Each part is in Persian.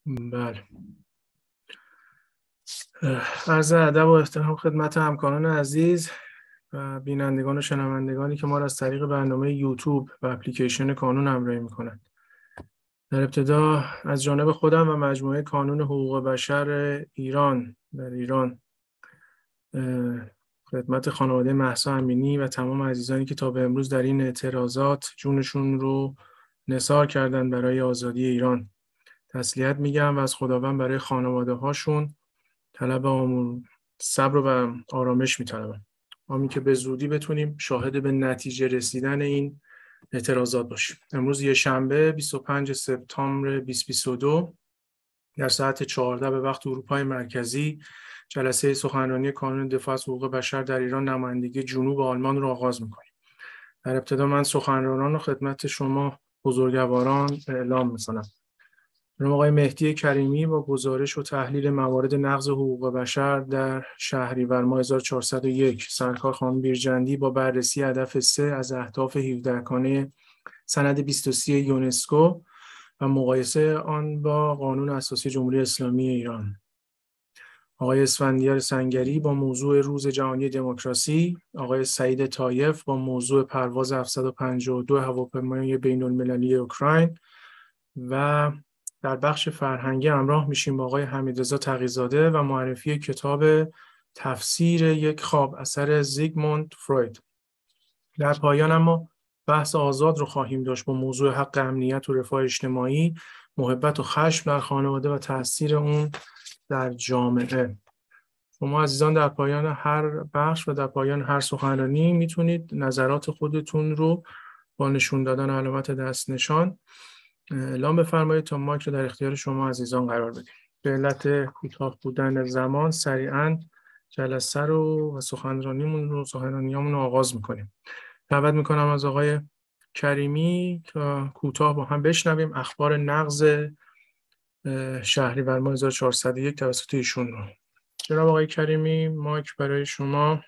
بله. عرض ادب و احترام خدمت همکاران عزیز و بینندگان و شنوندگانی که ما را از طریق برنامه یوتیوب و اپلیکیشن کانون همراهی می‌کنند. در ابتدا از جانب خودم و مجموعه کانون حقوق بشر ایران در ایران خدمت خانواده مهسا امینی و تمام عزیزانی که تا به امروز در این اعتراضات جونشون رو نثار کردن برای آزادی ایران تسلیت میگم و از خداوند برای خانواده هاشون طلب صبر و آرامش میطلبم. آمین که به زودی بتونیم شاهد به نتیجه رسیدن این اعتراضات باشیم. امروز یه شنبه 25 سپتامبر 2022 در ساعت 14 به وقت اروپای مرکزی جلسه سخنرانی کانون دفاع از حقوق بشر در ایران نمایندگی جنوب آلمان را آغاز می‌کنیم. در ابتدا من سخنرانان رو خدمت شما بزرگواران اعلام می‌کنم. آقای مهدی کریمی با گزارش و تحلیل موارد نقض حقوق بشر در شهریور ماه 1401، سرکار خانم بیرجندی با بررسی هدف 3 از اهداف 17 گانه سند 23 یونسکو و مقایسه آن با قانون اساسی جمهوری اسلامی ایران. آقای اسفندیار سنگری با موضوع روز جهانی دموکراسی، آقای سعید طایف با موضوع پرواز 752 هواپیمای بین‌المللی اوکراین و در بخش فرهنگی همراه میشیم با آقای حمیدرضا تقی‌زاده و معرفی کتاب تفسیر یک خواب اثر زیگموند فروید. در پایان اما بحث آزاد رو خواهیم داشت با موضوع حق امنیت و رفاه اجتماعی، محبت و خشم در خانواده و تأثیر اون در جامعه. شما عزیزان در پایان هر بخش و در پایان هر سخنرانی میتونید نظرات خودتون رو با نشون دادن علامت دست نشان اعلام بفرمایید تا مایک رو در اختیار شما عزیزان قرار بدیم. به علت کوتاه بودن زمان سریعاً جلسه رو و سخنرانیامون رو آغاز میکنیم. دعوت میکنم از آقای کریمی تا کوتاه با هم بشنویم اخبار نقض شهریور ماه 1401 توسط ایشون رو. جناب آقای کریمی، مایک برای شما.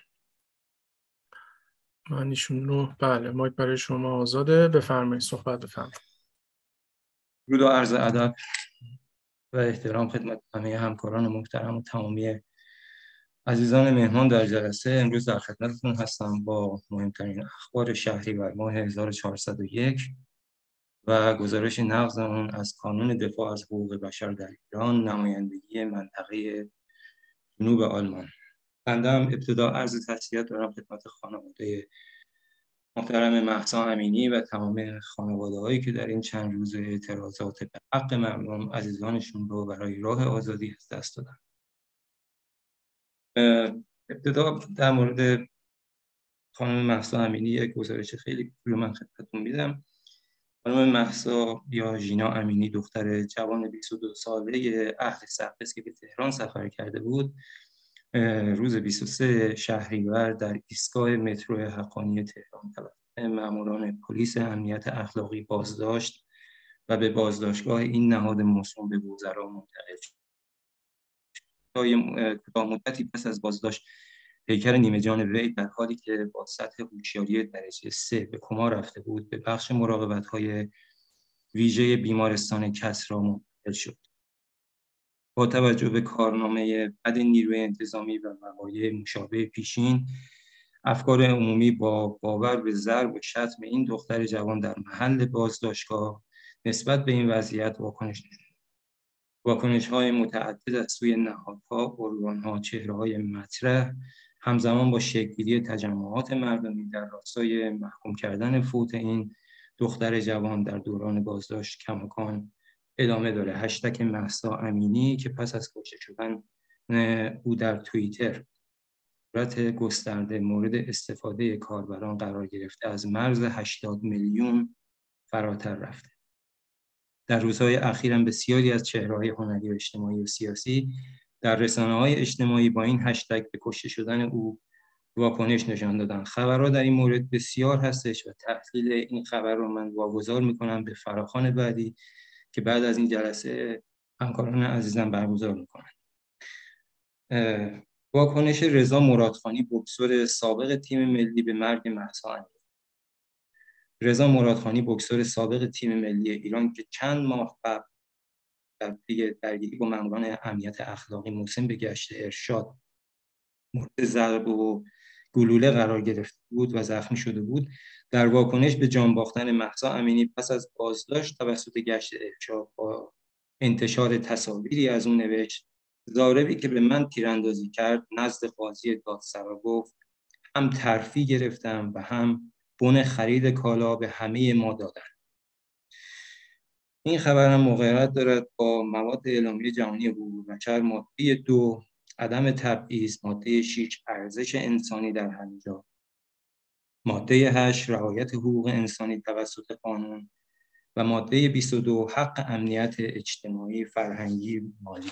من ایشون رو مایک برای شما آزاده. بفرمایید، صحبت بفرمایید. درود و عرض ادب و احترام خدمت همه همکاران محترم و تمامی عزیزان مهمان در جلسه. امروز در خدمتتون هستم با مهمترین اخبار شهریور ماه 1401 و گزارش نقض آن از کانون دفاع از حقوق بشر در ایران، نمایندگی منطقه جنوب آلمان. بنده هم ابتدا عرض تسلیت دارم خدمت خانواده محترم مهسا امینی و تمام خانواده‌هایی که در این چند روز اعتراضات به حق مردم عزیزانشون رو برای راه آزادی از دست دادن. ابتدا در مورد خانم مهسا امینی یک گزارش خیلی کوتاه من خدمتتون میدم. خانم مهسا یا ژینا امینی، دختر جوان 22 ساله اهل سقز که به تهران سفر کرده بود، روز 23 شهریور در ایستگاه مترو حقانی تهران توسط ماموران پلیس امنیت اخلاقی بازداشت و به بازداشتگاه این نهاد موسوم به وزرا منتقل شد. تا مدتی پس از بازداشت پیکر نیمه جان وی در حالی که با سطح هوشیاری درجه 3 به کما رفته بود به بخش مراقبت‌های ویژه بیمارستان کسری منتقل شد. با توجه به کارنامه بد نیروی انتظامی و وقایع مشابه پیشین، افکار عمومی با باور به ضرب و شتم این دختر جوان در محل بازداشتگاه نسبت به این وضعیت واکنش‌های متعدد از سوی نهادها، ارگان‌ها، چهره‌های مطرح همزمان با شکل‌گیری تجمعات مردمی در راستای محکوم کردن فوت این دختر جوان در دوران بازداشت کماکان ادامه داره. هشتگ مهسا امینی که پس از کشته شدن او در توییتر صورت گسترده مورد استفاده کاربران قرار گرفته از مرز 80 میلیون فراتر رفته. در روزهای اخیر هم بسیاری از چهره‌های هنری و اجتماعی و سیاسی در رسانه‌های اجتماعی با این هشتگ به کشته شدن او واکنش نشان دادن. خبرها در این مورد بسیار هستش و تحلیل این خبر رو من واگذار می‌کنم به فراخوان بعدی که بعد از این جلسه همکاران عزیزم برگزار می‌کنند. واکنش رضا مرادخانی، بوکسور سابق تیم ملی به مرگ مهسا امینی. رضا مرادخانی، بوکسور سابق تیم ملی ایران که چند ماه قبل در پی درگیری با ماموران امنیت اخلاقی موسم به گشت ارشاد مورد ضرب و گلوله قرار گرفته بود و زخمی شده بود، در واکنش به جان باختن مهسا امینی پس از بازداشت توسط گشت ارشاد با انتشار تصاویری از اون نوشت: ضاربی که به من تیراندازی کرد نزد قاضی دادسرا گفت هم ترفیع گرفتم و هم بن خرید کالا به همه ما دادن. این خبر هم مغایرت دارد با مواد اعلامیه جهانی حقوق بشر ماده 2 عدم تبعیض، ماده 6 ارزش انسانی در همه جا، ماده 8 رعایت حقوق انسانی توسط قانون و ماده 22 حق امنیت اجتماعی، فرهنگی، مالی.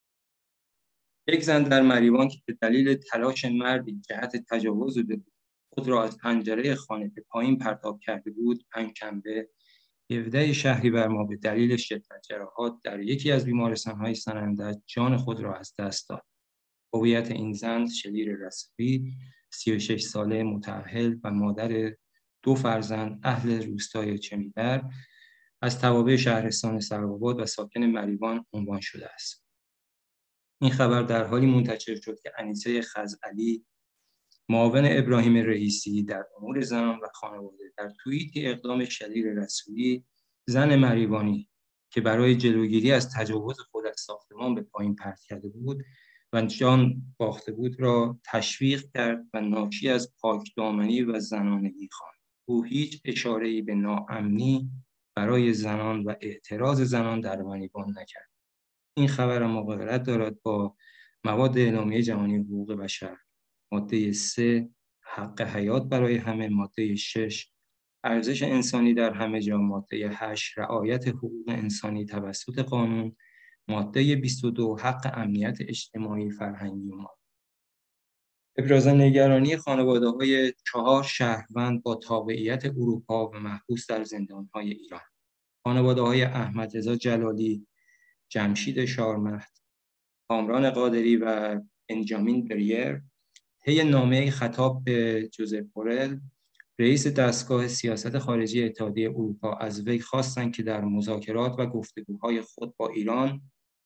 یک زن در مریوان که به دلیل تلاش مردی جهت تجاوز خود را از پنجره خانه به پایین پرتاب کرده بود، پنجشنبه 17 شهریور ماه به دلیل شدت جراحات در یکی از بیمارستان‌های سنندج جان خود را از دست داد. هویت این زن شلیر رسوی، 36 ساله، متأهل و مادر 2 فرزند، اهل روستای چمیدر، از توابع شهرستان سروآباد و ساکن مریوان عنوان شده است. این خبر در حالی منتشر شد که انیسه خزعلی، معاون ابراهیم رئیسی در امور زنان و خانواده، در توییتی اقدام شلیر رسولی، زن مریوانی که برای جلوگیری از تجاوز خود از ساختمان به پایین پرت کرده بود و جان باخته بود را تشویق کرد و ناشی از پاکدامنی و زنانگی خواند. او هیچ اشاره‌ای به ناامنی برای زنان و اعتراض زنان در مریوان نکرد. این خبر مغایرت دارد با مواد اعلامیه جهانی حقوق بشر، ماده 3 حق حیات برای همه، ماده 6 ارزش انسانی در همه جا، ماده 8 رعایت حقوق انسانی توسط قانون، ماده 22 حق امنیت اجتماعی، فرهنگی و مالی. ابراز نگرانی خانواده‌های 4 شهروند با تابعیت اروپا و محبوس در زندان‌های ایران. خانواده‌های احمد رضا جلالی، جمشید شارمهد، کامران قادری و بنجامین بریر طی نامه‌ای خطاب به جوزپ بورل، رئیس دستگاه سیاست خارجی اتحادیه اروپا، از وی خواستند که در مذاکرات و گفتگوهای خود با ایران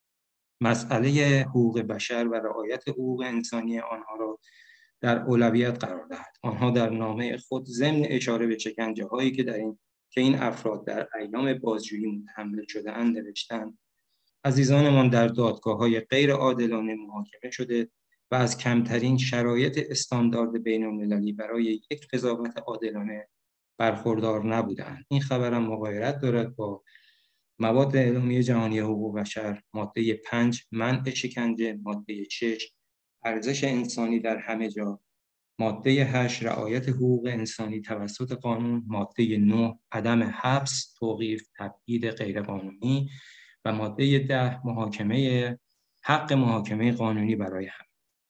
مسئله حقوق بشر و رعایت حقوق انسانی آنها را در اولویت قرار دهد. آنها در نامه خود ضمن اشاره به شکنجه‌هایی که این افراد در ایام بازجویی متحمل شده‌اند نوشتند: عزیزانمان در دادگاه‌های غیر عادلانه محاکمه شده و از کمترین شرایط استاندارد بین‌المللی برای یک قضاوت عادلانه برخوردار نبودند. این خبرم مغایرت دارد با مواد اعلامیه جهانی حقوق بشر، ماده 5 منع شکنجه، ماده 6 ارزش انسانی در همه جا، ماده 8 رعایت حقوق انسانی توسط قانون، ماده 9 عدم حبس، توقیف، تبعید غیرقانونی و ماده 10 حق محاکمه قانونی برای همه.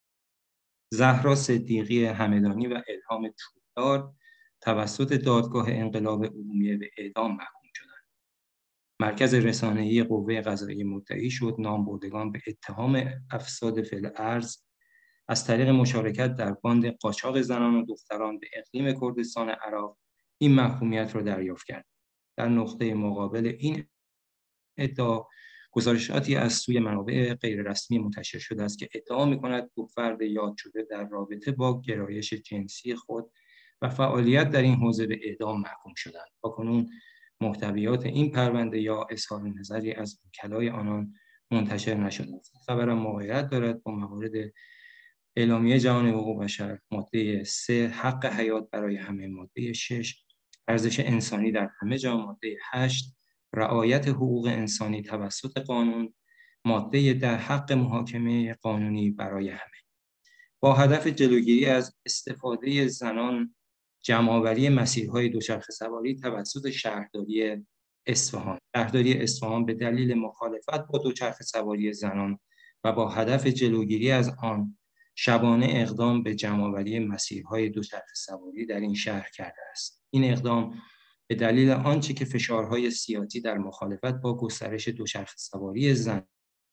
زهرا صدیقی همدانی و الهام چوبدار توسط دادگاه انقلاب عمومی به اعدام محکوم شدند. مرکز رسانه‌ای قوه قضاییه مدعی شد نامبردگان به اتهام افساد فعل ارز از طریق مشارکت در باند قاچاق زنان و دختران به اقلیم کردستان عراق این محکومیت را دریافت کرد. در نقطه مقابل این ادعا، گزارشاتی از سوی منابع غیررسمی منتشر شده است که ادعا می‌کند 2 فرد یاد شده در رابطه با گرایش جنسی خود و فعالیت در این حوزه به اعدام محکوم شدند. تاکنون محتویات این پرونده یا اظهار نظری از وکلای آنان منتشر نشده است. خبرم مغایرت دارد با موارد اعلامیه جهانی حقوق بشر، ماده 3 حق حیات برای همه، ماده 6 ارزش انسانی در همه جا، ماده 8 رعایت حقوق انسانی توسط قانون، ماده 10 حق محاکمه قانونی برای همه. با هدف جلوگیری از استفاده زنان، جمع‌آوری مسیرهای دوچرخه سواری توسط شهرداری اصفهان. شهرداری اصفهان به دلیل مخالفت با دوچرخه سواری زنان و با هدف جلوگیری از آن شبانه اقدام به جمع‌آوری مسیرهای دوچرخه سواری در این شهر کرده است. این اقدام به دلیل آنچه که فشارهای سیاسی در مخالفت با گسترش دوچرخه سواری زنان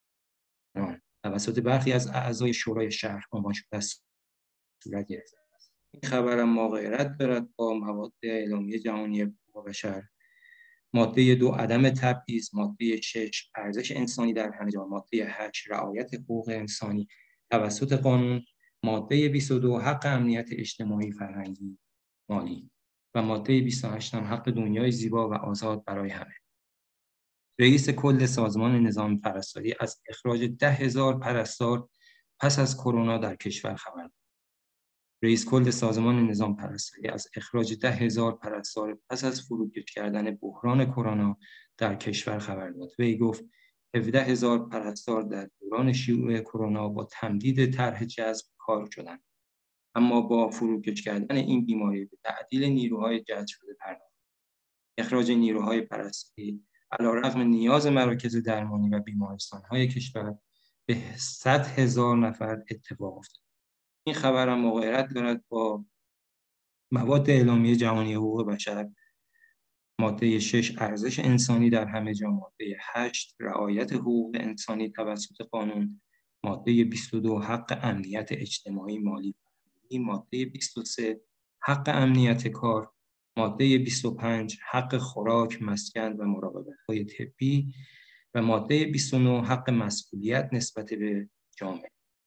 توسط برخی از اعضای شورای شهر عنوان شده است صورت گرفته است. این خبرم مغایرت دارد با مواد اعلامیه جهانی حقوق بشر، ماده 2 عدم تبعیض، ماده 6 ارزش انسانی در همه جا، ماده 8 رعایت حقوق انسانی توسط قانون، ماده 22 حق امنیت اجتماعی، فرهنگی، مالی و ماده 28 هم حق دنیای زیبا و آزاد برای همه. رئیس کل سازمان نظام پرستاری از اخراج 10,000 پرستار پس از کرونا در کشور خبر داد. رئیس کل سازمان نظام پرستاری از اخراج 10,000 پرستار پس از فروکش کردن بحران کرونا در کشور خبر داد. وی گفت 17,000 پرستار در دوران شیوع کرونا با تمدید طرح جذب کار شدند، اما با فروکش کردن این بیماری به تعدیل نیروهای جذب شده پرداخت. اخراج نیروهای پرستاری علیرغم نیاز مراکز درمانی و بیمارستان‌های کشور به 100,000 نفر اتفاق افتاد. این خبر هم مغایرت دارد با مواد اعلامیه جهانی حقوق بشر، ماده 6 ارزش انسانی در همه جا، ماده 8 رعایت حقوق انسانی توسط قانون، ماده 22 حق امنیت اجتماعی، مالی، ماده 23 حق امنیت کار، ماده 25 حق خوراک، مسکن و مراقبت‌های طبی و ماده 29 حق مسئولیت نسبت به جامعه.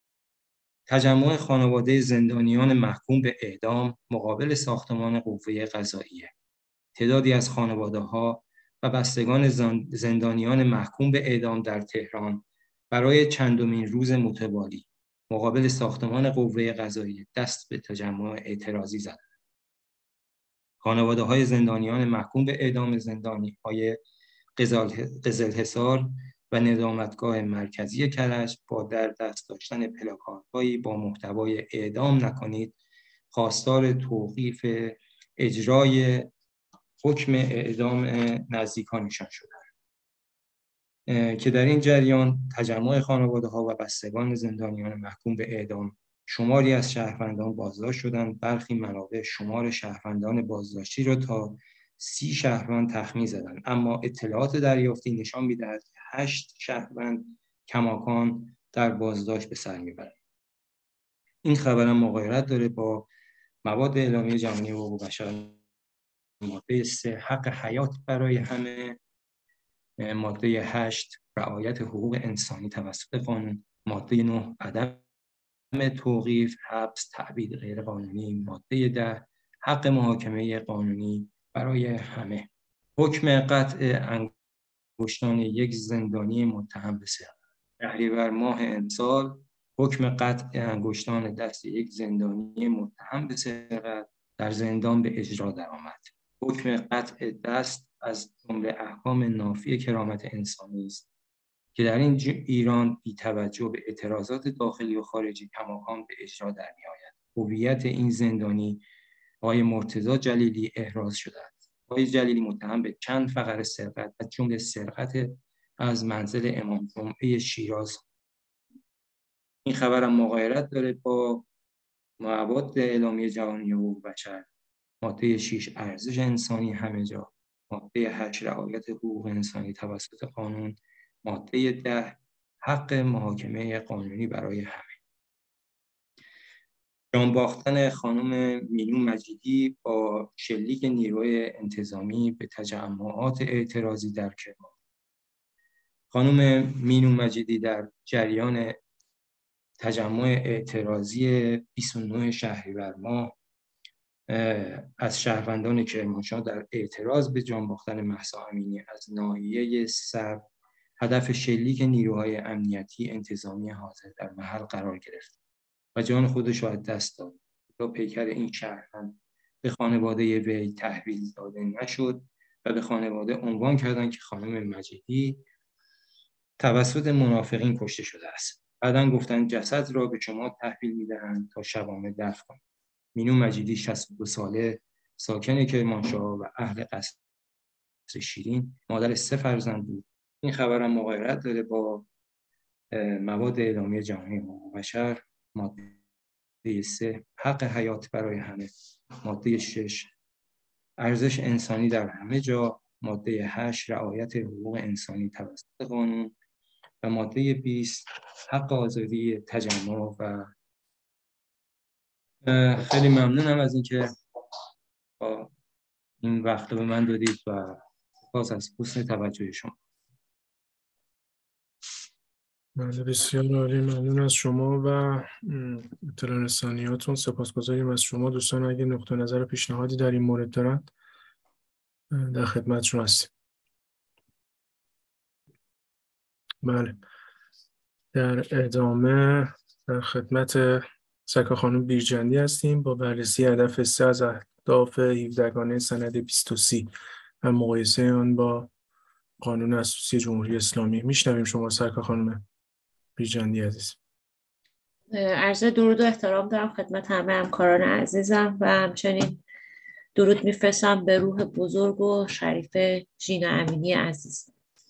تجمع خانواده زندانیان محکوم به اعدام مقابل ساختمان قوه قضاییه. تعدادی از خانواده‌ها و بستگان زندانیان محکوم به اعدام در تهران برای چندمین روز متوالی مقابل ساختمان قوه قضاییه دست به تجمع اعتراضی زدند. خانواده‌های زندانیان محکوم به اعدام زندانی‌های قزلحصار و ندامتگاه مرکزی کرج با در دست داشتن پلاکاردهایی با محتوای اعدام نکنید خواستار توقیف اجرای حکم اعدام نزدیکانشان شدند که در این جریان تجمع خانواده‌ها و بستگان زندانیان محکوم به اعدام شماری از شهروندان بازداشت شدند. برخی منابع شمار شهروندان بازداشتی را تا 30 شهروند تخمین زدند، اما اطلاعات دریافتی نشان می‌دهد که 8 شهروند کماکان در بازداشت به سر می‌برند. این خبر هم مغایرت داره با مواد اعلامیه جهانی حقوق بشر، ماده 3 حق حیات برای همه، ماده 8 رعایت حقوق انسانی توسط قانون، ماده 9 عدم توقیف، حبس، تعبید غیرقانونی، ماده 10 حق محاکمه قانونی برای همه. حکم قطع انگشتان یک زندانی متهم به سرقت. شهریور ماه امسال حکم قطع انگشتان دست یک زندانی متهم به سرقت در زندان به اجرا درآمد. حکم قطع دست از جمله احکام نافی کرامت انسانی است که در این ایران بی توجه به اعتراضات داخلی و خارجی کماکان به اجرا در می‌آید. هویت این زندانی آقای مرتضی جلیلی احراز شده است. آقای جلیلی متهم به چند فقره سرقت از جمله سرقت از منزل امام جمعه شیراز. این خبر هم مغایرت داره با مواد اعلامیه جهانی حقوق بشر، ماده 6 ارزش انسانی همه جا، ماده 8 رعایت حقوق انسانی توسط قانون، ماده 10 حق محاکمه قانونی برای همه. جان باختن خانم مینو مجیدی با شلیک نیروی انتظامی به تجمعات اعتراضی در کرمان. خانم مینو مجیدی در جریان تجمع اعتراضی 29 شهریور ماه از شهروندان کرمانشاه در اعتراض به جان باختن مهسا امینی از ناحیه سر هدف شلیک نیروهای امنیتی انتظامی حاضر در محل قرار گرفت و جان خودش را از دست داد. تا پیکر این شهروند به خانواده وی تحویل داده نشد و به خانواده عنوان کردند که خانم مجیدی توسط منافقین کشته شده است. بعداً گفتند جسد را به شما تحویل می‌دهند تا شبانه دفن کنید. مینو مجیدی 62 ساله، ساکن کرمانشاه و اهل قصر شیرین، مادر 3 فرزند بود. این خبرم مغایرت داره با مواد اعلامیه جهانی حقوق بشر، ماده 3 حق حیات برای همه، ماده 6 ارزش انسانی در همه جا، ماده 8 رعایت حقوق انسانی توسط قانون و ماده 20 حق آزادی تجمع. و خیلی ممنونم از اینکه این وقت رو به من دادید و سپاس از حسن توجه شما. بله، بسیار عالی، ممنون از شما و اطلاع رسانیاتون. سپاسگزاریم از شما. دوستان اگه نقطه نظر و پیشنهادی در این مورد دارند در خدمتشون هستیم. بله، در ادامه در خدمت سکا خانم بیرجندی هستیم با بررسی هدف 3 از اهداف 17گانه سند 2030 و مقایسه آن با قانون اساسی جمهوری اسلامی. میشنویم شما سکا خانم بیرجندی عزیز. عرض درود و احترام دارم خدمت همه همکاران عزیزم و همچنین درود میفرستم به روح بزرگ و شریف ژینا امینی عزیز.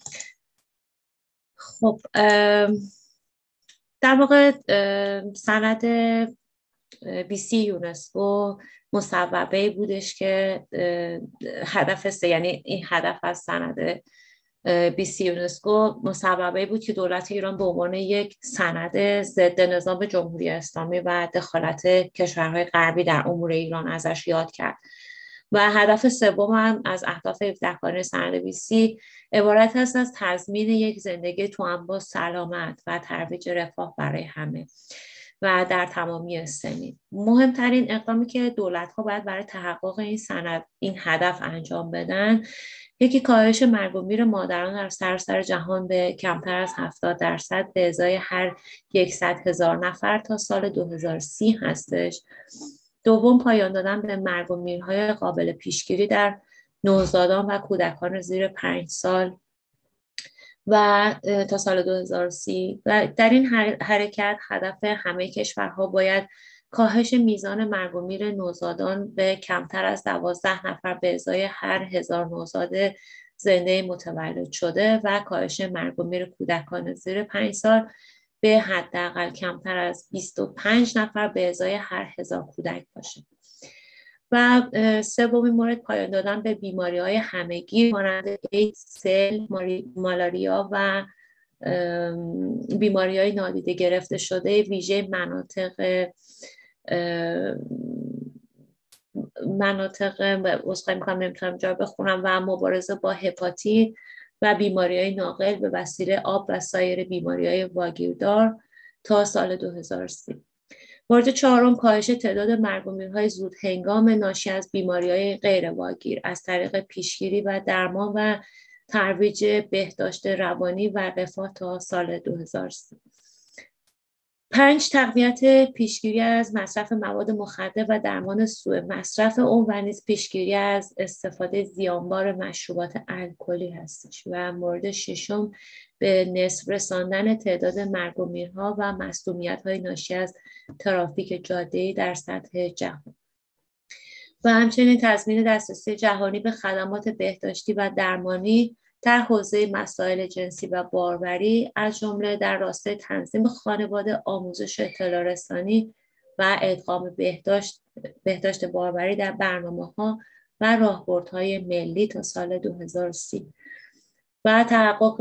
خب در واقع سند 20 یونسکو مصوبه‌ای بودش که هدف 3، یعنی این هدف از سند 20 یونسکو مصوبه‌ای بود که دولت ایران به عنوان یک سند ضد نظام جمهوری اسلامی و دخالت کشورهای غربی در امور ایران ازش یاد کرد. و هدف سوم هم از اهداف 17گانه سند 20 عبارت است از تضمین یک زندگی توأم با سلامت و ترویج رفاه برای همه و در تمامی سنین. مهمترین اقدامی که دولت‌ها باید برای تحقق این هدف انجام بدن، یکی کاهش مرگ و میر مادران در سراسر جهان به کمتر از 70% به ازای هر 100,000 نفر تا سال 2030 هستش. دوم، پایان دادن به مرگ و میرهای قابل پیشگیری در نوزادان و کودکان زیر 5 سال و تا سال 2030 و در این حرکت هدف همه کشورها باید کاهش میزان مرگ و میر نوزادان به کمتر از 12 نفر به ازای هر 1000 نوزاد زنده متولد شده و کاهش مرگ و میر کودکان زیر 5 سال به حداقل کمتر از 25 نفر به ازای هر 1000 کودک باشه. و سومین مورد، پایان دادن به بیماری‌های همگیر مانند ایدز، سل، مالاریا و بیماری‌های نادیده گرفته شده ویژه مناطق نمیتونم جا بخونم و مبارزه با هپاتیت و بیماری‌های ناقل به وسیله آب و سایر بیماری‌های واگیردار تا سال 2030. مورد چهارم، کاهش تعداد مرگ و میرهای زود هنگام ناشی از بیماری‌های غیر واگیر از طریق پیشگیری و درمان و ترویج بهداشت روانی و رفاه تا سال 2030. 5، تقویت پیشگیری از مصرف مواد مخدر و درمان سوء مصرف اون و نیز پیشگیری از استفاده زیانبار مشروبات الکلی هستش. و مورد ششم، به نصف رساندن تعداد مرگ و میرها و مصدومیت‌های ناشی از ترافیک جاده‌ای در سطح جهان و همچنین تضمین دسترسی جهانی به خدمات بهداشتی و درمانی در حوزه مسائل جنسی و باروری، از جمله در راستای تنظیم خانواده، آموزش اطلاع رسانی و ادغام بهداشت باروری در برنامه‌ها و راهبردهای ملی تا سال 2030 و تحقق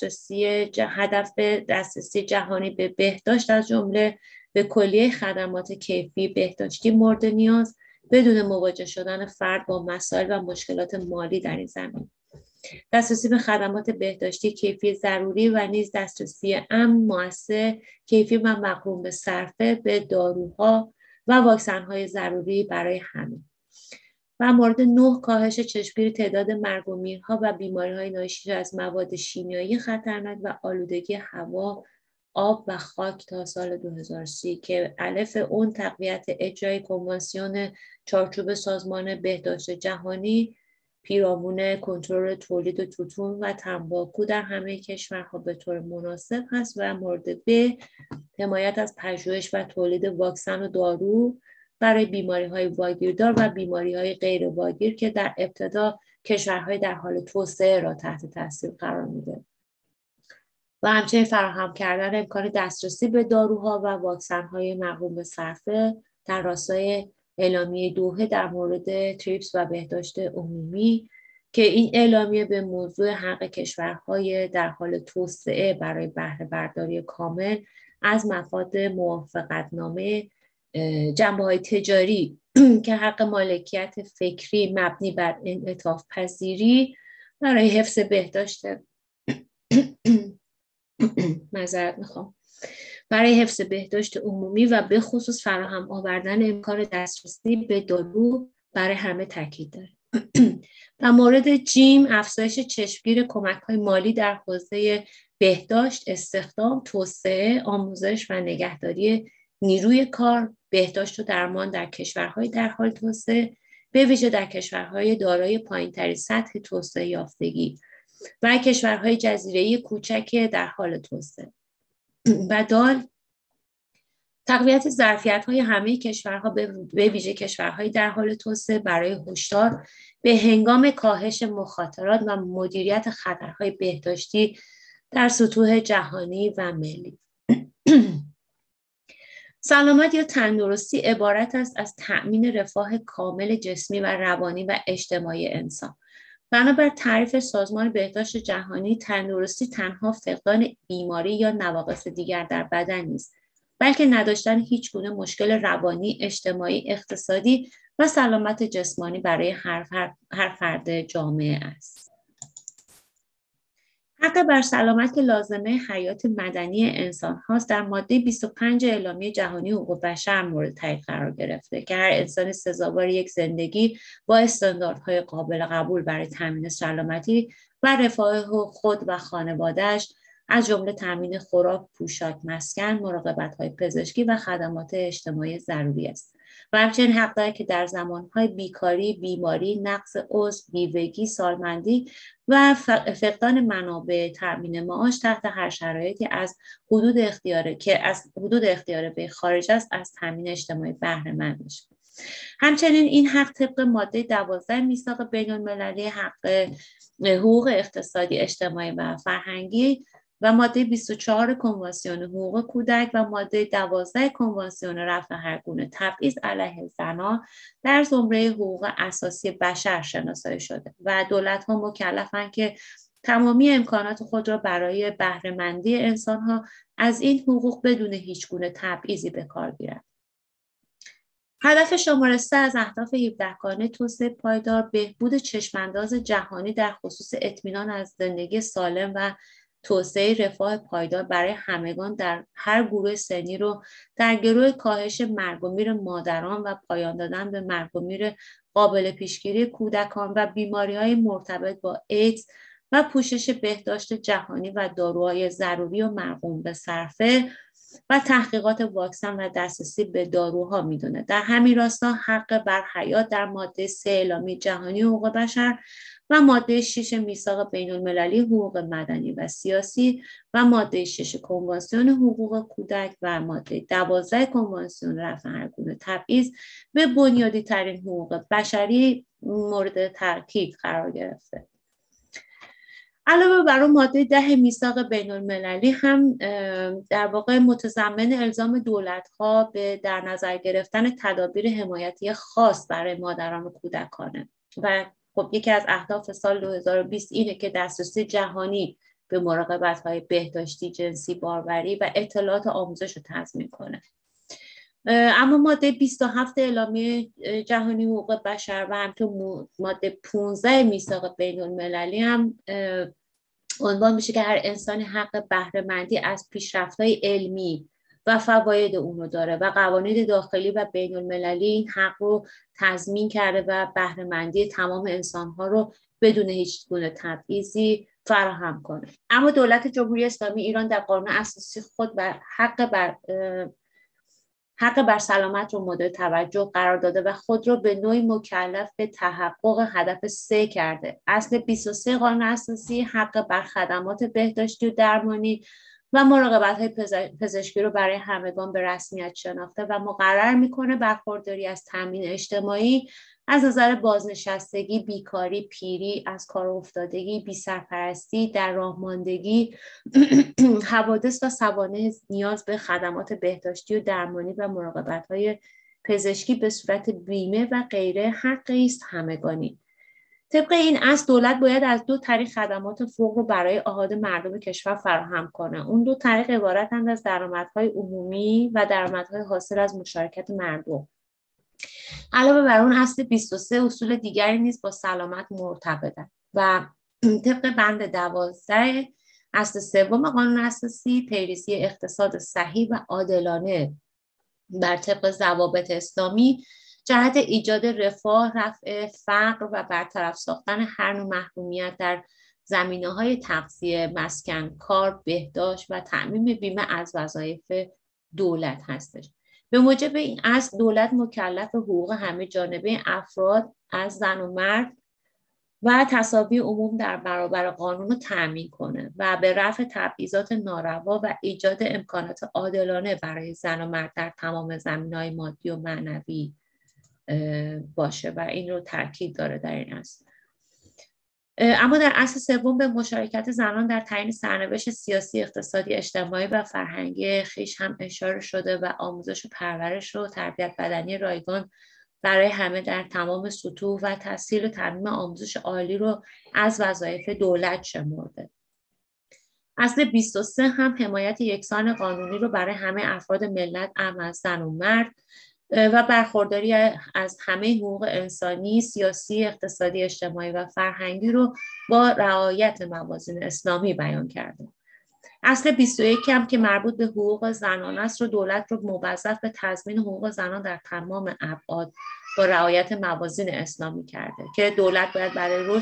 هدف دسترسی جهانی به بهداشت، از جمله به کلیه خدمات کیفی بهداشتی مورد نیاز بدون مواجه شدن فرد با مسائل و مشکلات مالی در این زمین. دسترسی به خدمات بهداشتی کیفی ضروری و نیز دسترسی امن، مؤثر، کیفی و مقرون به صرفه به داروها و واکسن‌های ضروری برای همه. و مورد 9، کاهش چشمگیر تعداد مرگ و میرها و بیماری‌های ناشی از مواد شیمیایی خطرناک و آلودگی هوا، آب و خاک تا سال 2030 که الف اون تقویت اجرای کنوانسیون چارچوب سازمان بهداشت جهانی پیرامون کنترل تولید توتون و تنباکو در همه کشورها به طور مناسب هست. و مورد ب، حمایت از پژوهش و تولید واکسن و دارو برای بیماری‌های واگیردار و بیماری‌های غیر واگیر که در ابتدا کشورهای در حال توسعه را تحت تاثیر قرار میده. و همچنین فراهم کردن امکان دسترسی به داروها و واکسن‌های مقرون به صرفه در راستای اعلامیه دوحه در مورد تریپس و بهداشت عمومی که این اعلامیه به موضوع حق کشورهای در حال توسعه برای بهره برداری کامل از مفاد موافقتنامه جنبه‌های تجاری که حق مالکیت فکری مبنی بر انعطاف پذیری برای حفظ بهداشت برای حفظ بهداشت عمومی و به خصوص فراهم آوردن امکان دسترسی به دارو برای همه تاکید داره. در مورد جیم، افزایش چشمگیر کمک‌های مالی در حوزه بهداشت، استخدام، توسعه، آموزش و نگهداری نیروی کار، بهداشت و درمان در کشورهای در حال توسعه، به ویژه در کشورهای دارای پایین‌ترین سطح توسعه یافتگی و کشورهای جزیره‌ای کوچک در حال توسعه. و دال، تقویت ظرفیت‌های همه کشورها به ویژه کشورهای در حال توسعه برای هشدار به هنگام کاهش مخاطرات و مدیریت خطرهای بهداشتی در سطوح جهانی و ملی. سلامت یا تندرستی عبارت است از تأمین رفاه کامل جسمی و روانی و اجتماعی انسان. بنابر تعریف سازمان بهداشت جهانی، تندرستی تنها فقدان بیماری یا نواقص دیگر در بدن نیست، بلکه نداشتن هیچ گونه مشکل روانی، اجتماعی، اقتصادی و سلامت جسمانی برای هر فرد جامعه است. حق بر سلامت که لازمه حیات مدنی انسان هاست در ماده 25 اعلامیه جهانی حقوق بشر مورد تایید قرار گرفته که هر انسانی سزاوار یک زندگی با استانداردهای قابل قبول برای تامین سلامتی و رفاه خود و خانواده‌اش از جمله تامین خوراک، پوشاک، مسکن، مراقبت‌های پزشکی و خدمات اجتماعی ضروری است. و همچنین حق دارد که در زمانهای بیکاری، بیماری، نقص عضو، بیوگی، سالمندی و فقدان منابع تامین معاش تحت هر شرایطی از حدود اختیار به خارج است از تامین اجتماعی بهره مند بشه. همچنین این حق طبق ماده 12 میثاق بین‌المللی حقوق اقتصادی، اجتماعی و فرهنگی و ماده 24 کنوانسیون حقوق کودک و ماده 12 کنوانسیون رفع هر گونه تبعیض علیه زنان در زمره حقوق اساسی بشر شناسایی شده و دولت‌ها مکلفند که تمامی امکانات خود را برای بهره مندی انسان‌ها از این حقوق بدون هیچ گونه تبعیضی به کار گیرند. هدف شماره 3 از اهداف 17گانه توسعه پایدار، بهبود چشمانداز جهانی در خصوص اطمینان از زندگی سالم و توسعه رفاه پایدار برای همگان در هر گروه سنی رو در گروه کاهش مرگ و میر مادران و پایان دادن به مرگ و میر قابل پیشگیری کودکان و بیماری‌های مرتبط با ایدز و پوشش بهداشت جهانی و داروهای ضروری و مرقوم به صرفه و تحقیقات واکسن و دسترسی به داروها میدونه. در همین راستا حق بر حیات در ماده 3 اعلامیه جهانی حقوق بشر و ماده 6 میثاق بین‌المللی حقوق مدنی و سیاسی و ماده 6 کنوانسیون حقوق کودک و ماده 12 کنوانسیون رفع هر گونه تبعیض به بنیادی ترین حقوق بشری مورد تاکید قرار گرفته. علاوه بر اون ماده 10 میثاق بین‌المللی هم در واقع متضمن الزام دولت‌ها به در نظر گرفتن تدابیر حمایتی خاص برای مادران و کودکانه و خب یکی از اهداف سال 2020 اینه که دسترسی جهانی به مراقبت‌های بهداشتی، جنسی، باروری و اطلاعات آموزش رو تضمین کنه. اما ماده 27 اعلامیه جهانی حقوق بشر و همچنین ماده 15 میثاق بین‌المللی هم عنوان میشه که هر انسانی حق بهره مندی از پیشرفت‌های علمی و فواید اون رو داره و قوانین داخلی و بین‌المللی این حق رو تضمین کرده و بهره مندی تمام انسان‌ها رو بدون هیچ گونه تبعیضی فراهم کنه. اما دولت جمهوری اسلامی ایران در قانون اساسی خود و حق بر سلامت رو مورد توجه قرار داده و خود را به نوعی مکلف به تحقق هدف 3 کرده. اصل 23 قانون اساسی حق بر خدمات بهداشتی و درمانی و مراقبت‌های پزشکی رو برای همگان به رسمیت شناخته و مقرر میکنه برخورداری از تامین اجتماعی از نظر بازنشستگی، بیکاری، پیری، از کار افتادگی، بی‌سرپرستی، در راه ماندگی، حوادث و سوانح نیاز به خدمات بهداشتی و درمانی و مراقبت‌های پزشکی به صورت بیمه و غیره حقی است همگانی. طبق این اصل دولت باید از 2 طریق خدمات فوق رو برای احاطه مردم کشور فراهم کنه. اون 2 طریق عبارتند از درآمدهای عمومی و درآمدهای حاصل از مشارکت مردم. علاوه بر اون اصل 23 اصول دیگری نیز با سلامت مرتبطند و طبق بند 12 اصل سوم قانون اساسی، پیریزی اقتصاد صحیح و عادلانه بر طبق ضوابط اسلامی جهت ایجاد رفاه، رفع فقر و برطرف ساختن هر نوع محرومیت در زمینه‌های تغذیه، مسکن، کار، بهداشت و تأمین بیمه از وظایف دولت هستش. به موجب این اصل دولت مکلف حقوق همه جانبه افراد از زن و مرد و تساوی عموم در برابر قانون رو تأمین کنه و به رفع تبعیضات ناروا و ایجاد امکانات عادلانه برای زن و مرد در تمام زمینه‌های مادی و معنوی باشه و این رو تاکید داره در این اصل. اما در اصل سوم به مشارکت زنان در تعیین سرنوشت سیاسی، اقتصادی، اجتماعی و فرهنگی خویش هم اشاره شده و آموزش و پرورش و تربیت بدنی رایگان برای همه در تمام سطوح و تسهیل و تامین آموزش عالی رو از وظایف دولت شمرده. اصل 23 هم حمایت یکسان قانونی رو برای همه افراد ملت، از زن و مرد و برخورداری از همه حقوق انسانی، سیاسی، اقتصادی، اجتماعی و فرهنگی رو با رعایت موازین اسلامی بیان کرده. اصل 21 هم که مربوط به حقوق زنان است رو دولت رو موظف به تضمین حقوق زنان در تمام ابعاد با رعایت موازین اسلامی کرده که دولت باید برای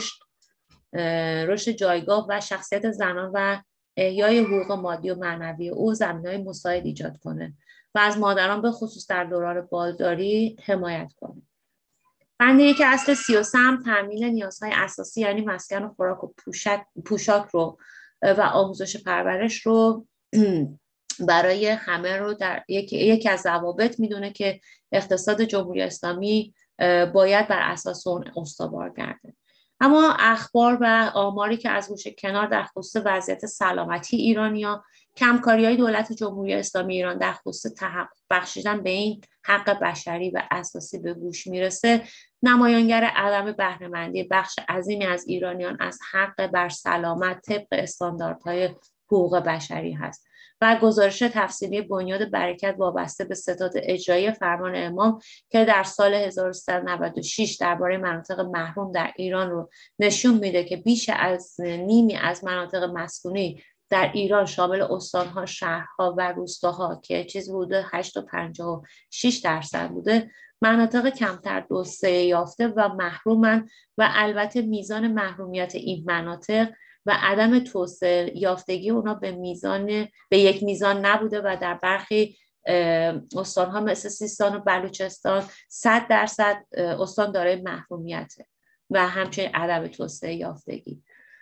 رشد جایگاه و شخصیت زنان و احیای حقوق مادی و معنوی او زمینه‌های مساعد ایجاد کنه و از مادران به خصوص در دوران بالداری حمایت کنه. بند یک اصل 33 هم تامین نیازهای اساسی یعنی مسکن و خوراک و پوشاک رو و آموزش پرورش رو برای همه رو در یکی از ضوابط میدونه که اقتصاد جمهوری اسلامی باید بر اساس اون استوار گرده. اما اخبار و آماری که از گوشه کنار در خصوص وضعیت سلامتی ایرانیان، کمکاری‌های دولت جمهوری اسلامی ایران در خصوص تحقق بخشیدن به این حق بشری و اساسی به گوش میرسه، نمایانگر عدم بهره‌مندی بخش عظیمی از ایرانیان از حق بر سلامت طبق استانداردهای حقوق بشری هست و گزارش تفصیلی بنیاد برکت وابسته به ستاد اجرایی فرمان امام که در سال 1396 درباره مناطق محروم در ایران رو نشون میده که بیش از نیمی از مناطق مسکونی در ایران شامل استانها، شهرها و روستاها که چیز بوده 8.56% بوده، مناطق کمتر توسعه یافته و محرومن و البته میزان محرومیت این مناطق و عدم توسعه یافتگی اونا به یک میزان نبوده و در برخی استانها مثل سیستان و بلوچستان 100% استان دارای محرومیته و همچنین عدم توسعه یافتگی.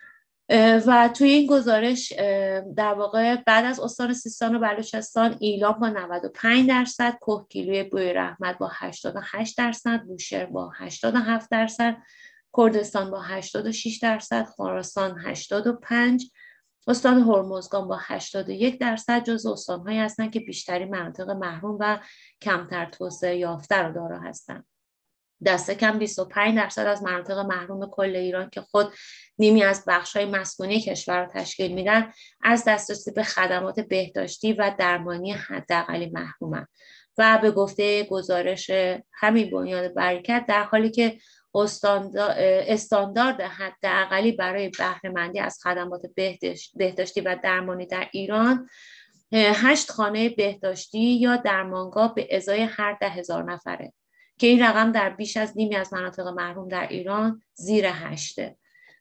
و توی این گزارش در واقع بعد از استان سیستان و بلوچستان ایلام با 95%، کهگیلوی بوی رحمت با 88%، بوشهر با 87%، کردستان با 86%، خراسان 85%، استان هرمزگان با 81% جزو استان‌هایی هستند که بیشتری مناطق محروم و کمتر توسعه یافته رو دارا هستند. دست کم 25% از مناطق محروم کل ایران که خود نیمی از بخش‌های مسکونی کشور را تشکیل میدن از دسترسی به خدمات بهداشتی و درمانی حداقلی محرومند و به گفته گزارش همین بنیاد برکت در حالی که استاندارد حداقلی برای بهره‌مندی از خدمات بهداشتی و درمانی در ایران 8 خانه بهداشتی یا درمانگاه به ازای هر 10,000 نفره که این رقم در بیش از نیمی از مناطق محروم در ایران زیر 8.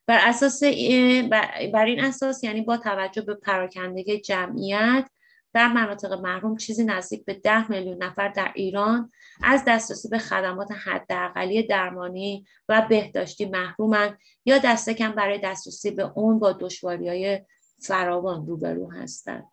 بر این اساس یعنی با توجه به پراکندگی جمعیت در مناطق محروم چیزی نزدیک به 10 میلیون نفر در ایران از دسترسی به خدمات حداقلی درمانی و بهداشتی محرومند یا دست کم برای دسترسی به اون با دشواری‌های فراوان روبرو هستند.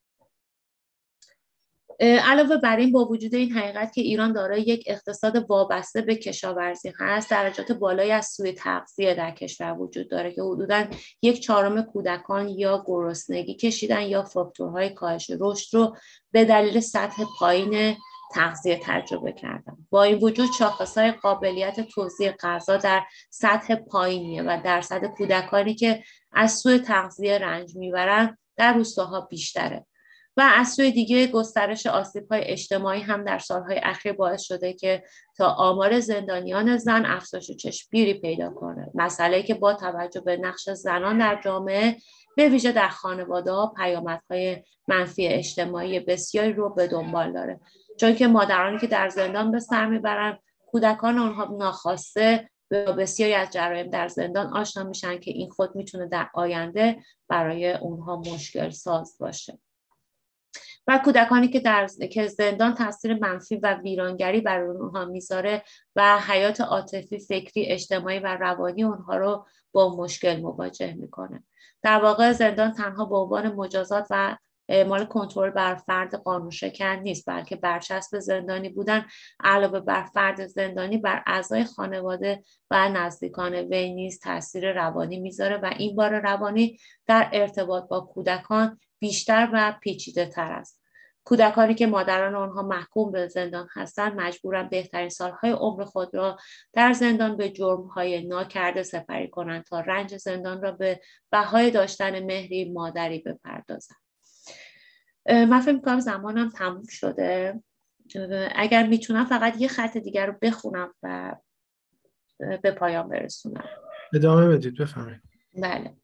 علاوه بر این با وجود این حقیقت که ایران دارای یک اقتصاد وابسته به کشاورزی هست، درجات بالایی از سوء تغذیه در کشور وجود داره که حدوداً 1/4 کودکان یا گرسنگی کشیدن یا فاکتورهای کاهش رشد رو به دلیل سطح پایین تغذیه تجربه کردن. با این وجود شاخصهای قابلیت توزیع غذا در سطح پایینیه و درصد کودکانی که از سوء تغذیه رنج میبرن در روستاها بیشتره و از سوی دیگه گسترش آسیب‌های اجتماعی هم در سالهای اخیر باعث شده که تا آمار زندانیان زن افزایش چشمگیری پیدا کنه. مسئله‌ای که با توجه به نقش زنان در جامعه به ویژه در خانواده‌ها پیامدهای منفی اجتماعی بسیاری رو به دنبال داره، چون که مادرانی که در زندان به سر میبرن کودکان اونها ناخواسته با بسیاری از جرایم در زندان آشنا میشن که این خود میتونه در آینده برای اونها مشکل ساز باشه. و کودکانی که زندان تاثیر منفی و ویرانگری بر اونها میذاره و حیات عاطفی، فکری، اجتماعی و روانی اونها رو با مشکل مواجه میکنه. در واقع زندان تنها به عنوان مجازات و اعمال کنترل بر فرد قانون شکن نیست، بلکه برچسب زندانی بودن علاوه بر فرد زندانی بر اعضای خانواده و نزدیکان وی نیز تاثیر روانی میذاره و این بار روانی در ارتباط با کودکان بیشتر و پیچیده تر است. کودکانی که مادران آنها محکوم به زندان هستند مجبورند بهترین سالهای عمر خود را در زندان به جرمهای ناکرده سپری کنند تا رنج زندان را به بهای داشتن مهری مادری بپردازند. من فکر می‌کنم زمانم تموم شده. اگر میتونم فقط یه خط دیگر رو بخونم و به پایان برسونم. ادامه بدید، بفرمایید. بله.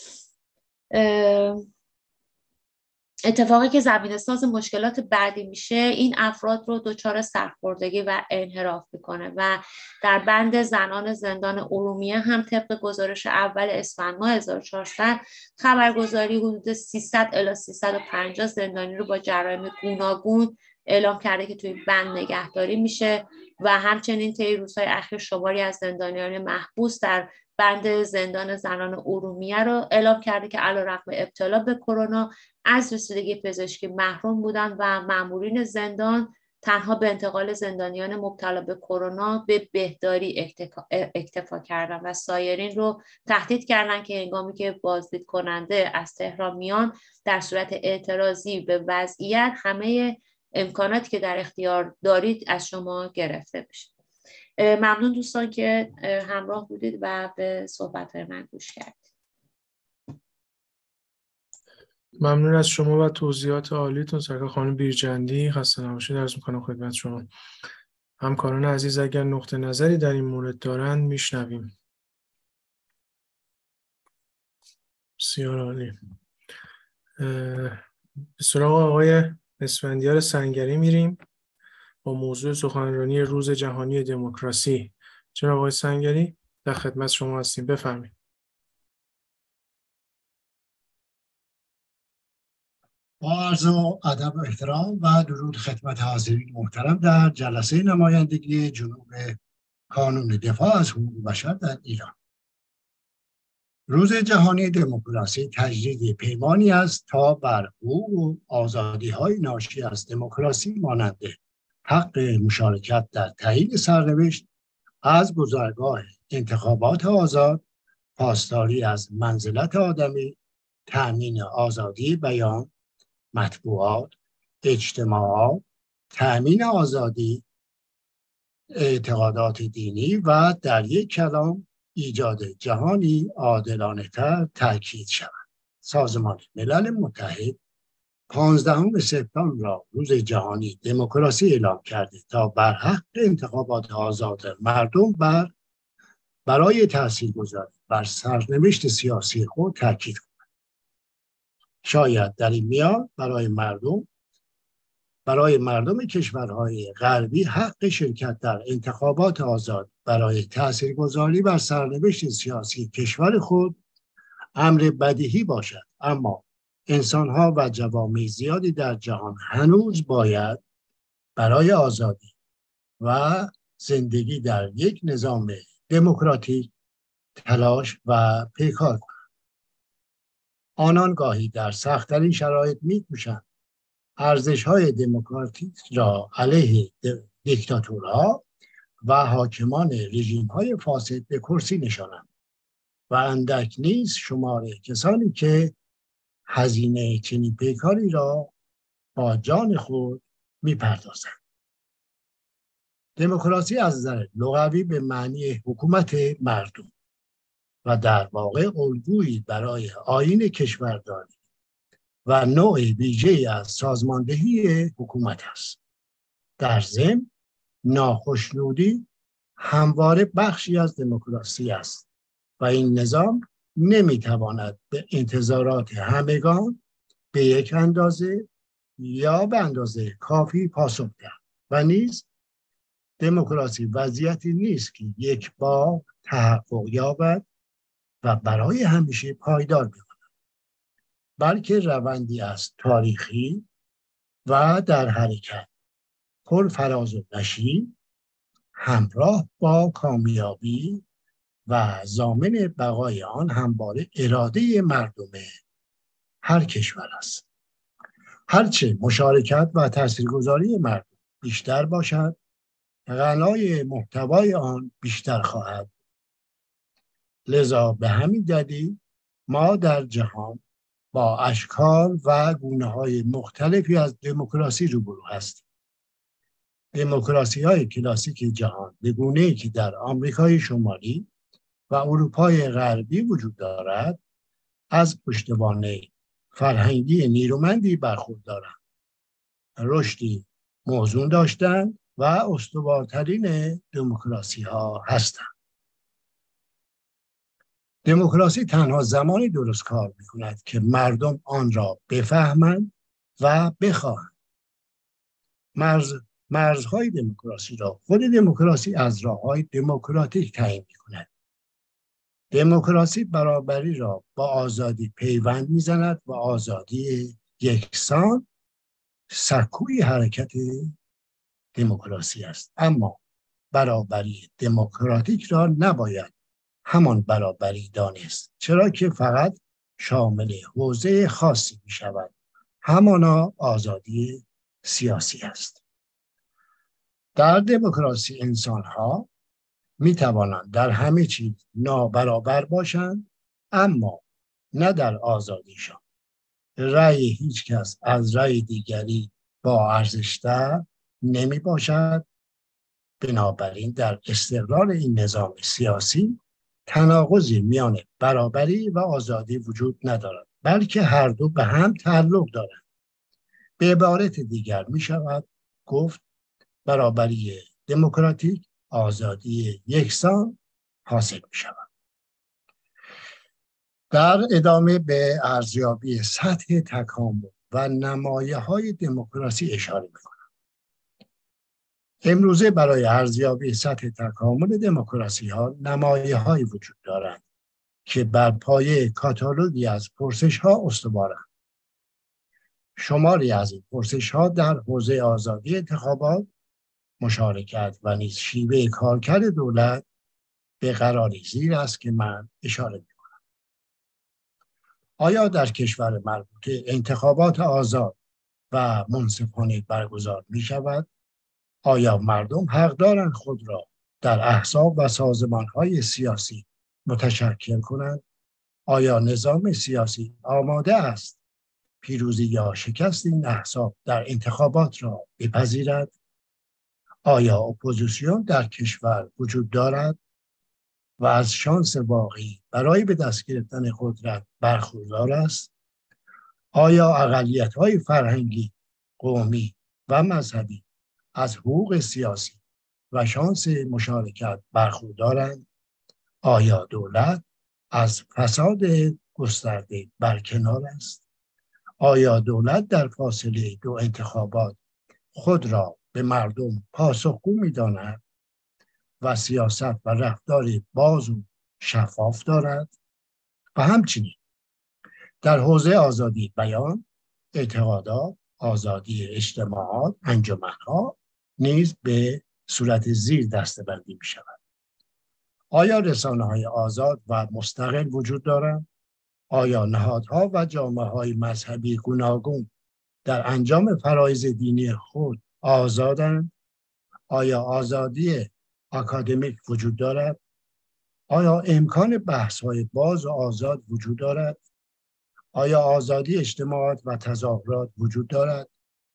اتفاقی که زمینه‌ساز مشکلات بعدی میشه، این افراد رو دچار سرخوردگی و انحراف میکنه و در بند زنان زندان ارومیه هم طبق گزارش اول اسفند ماه 1400 خبرگزاری حدود 300 الی 350 زندانی رو با جرایم گوناگون اعلام کرده که توی بند نگهداری میشه و همچنین طی روزهای اخیر شماری از زندانیان محبوس در بند زندان زنان ارومیه رو اعلام کرده که علیرغم ابتلا به کرونا از رسیدگی پزشکی محروم بودند و مامورین زندان تنها به انتقال زندانیان مبتلا به کرونا به بهداری اکتفا کردند و سایرین رو تهدید کردند که هنگامی که بازدید کننده از تهران میان در صورت اعتراضی به وضعیت همه امکاناتی که در اختیار دارید از شما گرفته بشه. ممنون دوستان که همراه بودید و به صحبت‌های من گوش کردید. ممنون از شما و توضیحات عالیتون. سرکار خانم بیرجندی، خسته نباشید عرض می‌کنم خدمت شما. همکاران عزیز اگر نقطه نظری در این مورد دارند میشنویم. بسیار عالی. به سراغ آقای اسفندیار سنگری میریم با موضوع سخنرانی روز جهانی دموکراسی. جناب آقای سنگری در خدمت شما هستیم، بفرمایید. با عرض ادب و احترام و درود خدمت حاضرین محترم در جلسه نمایندگی جنوب کانون دفاع از حقوق بشر در ایران. روز جهانی دموکراسی تجدید پیمانی است تا بر حقوق و آزادی‌های ناشی از دموکراسی مانند حق مشارکت در تعیین سرنوشت از گذرگاه انتخابات آزاد، پاسداری از منزلت آدمی، تأمین آزادی بیان، مطبوعات، اجتماعات، تأمین آزادی اعتقادات دینی و در یک کلام ایجاد جهانی عادلانه‌تر تأکید شود. سازمان ملل متحد 15 سپتامبر را روز جهانی دموکراسی اعلام کرده تا بر حق انتخابات آزاد مردم برای تاثیرگذاری بر سرنوشت سیاسی خود تأکید کند. شاید در این میان برای مردم کشورهای غربی حق شرکت در انتخابات آزاد برای تاثیرگذاری بر سرنوشت سیاسی کشور خود امر بدیهی باشد، اما انسانها و جوامع زیادی در جهان هنوز باید برای آزادی و زندگی در یک نظام دموکراتیک تلاش و پیکار کنند. آنان گاهی در سخت‌ترین شرایط می‌کوشند ارزش‌های دموکراتیک را علیه دیکتاتورها و حاکمان رژیم‌های فاسد به کرسی نشانند و اندک نیست شمار کسانی که هزینه چنین پیکاری را با جان خود می‌پردازند. دموکراسی از نظر لغوی به معنی حکومت مردم و در واقع الگویی برای آیین کشورداری و نوع ویژه‌ای از سازماندهی حکومت است. در ضمن ناخشنودی همواره بخشی از دموکراسی است و این نظام نمیتواند به انتظارات همگان به یک اندازه یا به اندازه کافی پاسخ دهد و نیز دموکراسی وضعیتی نیست که یک بار تحقق یابد و برای همیشه پایدار بماند، بلکه روندی است تاریخی و در حرکت، پر فراز و نشیب، همراه با کامیابی و ضامن بقای آن همواره اراده مردم هر کشور است. هرچه مشارکت و تاثیرگذاری مردم بیشتر باشد، غنای محتوای آن بیشتر خواهد. لذا به همین دلیل ما در جهان با اشکال و گونه‌های مختلفی از دموکراسی روبرو هستیم. دموکراسی‌های کلاسیک جهان به گونه‌ای که در آمریکای شمالی و اروپای غربی وجود دارد، از پشتوانه فرهنگی نیرومندی برخوردارند، رشدی موزون داشتند و استوارترین دموکراسی‌ها هستند. دموکراسی تنها زمانی درست کار می‌کند که مردم آن را بفهمند و بخواهند. مرزهای دموکراسی را خود دموکراسی از راه‌های دموکراتیک تعیین می‌کند. دموکراسی برابری را با آزادی پیوند می‌زند و آزادی یکسان سکوی حرکت دموکراسی است. اما برابری دموکراتیک را نباید همان برابری دانست، چرا که فقط شامل حوزه خاصی می شود، همانا آزادی سیاسی است. در دموکراسی انسان‌ها می توانند در همه چیز نابرابر باشند، اما نه در آزادیشان. رأی هیچ کس از رأی دیگری با ارزش‌تر نمی باشد. بنابراین در استقرار این نظام سیاسی تناقضی میان برابری و آزادی وجود ندارد، بلکه هر دو به هم تعلق دارند. به عبارت دیگر می شود گفت برابری دموکراتیک آزادی یکسان حاصل می شود. در ادامه به ارزیابی سطح تکامل و نمایه‌های دموکراسی اشاره می کنم. امروزه برای ارزیابی سطح تکامل دموکراسی‌ها نمایه‌هایی وجود دارند که بر پایه کاتالوگی از پرسش‌ها استوارند. شماری از این پرسش‌ها در حوزه آزادی انتخابات، مشارکت و نیز شیوه کارکرد دولت به قراری زیر است که من اشاره می‌کنم. آیا در کشور مربوطه انتخابات آزاد و منصفانه برگزار می‌شود؟ آیا مردم حق دارند خود را در احزاب و سازمان‌های سیاسی متشکل کنند؟ آیا نظام سیاسی آماده است پیروزی یا شکست این احزاب در انتخابات را بپذیرد؟ آیا اپوزیسیون در کشور وجود دارد و از شانس واقعی برای به دست گرفتن قدرت برخوردار است؟ آیا اقلیت‌های فرهنگی، قومی و مذهبی از حقوق سیاسی و شانس مشارکت برخوردارند؟ آیا دولت از فساد گسترده برکنار است؟ آیا دولت در فاصله دو انتخابات خود را به مردم پاسخگو می‌داند و سیاست و رفتار باز و شفاف دارد؟ و همچنین در حوزه آزادی بیان، اعتقادات، آزادی اجتماعات، انجمن‌ها نیز به صورت زیر دسته‌بندی می‌شود. آیا رسانه‌های آزاد و مستقل وجود دارند؟ آیا نهادها و جامعه‌های مذهبی گوناگون در انجام فرایض دینی خود آزادند؟ آیا آزادی اکادمیک وجود دارد؟ آیا امکان بحث‌های باز و آزاد وجود دارد؟ آیا آزادی اجتماعات و تظاهرات وجود دارد؟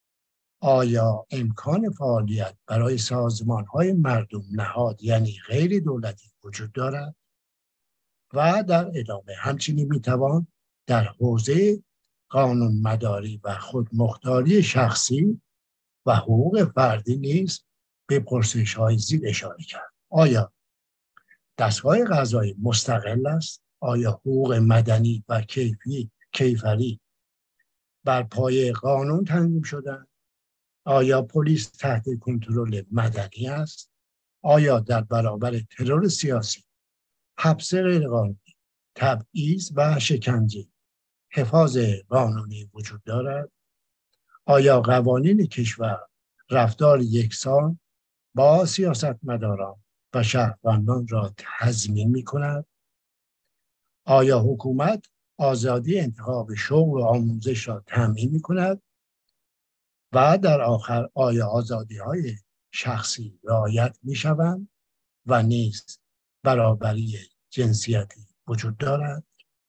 آیا امکان فعالیت برای سازمان‌های مردم نهاد یعنی غیر دولتی وجود دارد؟ و در ادامه همچنین میتوان در حوزه قانون مداری و خودمختاری شخصی و حقوق فردی نیز به پرسش‌های زیر اشاره کرد. آیا دستگاه قضایی مستقل است؟ آیا حقوق مدنی و کیفری بر پایه قانون تنظیم شدند؟ آیا پلیس تحت کنترل مدنی است؟ آیا در برابر ترور سیاسی، حبس غیرقانونی، تبعیض و شکنجه حفاظ قانونی وجود دارد؟ آیا قوانین کشور رفتار یکسان با سیاستمداران و شهروندان را تضمین می‌کند؟ آیا حکومت آزادی انتخاب شغل و آموزش را تامین می‌کند؟ و در آخر آیا آزادی‌های شخصی رعایت می‌شوند و نیز برابری جنسیتی وجود دارد؟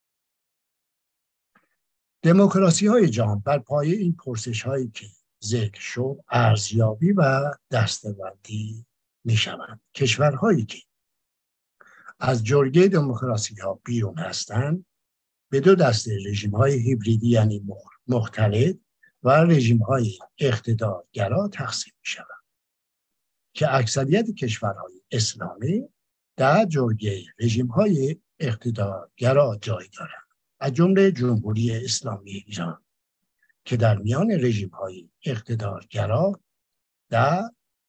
دموکراسی‌های جهان بر پایه این پرسش‌هایی که ذکر شد ارزیابی و دسته‌بندی می‌شوند. کشورهایی که از جرگه دموکراسی‌ها بیرون هستند به دو دسته رژیم‌های هیبریدی یعنی مختلط و رژیم‌های اقتدارگرا تقسیم می‌شوند که اکثریت کشورهای اسلامی در جرگه رژیم‌های اقتدارگرا جای دارند، از جمله جمهوری اسلامی ایران که در میان رژیم‌های اقتدارگرا در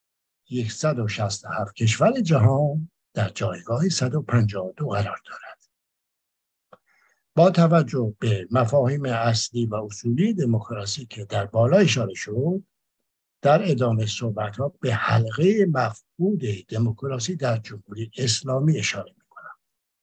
167 کشور جهان در جایگاه 152 قرار دارد. با توجه به مفاهیم اصلی و اصولی دموکراسی که در بالا اشاره شد، در ادامه صحبت‌ها به حلقه مفقود دموکراسی در جمهوری اسلامی اشاره می‌کنم.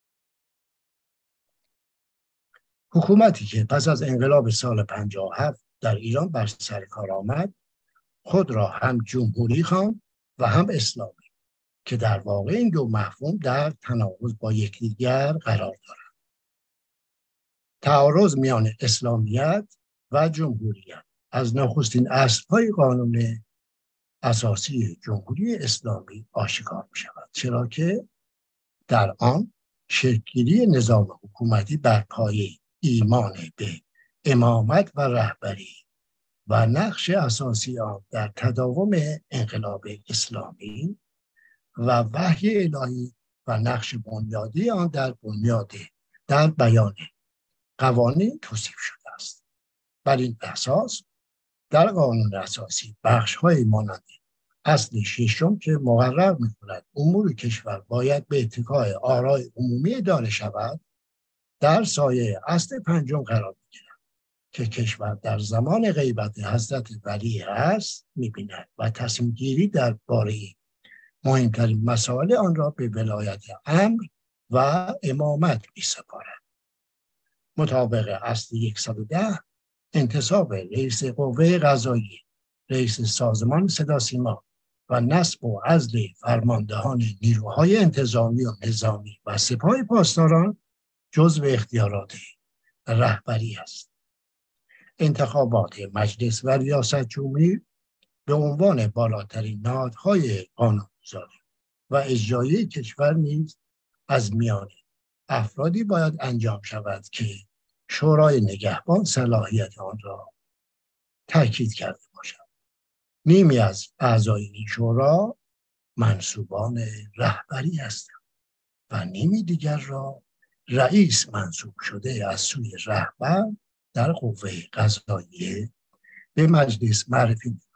حکومتی که پس از انقلاب سال 57 در ایران بر سر کار آمد، خود را هم جمهوری خواند و هم اسلامی که در واقع این دو مفهوم در تناقض با یکدیگر قرار دارند. تعارض میان اسلامیت و جمهوریت از نخستین اصل‌های قانون اساسی جمهوری اسلامی آشکار می شود، چرا که در آن شکل‌گیری نظام حکومتی بر پایه ایمان به امامت و رهبری و نقش اساسی آن در تداوم انقلاب اسلامی و وحی الهی و نقش بنیادی آن در بیان قوانین توصیف شده است. بر این اساس در قانون اساسی بخش‌های مانند اصل ششم که مقرر می‌کند امور کشور باید به اتکای آرای عمومی اداره شود، در سایه اصل پنجم قرار می‌گیرد که کشور در زمان غیبت حضرت ولی است می‌بیند و تصمیم گیری درباره مهمترین مسائل آن را به ولایت امر و امامت می‌سپارد. مطابق اصل 110 انتصاب رئیس قوه قضاییه، رئیس سازمان صدا سیما و نصب و عزل فرماندهان نیروهای انتظامی و نظامی و سپاه پاسداران جزو اختیارات رهبری است. انتخابات مجلس و ریاست جمهوری به عنوان بالاترین نهادهای قانونگذاری و اجرایی کشور نیز از میان افرادی باید انجام شود که شورای نگهبان صلاحیت آن را تاکید کرده باشد. نیمی از اعضای این شورا منصوبان رهبری هستند و نیمی دیگر را رئیس منصوب شده از سوی رهبر در قوه قضاییه به مجلس معرفی می‌کند.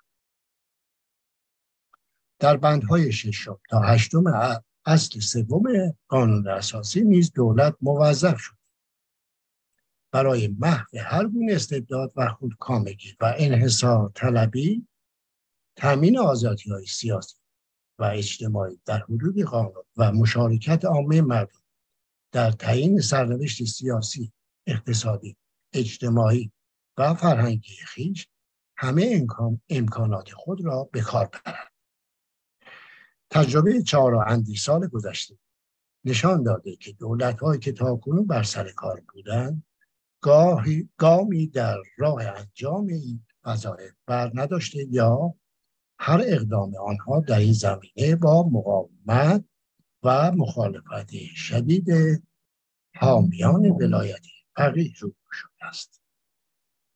در بندهای 6 تا 8 اصل سوم قانون اساسی نیز دولت موظف شد برای محو هر گونه استبداد و خودکامگی و انحصار طلبی تامین آزادی‌های سیاسی و اجتماعی در حدود قانون و مشارکت عامه مردم در تعیین سرنوشت سیاسی، اقتصادی، اجتماعی و فرهنگی خویش همه امکانات خود را به کار برد. تجربه 4 اندی سال گذشته نشان داده که دولت‌هایی که تاکنون بر سر کار بودند گامی در راه انجام این وظایف بر نداشته یا هر اقدام آنها در این زمینه با مقاومت و مخالفت شدید حامیان ولایت فقیه روبرو شده است.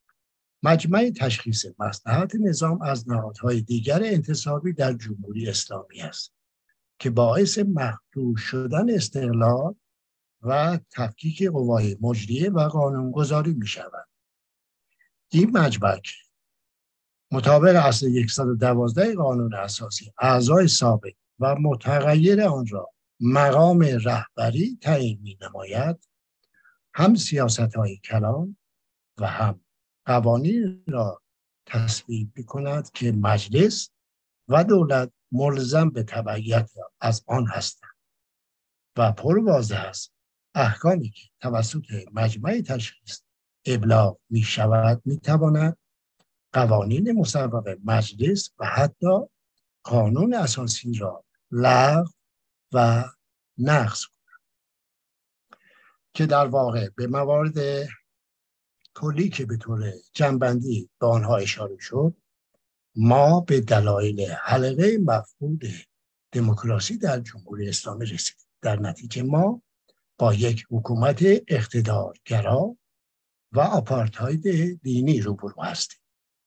مجمع تشخیص مصلحت نظام از نهادهای دیگر انتصابی در جمهوری اسلامی است که باعث مخدوش شدن استقلال و تفکیک قوای مجریه و قانونگذاری می شود. این مجمع مطابق اصل 112 قانون اساسی اعضای سابق و متغیر آن را مقام رهبری تعیین می نماید، هم سیاست‌های کلان و هم قوانین را تصویب می کند که مجلس و دولت ملزم به تبعیت از آن هستند و پرواضح است احکامی که توسط مجمع تشخیص ابلاغ می شود می تواند قوانین مصوب مجلس و حتی قانون اساسی را لغو و نقض کند که در واقع به موارد کلی که به طور جنبندی به آنها اشاره شد ما به دلایل حلقه مفقود دموکراسی در جمهوری اسلامی رسیدیم. در نتیجه ما با یک حکومت اقتدارگرا و آپارتاید دینی روبرو هستیم.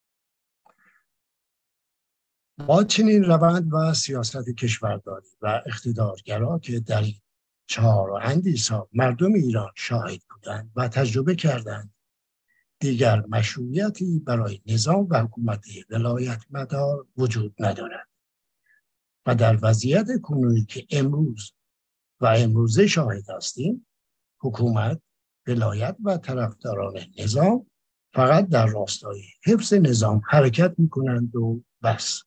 با چنین روند و سیاست کشورداری و اقتدارگرا که در این 4 سال مردم ایران شاهد بودند و تجربه کردند، دیگر مشروعیتی برای نظام و حکومت ولایت مدار وجود ندارد و در وضعیت کنونی که امروزه شاهد هستیم، حکومت، ولایت و طرفداران نظام فقط در راستای حفظ نظام حرکت می‌کنند و بس.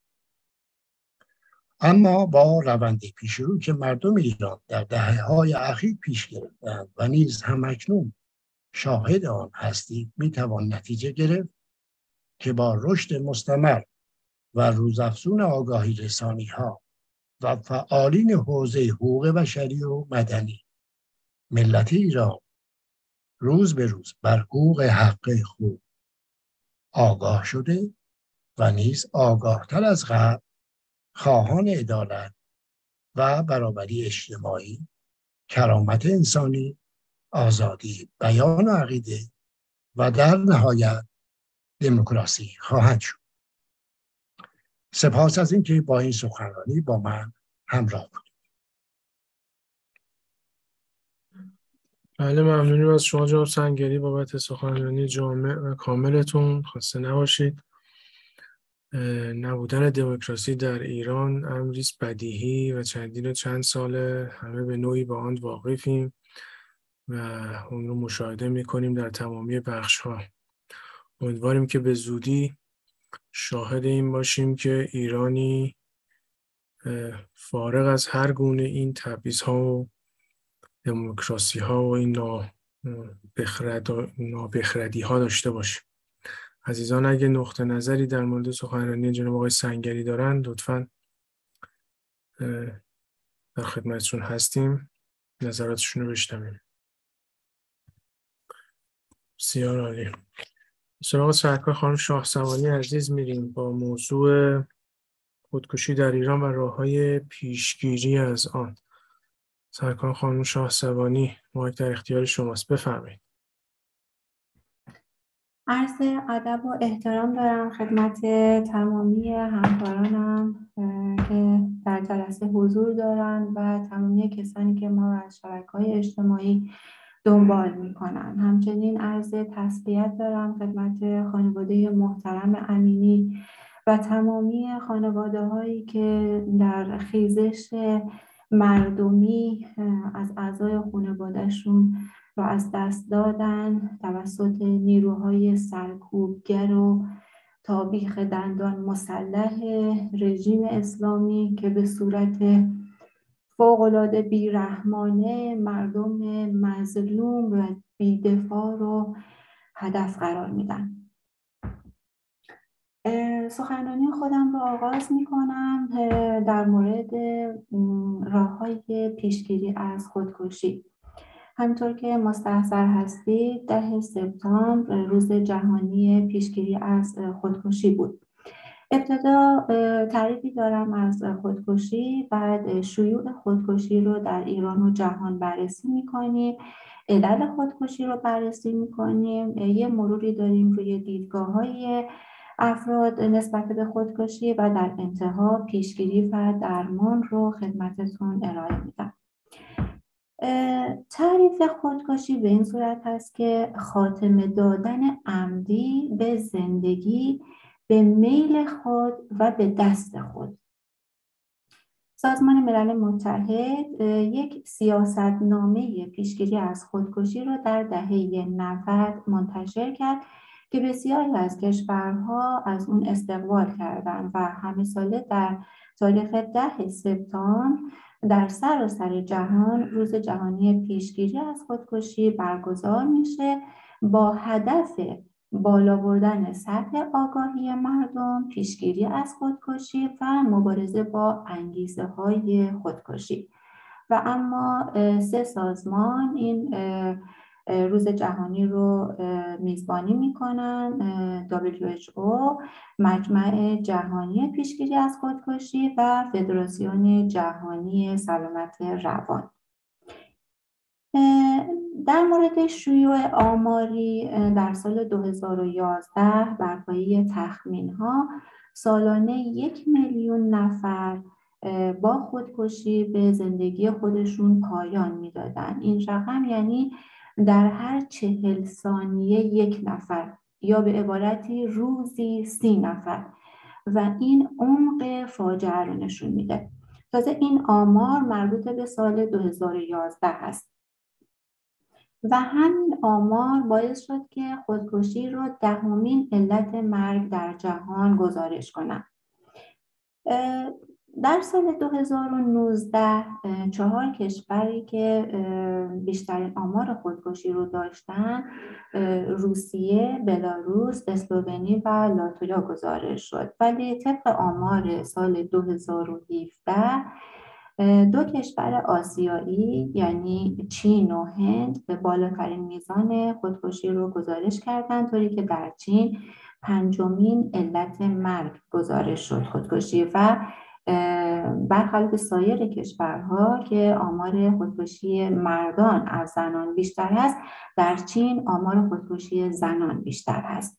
اما با روند پیشرو که مردم ایران در دهه‌های اخیر پیش گرفتند و نیز همکنون شاهد آن هستید، میتوان نتیجه گرفت که با رشد مستمر و روزافزون آگاهی رسانی‌ها و فعالین حوزه حقوق بشری و مدنی، ملت ایران روز به روز بر حقوق حق خود آگاه شده و نیز آگاهتر از قبل خواهان عدالت و برابری اجتماعی، کرامت انسانی، آزادی بیان و عقیده و در نهایت دموکراسی خواهند شد. سپاس از اینکه با این سخنرانی با من همراه بود. بله، ممنونیم از شما جناب سنگری بابت سخنرانی جامع و کاملتون. خسته نباشید. نبودن دموکراسی در ایران امری است بدیهی و چند ساله همه به نوعی با آن واقفیم و اون رو مشاهده می‌کنیم در تمامی بخش‌ها. امیدواریم که به زودی شاهد این باشیم که ایرانی فارغ از هر گونه این تبعیض‌ها و دموکراسی‌ها و این نابخردی‌ها داشته باشیم. عزیزان اگه نقطه نظری در مورد سخنرانی جناب آقای سنگری دارند لطفاً در خدمتشون هستیم، نظراتشون رو بشنویم. بسیار عالی. سراغ سرکار خانم شاهسوانی عزیز میریم با موضوع خودکشی در ایران و راه‌های پیشگیری از آن. سرکار خانم شاهسوانی، مایک در اختیار شماست، بفرمایید. عرض ادب و احترام دارم خدمت تمامی همکارانم که در جلسه حضور دارند و تمامی کسانی که ما از شبکه‌های اجتماعی دنبال می‌کنند. همچنین عرض تسلیت دارم خدمت خانواده محترم امینی و تمامی خانواده‌هایی که در خیزش مردمی از اعضای خانواده‌شون رو از دست دادن توسط نیروهای سرکوبگر و تابیخ دندان مسلح رژیم اسلامی که به صورت فوق‌العاده بیرحمانه مردم مظلوم و بی‌دفاع رو هدف قرار میدن. سخنرانی خودم رو آغاز میکنم در مورد راه‌های پیشگیری از خودکشی. همطور که مستحضر هستید 10 سپتامبر روز جهانی پیشگیری از خودکشی بود. ابتدا تعریفی دارم از خودکشی، بعد شیوع خودکشی رو در ایران و جهان بررسی می‌کنیم. علل خودکشی رو بررسی میکنیم. یه مروری داریم روی دیدگاه‌های افراد نسبت به خودکشی و در انتها پیشگیری و درمان رو خدمتتون ارائه میدم. تعریف خودکشی به این صورت هست که خاتمه دادن عمدی به زندگی به میل خود و به دست خود. سازمان ملل متحد یک سیاستنامه پیشگیری از خودکشی را در دهه 90 منتشر کرد که بسیاری از کشورها از اون استقبال کردند و همه ساله در تاریخ 10 سپتامبر در سراسر جهان روز جهانی پیشگیری از خودکشی برگزار میشه با هدف بالا بردن سطح آگاهی مردم، پیشگیری از خودکشی و مبارزه با انگیزه‌های خودکشی. و اما 3 سازمان این روز جهانی رو میزبانی میکنن: WHO، مجمع جهانی پیشگیری از خودکشی و فدراسیون جهانی سلامت روان. در مورد شیوع آماری در سال 2011 بر پایه تخمین‌ها سالانه 1 میلیون نفر با خودکشی به زندگی خودشون پایان میدادن. این رقم یعنی در هر 40 ثانیه 1 نفر، یا به عبارتی روزی 30 نفر، و این عمق فاجعه رو نشون میده. تازه این آمار مربوط به سال 2011 هست و همین آمار باعث شد که خودکشی رو 10مین علت مرگ در جهان گزارش کنند. در سال 2019 4 کشوری که بیشترین آمار خودکشی رو داشتن، روسیه، بلاروس، اسلوونی و لاتویا گزارش شد. ولی طبق آمار سال 2017 2 کشور آسیایی یعنی چین و هند به بالاترین میزان خودکشی رو گزارش کردند، طوری که در چین 5مین علت مرگ گزارش شد خودکشی و برخلاف سایر کشورها که آمار خودکشی مردان از زنان بیشتر است، در چین آمار خودکشی زنان بیشتر است.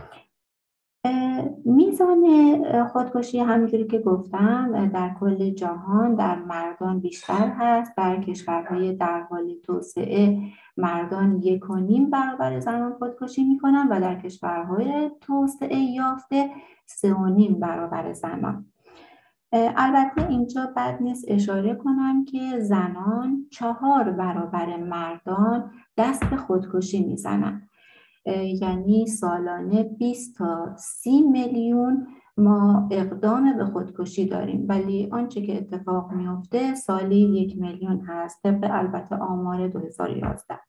میزان خودکشی همونجوری که گفتم در کل جهان در مردان بیشتر هست. در کشورهای در حال توسعه مردان 1.5 برابر زنان خودکشی میکنن و در کشورهای توسعه یافته 3.5 برابر زنان. البته اینجا بد نیست اشاره کنم که زنان 4 برابر مردان دست به خودکشی میزنن. یعنی سالانه 20 تا 30 میلیون ما اقدام به خودکشی داریم، ولی آنچه که اتفاق میفته سالی 1 میلیون هست طبق البته آمار 2011.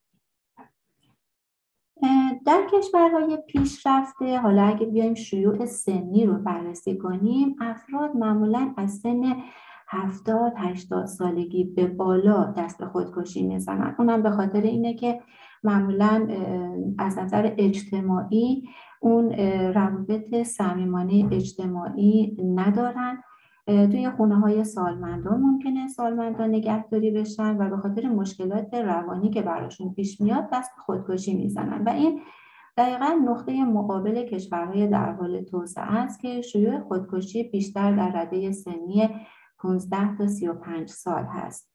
در کشورهای پیشرفته، حالا اگه بیایم شیوع سنی رو بررسی کنیم، افراد معمولاً از سن 70-80 سالگی به بالا دست به خودکشی میزنن. اونم به خاطر اینه که معمولاً از نظر اجتماعی اون روابط صمیمانه اجتماعی ندارن. توی خونه‌های سالمندان ممکنه سالمندان نگهداری بشن و به خاطر مشکلات روانی که براشون پیش میاد دست به خودکشی میزنن و این دقیقاً نقطه مقابل کشورهای در حال توسعه است که شیوع خودکشی بیشتر در رده سنی 15 تا 35 سال هست.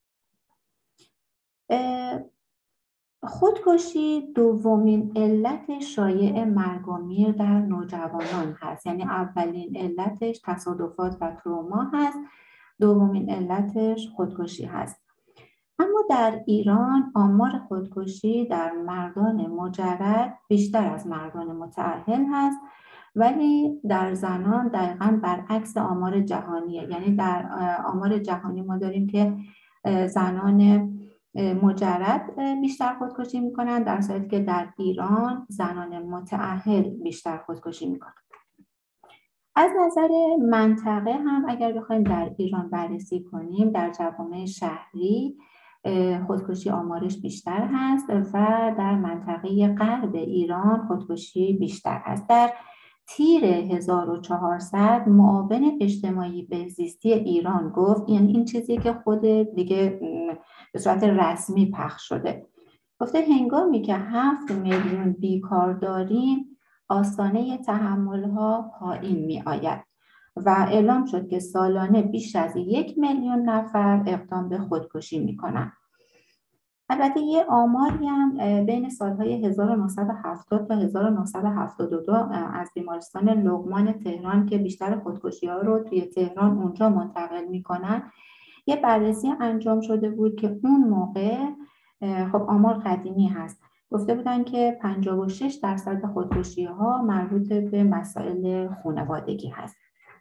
خودکشی 2مین علت شایع مرگ و میر در نوجوانان هست، یعنی اولین علتش تصادفات و تروما هست، 2مین علتش خودکشی هست. اما در ایران آمار خودکشی در مردان مجرد بیشتر از مردان متأهل هست، ولی در زنان دقیقاً برعکس آمار جهانیه. یعنی در آمار جهانی ما داریم که زنان مجرد بیشتر خودکشی میکنن، در صورتی که در ایران زنان متأهل بیشتر خودکشی میکنن. از نظر منطقه هم اگر بخوایم در ایران بررسی کنیم، در جوامع شهری خودکشی آمارش بیشتر هست و در منطقه غرب ایران خودکشی بیشتر هست. در تیر 1400 معاون اجتماعی بهزیستی ایران گفت، یعنی این چیزی که خود دیگه به صورت رسمی پخش شده، گفته هنگامی که 7 میلیون بیکار داریم آستانه تحمل‌ها پایین می آید و اعلام شد که سالانه بیش از 1 میلیون نفر اقدام به خودکشی می کنند. البته یه آماری هم بین سالهای 1970 تا 1972 از بیمارستان لقمان تهران که بیشتر خودکشی‌ها رو توی تهران اونجا منتقل می‌کنن، یه بررسی انجام شده بود که اون موقع خب آمار قدیمی هست، گفته بودن که 56% خودکشی‌ها مربوط به مسائل خانوادگی هست.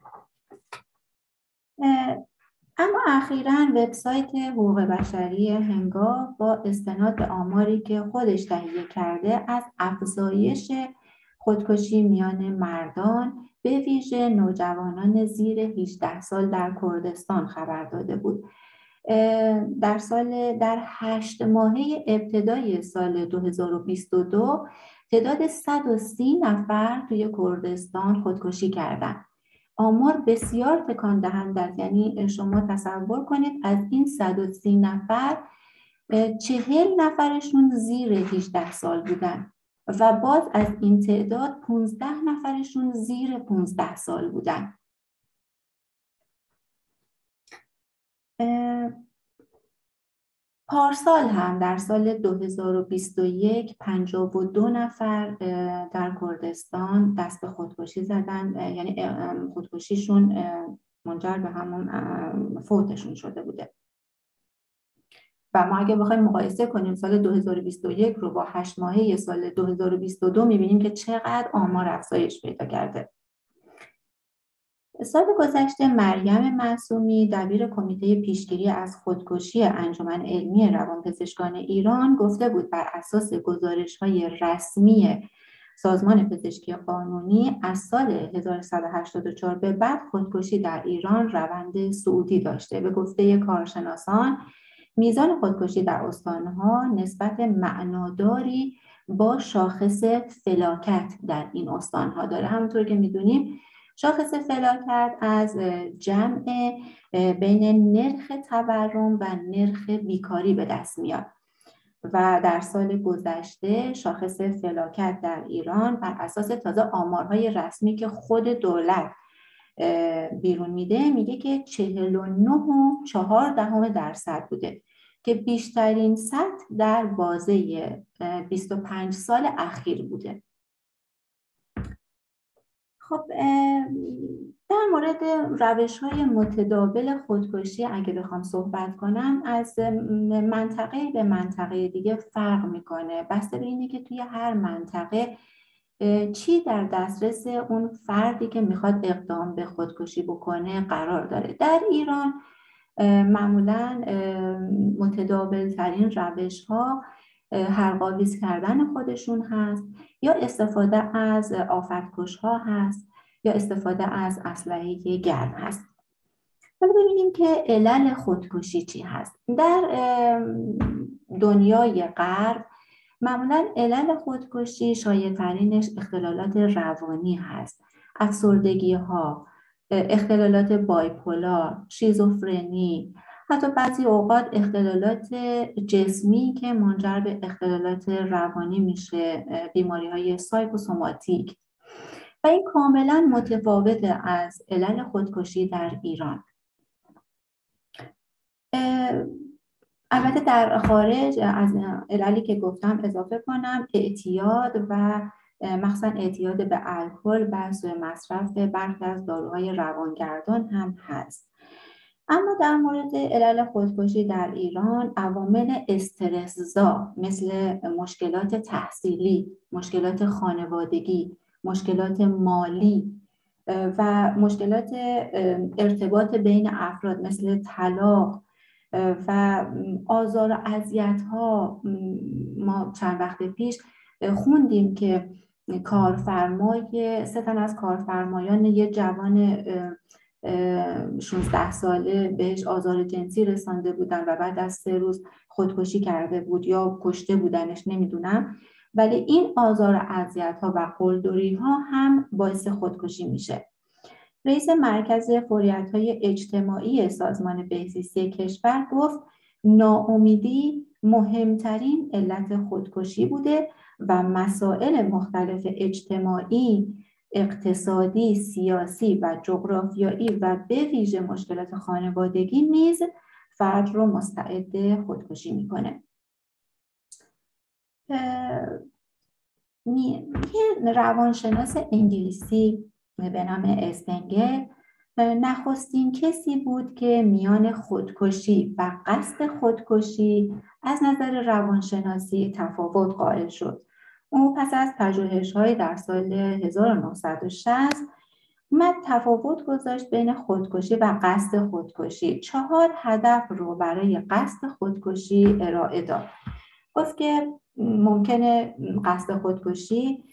اما اخیراً وبسایت حقوق بشری هنگام با استناد به آماری که خودش تهیه کرده از افزایش خودکشی میان مردان به ویژه نوجوانان زیر 18 سال در کردستان خبر داده بود. در 8 ماهه ابتدای سال 2022 تعداد 130 نفر توی کردستان خودکشی کردند. آمار بسیار تکان دهنده است. یعنی شما تصور کنید از این 130 نفر 40 نفرشون زیر 18 سال بودن و باز از این تعداد 15 نفرشون زیر 15 سال بودن. پارسال هم در سال 2021 52 نفر در کردستان دست به خودکشی زدن، یعنی خودکشیشون منجر به همون فوتشون شده بوده. و ما اگه بخوایم مقایسه کنیم سال 2021 رو با 8 ماهه سال 2022 می‌بینیم که چقدر آمار افزایش پیدا کرده. سال گذشته مریم معصومی دبیر کمیته پیشگیری از خودکشی انجمن علمی روانپزشکان ایران گفته بود بر اساس گزارش‌های رسمی سازمان پزشکی قانونی از سال 1184 به بعد خودکشی در ایران روند صعودی داشته. به گفته کارشناسان میزان خودکشی در استان‌ها نسبت معناداری با شاخص فلاکت در این استان‌ها داره. همونطور که می‌دونیم شاخص فلاکت از جمع بین نرخ تورم و نرخ بیکاری به دست میاد و در سال گذشته شاخص فلاکت در ایران بر اساس تازه آمارهای رسمی که خود دولت بیرون میده میگه که 49.4% بوده که بیشترین سطح در بازه 25 سال اخیر بوده. خب در مورد روش‌های متداول خودکشی اگه بخوام صحبت کنم از منطقه به منطقه دیگه فرق میکنه، بسته به اینه که توی هر منطقه چی در دسترس اون فردی که میخواد اقدام به خودکشی بکنه قرار داره. در ایران معمولاً متداول ترین روش‌ها هرقاویز کردن خودشون هست یا استفاده از آفتکش‌ها هست یا استفاده از اسلحه گرم هست. حالا ببینیم که علل خودکشی چی هست. در دنیای غرب معمولاً علل خودکشی شایع‌ترینش اختلالات روانی هست. افسردگی‌ها، اختلالات بایپولار، شیزوفرنی، حتی بعضی اوقات اختلالات جسمی که منجر به اختلالات روانی میشه، بیماری‌های سایکوسوماتیک و این کاملا متفاوت از علل خودکشی در ایران. البته در خارج از عللی که گفتم اضافه کنم اعتیاد و مخصوصا اعتیاد به الکل و سوء مصرف برخی از داروهای روانگردان هم هست. اما در مورد علل خودکشی در ایران عوامل استرس‌زا مثل مشکلات تحصیلی، مشکلات خانوادگی، مشکلات مالی و مشکلات ارتباط بین افراد مثل طلاق و آزار و اذیت‌ها. ما چند وقت پیش خوندیم که سه تن از کارفرمایان یه جوان 16 ساله بهش آزار جنسی رسانده بودن و بعد از 3 روز خودکشی کرده بود یا کشته بودنش، نمیدونم. ولی این آزار و اذیت‌ها و قلدری‌ها هم باعث خودکشی میشه. رئیس مرکز فعالیت‌های اجتماعی سازمان بهزیستی کشور گفت ناامیدی مهمترین علت خودکشی بوده و مسائل مختلف اجتماعی، اقتصادی، سیاسی و جغرافیایی و به ویژه مشکلات خانوادگی نیز فرد رو مستعد خودکشی میکنه. یه روانشناس انگلیسی به نام استنگر نخستین کسی بود که میان خودکشی و قصد خودکشی از نظر روانشناسی تفاوت قائل شد. او پس از پژوهش‌های در سال 1960 اومد تفاوت گذاشت بین خودکشی و قصد خودکشی. 4 هدف رو برای قصد خودکشی ارائه داد. گفت که ممکنه قصد خودکشی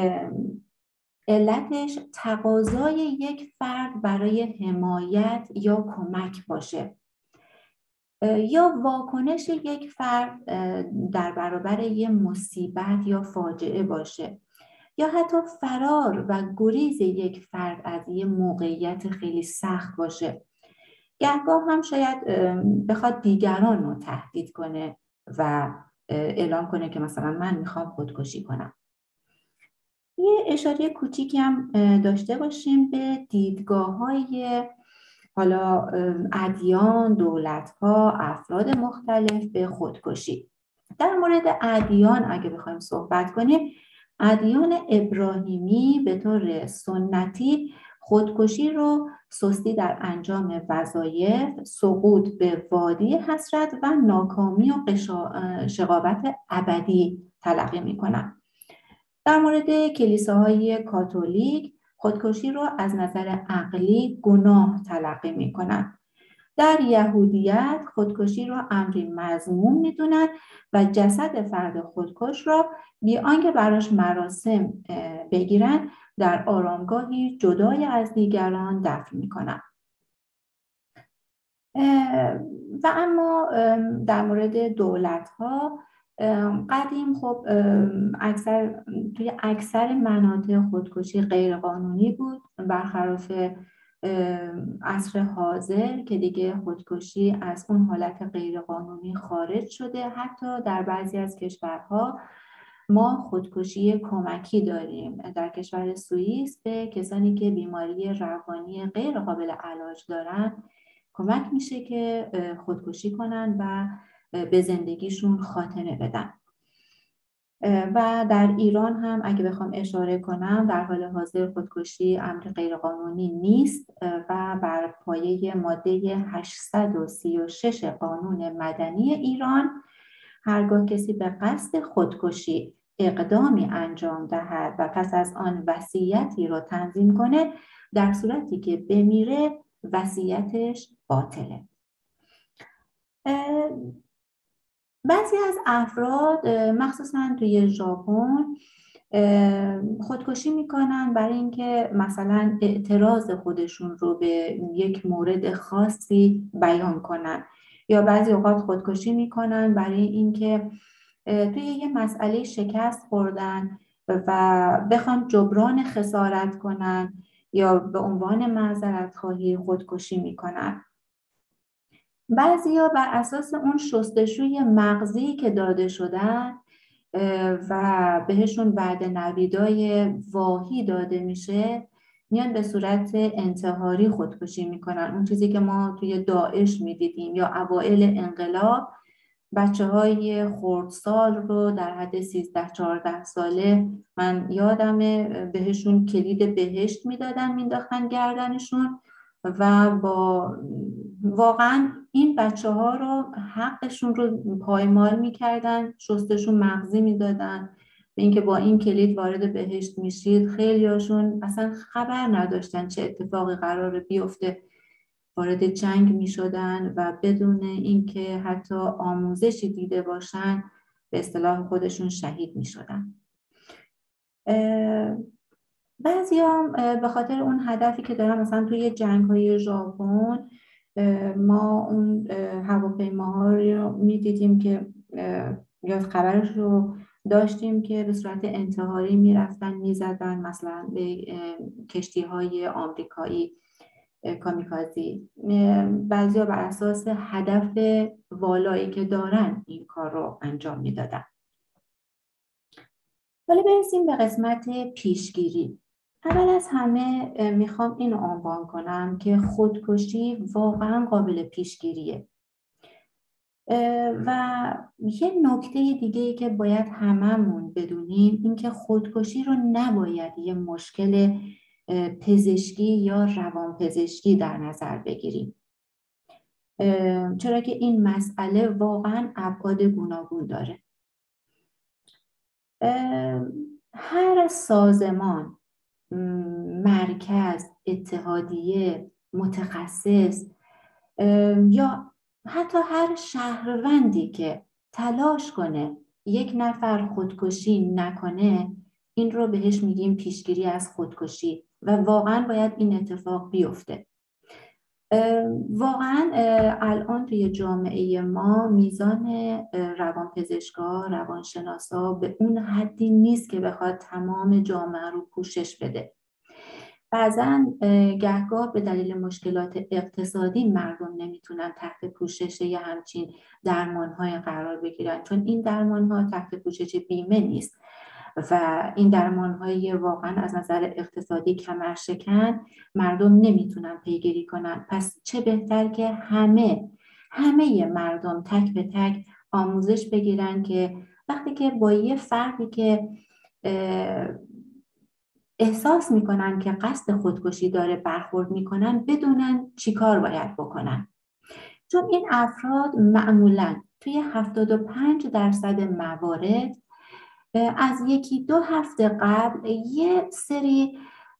علتش تقاضای یک فرد برای حمایت یا کمک باشه، یا واکنش یک فرد در برابر یک مصیبت یا فاجعه باشه، یا حتی فرار و گریز یک فرد از یک موقعیت خیلی سخت باشه. گهگاه هم شاید بخواد دیگران رو تهدید کنه و اعلام کنه که مثلا من میخوام خودکشی کنم. یه اشاره کوچیکی هم داشته باشیم به دیدگاه‌های حالا ادیان، دولت‌ها، افراد مختلف به خودکشی. در مورد ادیان اگه بخوایم صحبت کنیم، ادیان ابراهیمی به طور سنتی خودکشی رو سستی در انجام وظایف، سقوط به وادی حسرت و ناکامی و شقاوت ابدی تلقی می‌کنند. در مورد کلیساهای کاتولیک خودکشی رو از نظر عقلی گناه تلقی می‌کنند. در یهودیت خودکشی را امری مذموم می‌دونند و جسد فرد خودکش را بی آنکه براش مراسم بگیرند در آرامگاهی جدای از دیگران دفن می‌کنند. و اما در مورد دولت‌ها قدیم خب توی اکثر مناطق خودکشی غیرقانونی بود، برخلاف عصر حاضر که دیگه خودکشی از اون حالت غیرقانونی خارج شده. حتی در بعضی از کشورها ما خودکشی کمکی داریم. در کشور سوئیس به کسانی که بیماری روانی غیر قابل علاج دارن کمک میشه که خودکشی کنن و به زندگیشون خاتمه بدن. و در ایران هم اگه بخوام اشاره کنم، در حال حاضر خودکشی امر غیرقانونی نیست و بر پایه ماده 836 قانون مدنی ایران هرگاه کسی به قصد خودکشی اقدامی انجام دهد و پس از آن وصیتی را تنظیم کنه، در صورتی که بمیره وصیتش باطله. بعضی از افراد مخصوصا توی ژاپن خودکشی میکنن برای اینکه مثلا اعتراض خودشون رو به یک مورد خاصی بیان کنن، یا بعضی اوقات خودکشی میکنن برای اینکه توی یه مسئله شکست خوردن و بخوان جبران خسارت کنن یا به عنوان معذرت خواهی خودکشی میکنن. بعضیا بر اساس اون شستشوی مغزی که داده شدن و بهشون وعده نویدای واهی داده میشه، میان به صورت انتحاری خودکشی میکنن. اون چیزی که ما توی داعش میدیدیم یا اوائل انقلاب، بچه‌های خردسال رو در حد 13-14 ساله من یادمه بهشون کلید بهشت میدادن، مینداختن گردنشون و با واقعا این بچه‌ها رو حقشون رو پایمال میکردن، شستشون مغزی میدادن به اینکه با این کلید وارد بهشت میشید. خیلی هاشون اصلا خبر نداشتن چه اتفاقی قراره بیفته، وارد جنگ میشدن و بدون اینکه حتی آموزشی دیده باشن به اصطلاح خودشون شهید میشدن. بعضی هم به خاطر اون هدفی که دارن، مثلا توی جنگ‌های ژاپن ما اون هواپیماها رو میدیدیم که یا خبرش رو داشتیم که به صورت انتحاری میرفتن میزدن مثلا به کشتی‌های آمریکایی کامیکازی. بعضیا بر اساس هدف والایی که دارن این کار رو انجام میدادن. ولی برسیم به قسمت پیشگیری. اول از همه میخوام اینو عنوان کنم که خودکشی واقعا قابل پیشگیریه. و یه نکته دیگه‌ای که باید هممون بدونیم این که خودکشی رو نباید یه مشکل پزشکی یا روانپزشکی در نظر بگیریم، چرا که این مسئله واقعا ابعاد گوناگون داره. هر سازمان، مرکز، اتحادیه، متخصص یا حتی هر شهروندی که تلاش کنه یک نفر خودکشی نکنه، این رو بهش میگیم پیشگیری از خودکشی و واقعا باید این اتفاق بیفته. واقعا الان توی جامعه ما میزان روانپزشکا، روانشناسا به اون حدی نیست که بخواد تمام جامعه رو پوشش بده. بعضا گهگاه به دلیل مشکلات اقتصادی مردم نمیتونن تحت پوشش یه همچین درمان‌های قرار بگیرن، چون این درمان‌ها تحت پوشش بیمه نیست و این درمان‌های واقعا از نظر اقتصادی کمرشکن مردم نمیتونن پیگیری کنن. پس چه بهتر که همه مردم تک به تک آموزش بگیرن که وقتی که با یه فردی که احساس میکنن که قصد خودکشی داره برخورد میکنن بدونن چی کار باید بکنن. چون این افراد معمولاً توی 75% موارد از 1-2 هفته قبل یه سری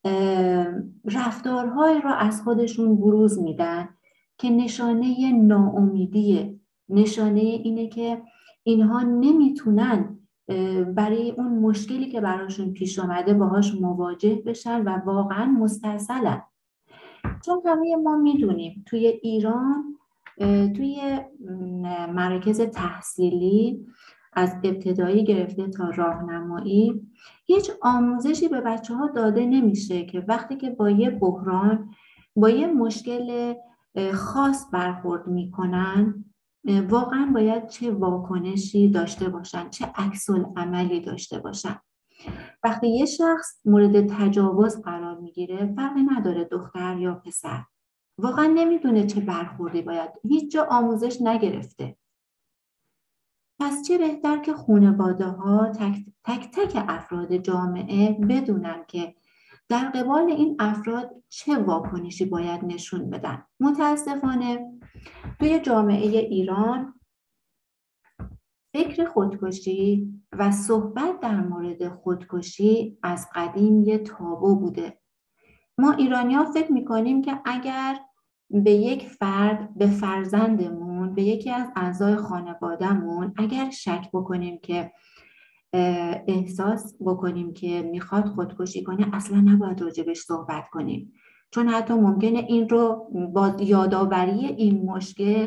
رفتارهای رو از خودشون بروز میدن که نشانه ناامیدیه، نشانه اینه که اینها نمیتونن برای اون مشکلی که براشون پیش اومده باهاش مواجه بشن و واقعا مسترسلن. چون همه ما میدونیم توی ایران توی مراکز تحصیلی از ابتدایی گرفته تا راهنمایی هیچ آموزشی به بچه‌ها داده نمیشه که وقتی که با یه بحران، با یه مشکل خاص برخورد میکنن واقعا باید چه واکنشی داشته باشن، چه عکس‌العملی داشته باشن. وقتی یه شخص مورد تجاوز قرار میگیره، فرقی نداره دختر یا پسر، واقعا نمیدونه چه برخوردی باید، هیچ جا آموزش نگرفته. پس چه بهتر که خانواده‌ها تک افراد جامعه بدونن که در قبال این افراد چه واکنشی باید نشون بدن. متاسفانه توی جامعه ایران فکر خودکشی و صحبت در مورد خودکشی از قدیم یه تابو بوده. ما ایرانی‌ها فکر می‌کنیم که اگر به یک فرد، به فرزندمون، به یکی از اعضای خانواده‌مون اگر شک بکنیم که احساس بکنیم که میخواد خودکشی کنه، اصلا نباید راجبش صحبت کنیم، چون حتی ممکنه این رو با یادآوری این مشکل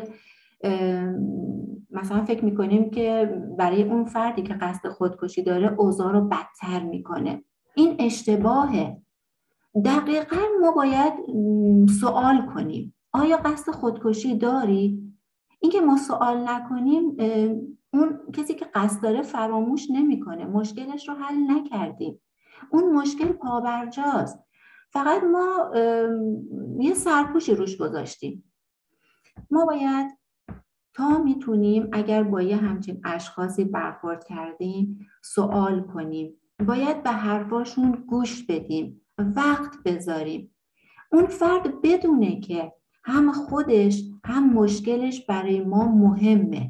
مثلا فکر میکنیم که برای اون فردی که قصد خودکشی داره اوضاع رو بدتر میکنه. این اشتباهه. دقیقاً ما باید سوال کنیم آیا قصد خودکشی داری؟ اینکه ما سوال نکنیم اون کسی که قصد داره فراموش نمیکنه، مشکلش رو حل نکردیم، اون مشکل پابرجاست، فقط ما یه سرپوشی روش گذاشتیم. ما باید تا میتونیم اگر با یه همچین اشخاصی برخورد کردیم سوال کنیم، باید به حرفاشون گوش بدیم، وقت بذاریم، اون فرد بدونه که هم خودش هم مشکلش برای ما مهمه.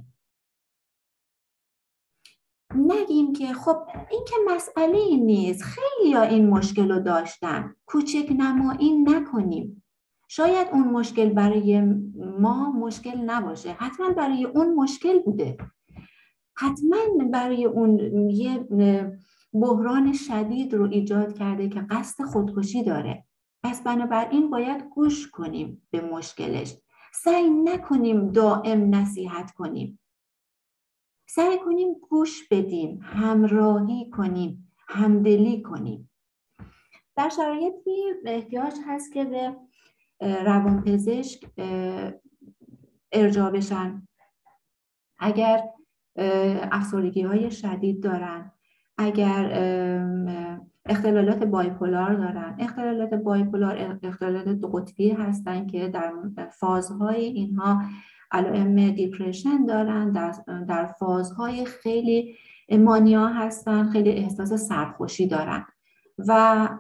نگیم که خب این که مسئله نیست، خیلی ها این مشکل رو داشتن، کوچک نمایی نکنیم. شاید اون مشکل برای ما مشکل نباشه، حتما برای اون مشکل بوده، حتما برای اون یه بحران شدید رو ایجاد کرده که قصد خودکشی داره. پس بنابراین باید گوش کنیم به مشکلش، سعی نکنیم دائم نصیحت کنیم، سعی کنیم گوش بدیم، همراهی کنیم، همدلی کنیم. در شرایطی احتیاج هست که به روانپزشک ارجاع بشن. اگر افسردگی‌های شدید دارن، اگر اختلالات بایپولار دارن. اختلالات بایپولار اختلالات دو قطبی هستن که در فازهای اینها علائم دیپرشن دارن، در فازهای خیلی مانیا هستن، خیلی احساس سرخوشی دارن و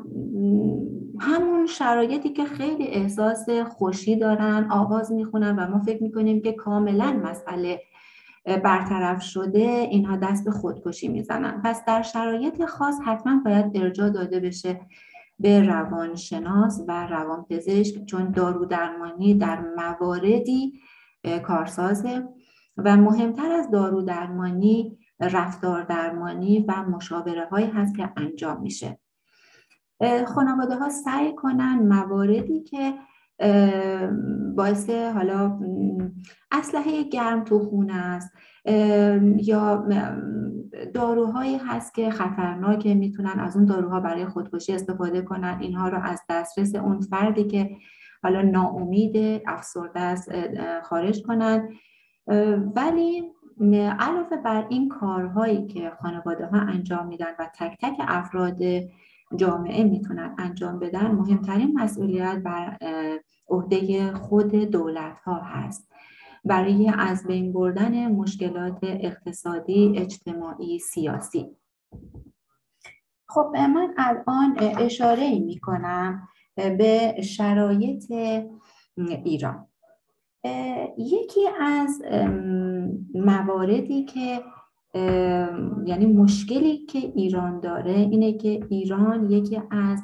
همون شرایطی که خیلی احساس خوشی دارن آواز میخونن و ما فکر میکنیم که کاملا مسئله برطرف شده، اینها دست به خودکشی میزنن. پس در شرایط خاص حتما باید ارجاع داده بشه به روانشناس و روانپزشک، چون دارو درمانی در مواردی کارسازه و مهمتر از دارو درمانی رفتار درمانی و مشاوره هایی هست که انجام میشه. خانواده ها سعی کنن مواردی که باعث حالا اسلحه گرم تو خونه است یا داروهایی هست که خطرناکه، میتونن از اون داروها برای خودکشی استفاده کنن، اینها رو از دسترس اون فردی که حالا ناامید افسرده است خارج کنن. ولی علاوه بر این کارهایی که خانواده ها انجام میدن و تک تک افراد جامعه میتونن انجام بدن، مهمترین مسئولیت بر عهده خود دولت ها هست برای از بین بردن مشکلات اقتصادی، اجتماعی، سیاسی. خب من الان اشاره میکنم به شرایط ایران. یکی از مواردی که یعنی مشکلی که ایران داره اینه که ایران یکی از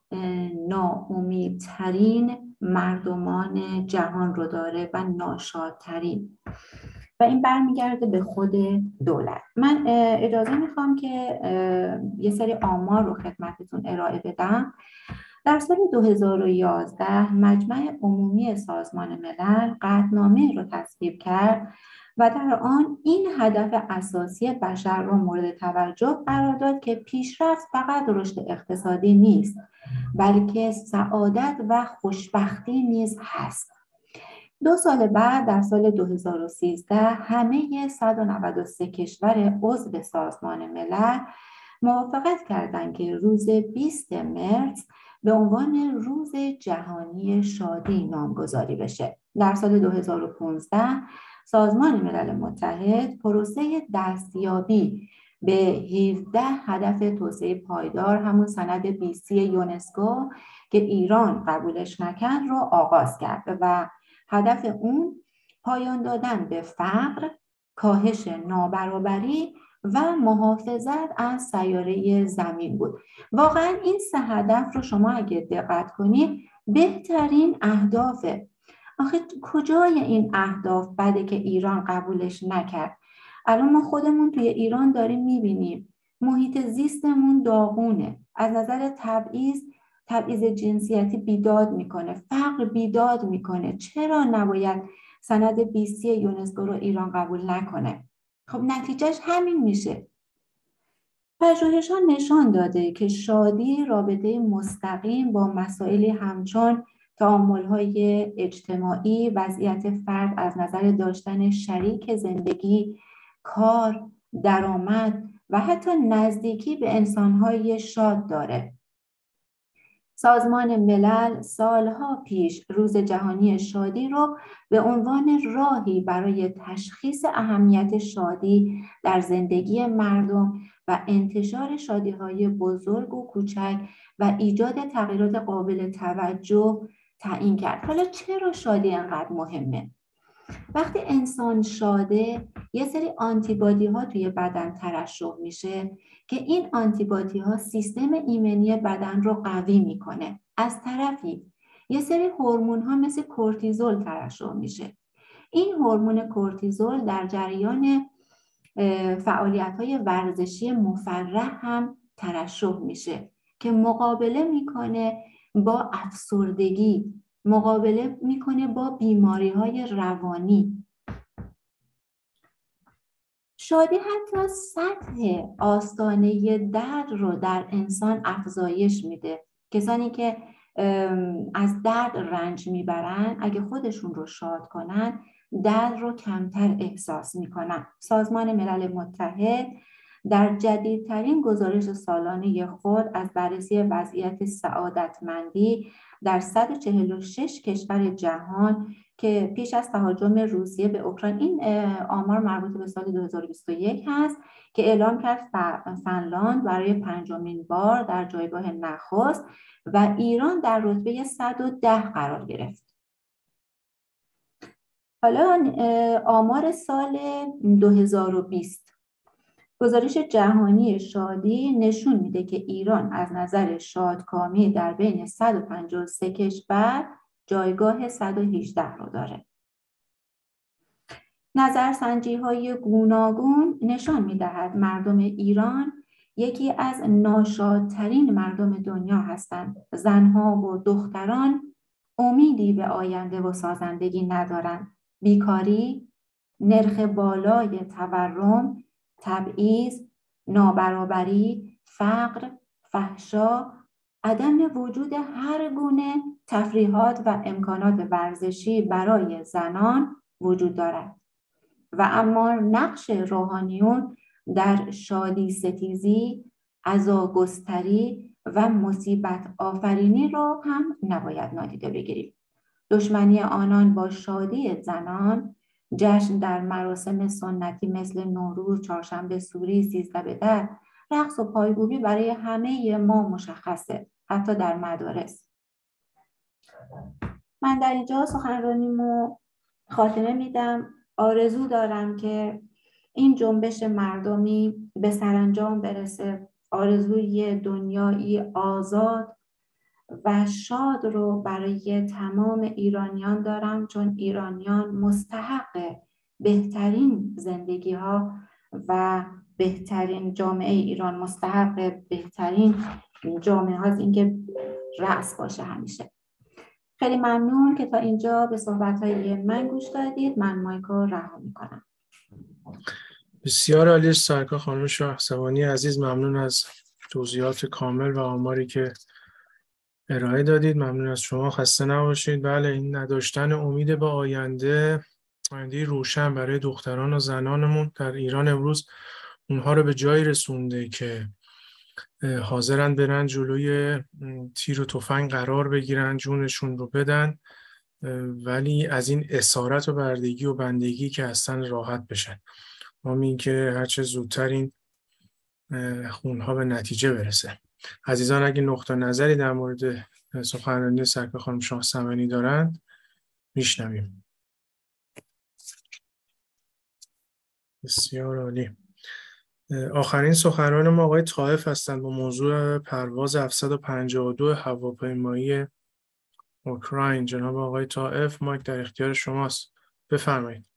ناامیدترین مردمان جهان رو داره و ناشادترین، و این برمیگرده به خود دولت. من اجازه میخوام که یه سری آمار رو خدمتتون ارائه بدم. در سال 2011 مجمع عمومی سازمان ملل قطعنامه رو تصویب کرد و در آن این هدف اساسی بشر را مورد توجه قرار داد که پیشرفت فقط رشد اقتصادی نیست، بلکه سعادت و خوشبختی نیز هست. 2 سال بعد در سال 2013 همه 193 کشور عضو سازمان ملل موافقت کردند که روز 20 مارس به عنوان روز جهانی شادی نامگذاری بشه. در سال 2015 سازمان ملل متحد پروسه دستیابی به 17 هدف توسعه پایدار، همون سند 20 یونسکو که ایران قبولش نکرد، رو آغاز کرد و هدف اون پایان دادن به فقر، کاهش نابرابری و محافظت از سیاره زمین بود. واقعا این 3 هدف رو شما اگه دقت کنید بهترین اهدافه. آخه کجای این اهداف بده که ایران قبولش نکرد؟ الان ما خودمون توی ایران داریم میبینیم محیط زیستمون داغونه، از نظر تبعیض جنسیتی بیداد میکنه، فقر بیداد میکنه. چرا نباید سند 20 یونسکو رو ایران قبول نکنه؟ خب نتیجهش همین میشه. پژوهش‌ها نشان داده که شادی رابطه مستقیم با مسائلی همچون تعامل‌های اجتماعی، وضعیت فرد از نظر داشتن شریک زندگی، کار، درآمد و حتی نزدیکی به انسان‌های شاد داره. سازمان ملل سالها پیش روز جهانی شادی رو به عنوان راهی برای تشخیص اهمیت شادی در زندگی مردم و انتشار شادی‌های بزرگ و کوچک و ایجاد تغییرات قابل توجه تعیین کرد. حالا چرا شادی انقدر مهمه؟ وقتی انسان شاده یه سری آنتیبادی ها توی بدن ترشح میشه که این آنتیبادی ها سیستم ایمنی بدن رو قوی میکنه. از طرفی یه سری هورمون ها مثل کورتیزول ترشح میشه. این هورمون کورتیزول در جریان فعالیت های ورزشی مفرح هم ترشح میشه که مقابله میکنه با افسردگی، مقابله میکنه با بیماری‌های روانی. شادی حتی سطح آستانه درد رو در انسان افزایش میده. کسانی که از درد رنج میبرن، اگه خودشون رو شاد کنن درد رو کمتر احساس میکنن. سازمان ملل متحد در جدیدترین گزارش سالانه خود از بررسی وضعیت سعادتمندی در 146 کشور جهان که پیش از تهاجم روسیه به اوکراین، این آمار مربوط به سال 2021 هست، که اعلام کرد فنلاند برای 5مین بار در جایگاه نخست و ایران در رتبه 110 قرار گرفت. حالا آمار سال 2020 گزارش جهانی شادی نشون میده که ایران از نظر شادکامی در بین 153 کشور جایگاه 118 رو داره. نظرسنجی‌های گوناگون نشان میدهد مردم ایران یکی از ناشادترین مردم دنیا هستند. زنها و دختران امیدی به آینده و سازندگی ندارند. بیکاری، نرخ بالای تورم، تبعیض، نابرابری، فقر، فحشا، عدم وجود هر گونه تفریحات و امکانات ورزشی برای زنان وجود دارد. و اما نقش روحانیون در شادی ستیزی، عزاگستری و مصیبت آفرینی را هم نباید نادیده بگیریم. دشمنی آنان با شادی زنان، جشن در مراسم سنتی مثل نوروز، چهارشنبه سوری، 13 بدر، رقص و پایگوبی برای همه ما مشخصه، حتی در مدارس. من در اینجا سخنرانیمو خاتمه میدم. آرزو دارم که این جنبش مردمی به سرانجام برسه. آرزوی دنیایی آزاد و شاد رو برای تمام ایرانیان دارم، چون ایرانیان مستحق بهترین زندگی ها و بهترین جامعه ایران مستحق بهترین جامعه هاست، اینکه رأس باشه همیشه. خیلی ممنون که تا اینجا به صحبت‌های من گوش دادید. من مایکو رها می‌کنم. بسیار عالی سرکار خانم شاهسوانی عزیز، ممنون از توضیحات کامل و آماری که ارائه دادید. ممنون از شما، خسته نباشید. بله، این نداشتن امید به آینده روشن برای دختران و زنانمون در ایران امروز اونها رو به جایی رسونده که حاضرن برن جلوی تیر و تفنگ قرار بگیرن، جونشون رو بدن، ولی از این اسارت و بردگی و بندگی که هستن راحت بشن. همین که هرچه زودتر این خونها به نتیجه برسه. عزیزان اگه نقطه نظری در مورد سخنرانی سرکار خانم شاهسوانی دارند میشنویم. بسیار عالی. آخرین سخنران ما آقای طائف هستند با موضوع پرواز 752 هواپیمایی اوکراین. جناب آقای طائف، مایک در اختیار شماست، بفرمایید.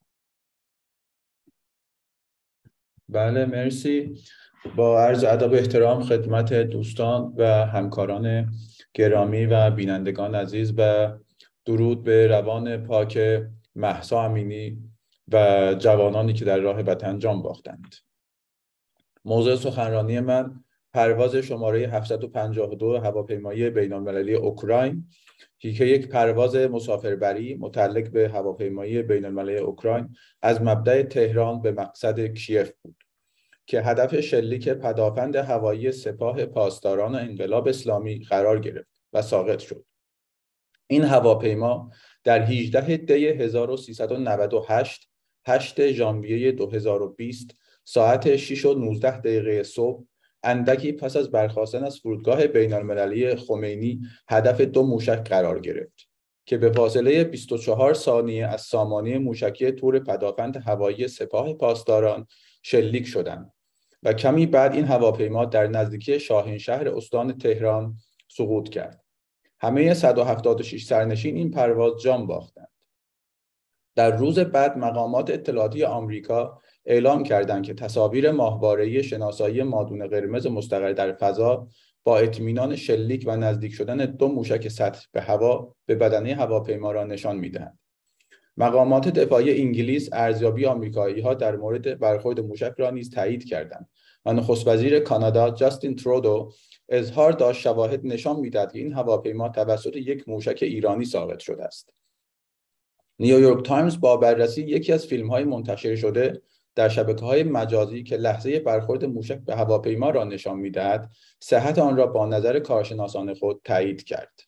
بله، مرسی. با عرض ادب و احترام خدمت دوستان و همکاران گرامی و بینندگان عزیز و درود به روان پاک مهسا امینی و جوانانی که در راه وطن جان باختند. موضوع سخنرانی من پرواز شماره 752 هواپیمایی بین‌المللی اوکراین که یک پرواز مسافربری متعلق به هواپیمایی بین‌المللی اوکراین از مبدأ تهران به مقصد کیف بود که هدف شلیک پدافند هوایی سپاه پاسداران انقلاب اسلامی قرار گرفت و ساقط شد. این هواپیما در 18 دی 1398 8 ژانویه 2020 ساعت 6:19 صبح اندکی پس از برخاستن از فرودگاه بین‌المللی خمینی هدف 2 موشک قرار گرفت که به فاصله 24 ثانیه از سامانه موشکی تور پدافند هوایی سپاه پاسداران شلیک شدند و کمی بعد این هواپیما در نزدیکی شاهینشهر استان تهران سقوط کرد. همه 176 سرنشین این پرواز جان باختند. در روز بعد مقامات اطلاعاتی آمریکا اعلام کردند که تصاویر ماهواره‌ای شناسایی مادون قرمز مستقر در فضا با اطمینان شلیک و نزدیک شدن 2 موشک سطح به هوا به بدنه هواپیما را نشان می‌دهند. مقامات دفاعی انگلیس ارزیابی آمریکایی‌ها در مورد برخورد موشک را نیز تایید کردند و نخست وزیر کانادا جاستین ترودو اظهار داشت شواهد نشان می‌دهد که این هواپیما توسط یک موشک ایرانی ساقط شده است. نیویورک تایمز با بررسی یکی از فیلم‌های منتشر شده در شبکه‌های مجازی که لحظه برخورد موشک به هواپیما را نشان می‌دهد، صحت آن را با نظر کارشناسان خود تایید کرد.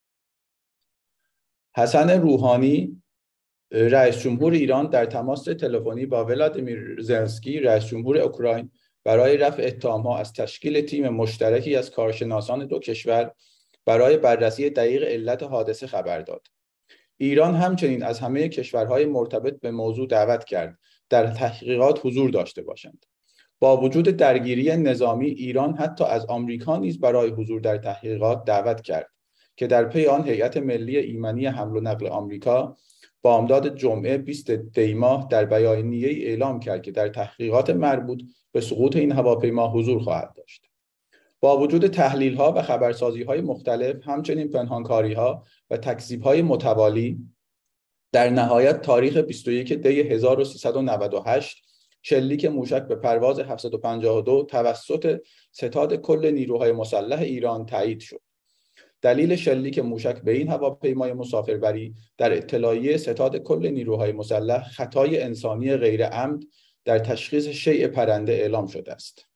حسن روحانی رئیس جمهور ایران در تماس تلفنی با ولادیمیر زلنسکی رئیس جمهور اوکراین برای رفع اتهام‌ها از تشکیل تیم مشترکی از کارشناسان دو کشور برای بررسی دقیق علت حادثه خبر داد. ایران همچنین از همه کشورهای مرتبط به موضوع دعوت کرد در تحقیقات حضور داشته باشند. با وجود درگیری نظامی، ایران حتی از آمریکا نیز برای حضور در تحقیقات دعوت کرد که در پی آن هیئت ملی ایمنی حمل و نقل آمریکا بامداد جمعه 20 دی ماه در بیانیه اعلام کرد که در تحقیقات مربوط به سقوط این هواپیما حضور خواهد داشت. با وجود تحلیل‌ها و خبرسازی‌های مختلف، همچنین پنهانکاری‌ها و تکذیب‌های متوالی، در نهایت تاریخ 21 دی 1398 شلیک موشک به پرواز 752 توسط ستاد کل نیروهای مسلح ایران تایید شد. دلیل شلیک موشک به این هواپیمای مسافربری در اطلاعیه ستاد کل نیروهای مسلح خطای انسانی غیر عمد در تشخیص شیء پرنده اعلام شده است.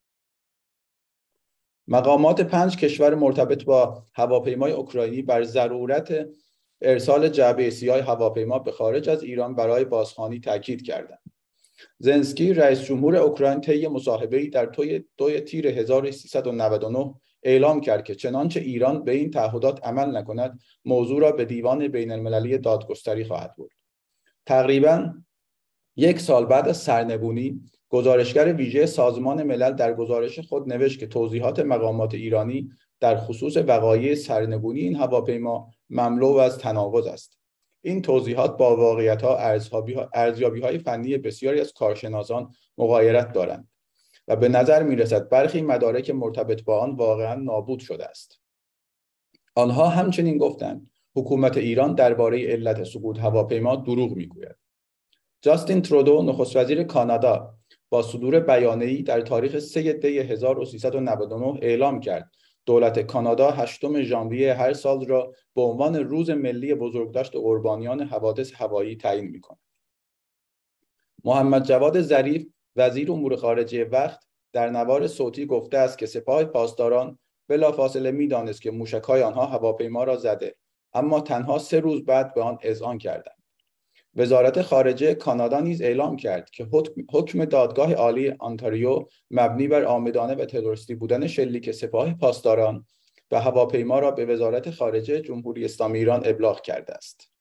مقامات 5 کشور مرتبط با هواپیمای اوکراینی بر ضرورت ارسال جعبه سیاه هواپیما به خارج از ایران برای بازخوانی تاکید کردند. زلنسکی رئیس جمهور اوکراین طی مصاحبه‌ای در 2 تیر 1399 اعلام کرد که چنانچه ایران به این تعهدات عمل نکند، موضوع را به دیوان بین المللی دادگستری خواهد برد. تقریباً 1 سال بعد از سرنگونی، گزارشگر ویژه سازمان ملل در گزارش خود نوشت که توضیحات مقامات ایرانی در خصوص وقایع سرنگونی این هواپیما مملو از تناقض است. این توضیحات با واقعیت‌ها ارزیابی‌های فنی بسیاری از کارشناسان مغایرت دارند و به نظر می‌رسد برخی مدارک مرتبط با آن واقعاً نابود شده است. آنها همچنین گفتند حکومت ایران درباره علت سقوط هواپیما دروغ می‌گوید. جاستین ترودو نخست وزیر کانادا با صدور بیانیه‌ای در تاریخ 3 دی 1399 اعلام کرد دولت کانادا 8 ژانویه هر سال را به عنوان روز ملی بزرگداشت قربانیان حوادث هوایی تعیین می‌کند. محمد جواد ظریف وزیر امور خارجه وقت در نوار صوتی گفته است که سپاه پاسداران بلافاصله می‌دانست که موشک‌های آنها هواپیما را زده، اما تنها 3 روز بعد به آن اذعان کردند. وزارت خارجه کانادا نیز اعلام کرد که حکم دادگاه عالی آنتاریو مبنی بر عامدانه و تروریستی بودن شلیک سپاه پاسداران و هواپیما را به وزارت خارجه جمهوری اسلامی ایران ابلاغ کرده است.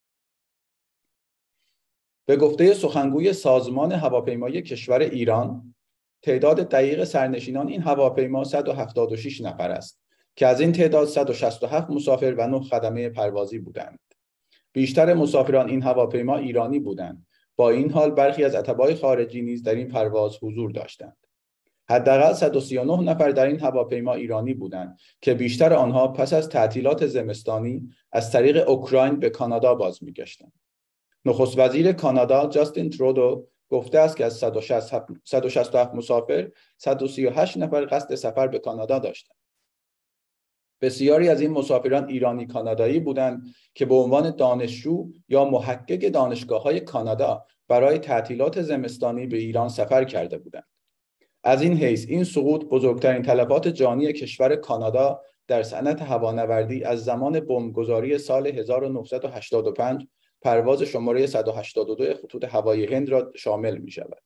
به گفته سخنگوی سازمان هواپیمایی کشور ایران، تعداد دقیق سرنشینان این هواپیما 176 نفر است که از این تعداد 167 مسافر و 9 خدمه پروازی بودند. بیشتر مسافران این هواپیما ایرانی بودند. با این حال برخی از اتباع خارجی نیز در این پرواز حضور داشتند. حداقل 139 نفر در این هواپیما ایرانی بودند که بیشتر آنها پس از تعطیلات زمستانی از طریق اوکراین به کانادا باز می‌گشتند. نخست وزیر کانادا جاستین ترودو گفته است که از 167 مسافر 138 نفر قصد سفر به کانادا داشتند. بسیاری از این مسافران ایرانی کانادایی بودند که به عنوان دانشجو یا محقق دانشگاه‌های کانادا برای تعطیلات زمستانی به ایران سفر کرده بودند. از این حیث این سقوط بزرگترین تلفات جانی کشور کانادا در صنعت هوانوردی از زمان بمبگذاری سال 1985 پرواز شماره 182 خطوط هوایی هند را شامل می شود.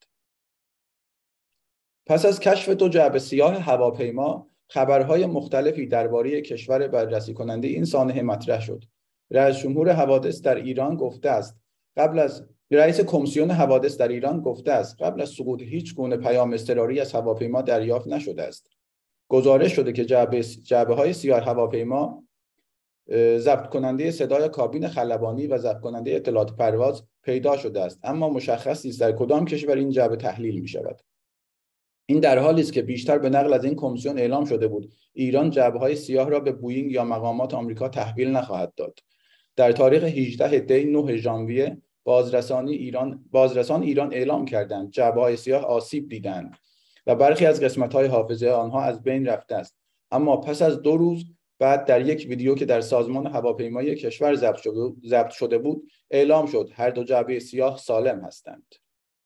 پس از کشف 2 جعبه سیاه هواپیما، خبرهای مختلفی درباره کشور بررسی کننده این سانحه مطرح شد. رئیس جمهور حوادث در ایران گفته است رئیس کمیسیون حوادث در ایران گفته است قبل از سقوط هیچ گونه پیام اضطراری از هواپیما دریافت نشده است. گزارش شده که جعبه‌های سیاه هواپیما ضبط کننده صدای کابین خلبانی و ضبط کننده اطلاعات پرواز پیدا شده است، اما مشخص نیست در کدام کشور این جعبه تحلیل می شود. این در حالی است که بیشتر به نقل از این کمیسیون اعلام شده بود ایران جعبه‌های سیاه را به بوئینگ یا مقامات آمریکا تحویل نخواهد داد. در تاریخ 18 دی 9 ژانویه بازرسان ایران اعلام کردند جعبه‌های سیاه آسیب دیدند و برخی از قسمت‌های حافظه آنها از بین رفته است، اما پس از 2 روز بعد در یک ویدیو که در سازمان هواپیمایی کشور ضبط شده بود اعلام شد هر دو جعبه سیاه سالم هستند.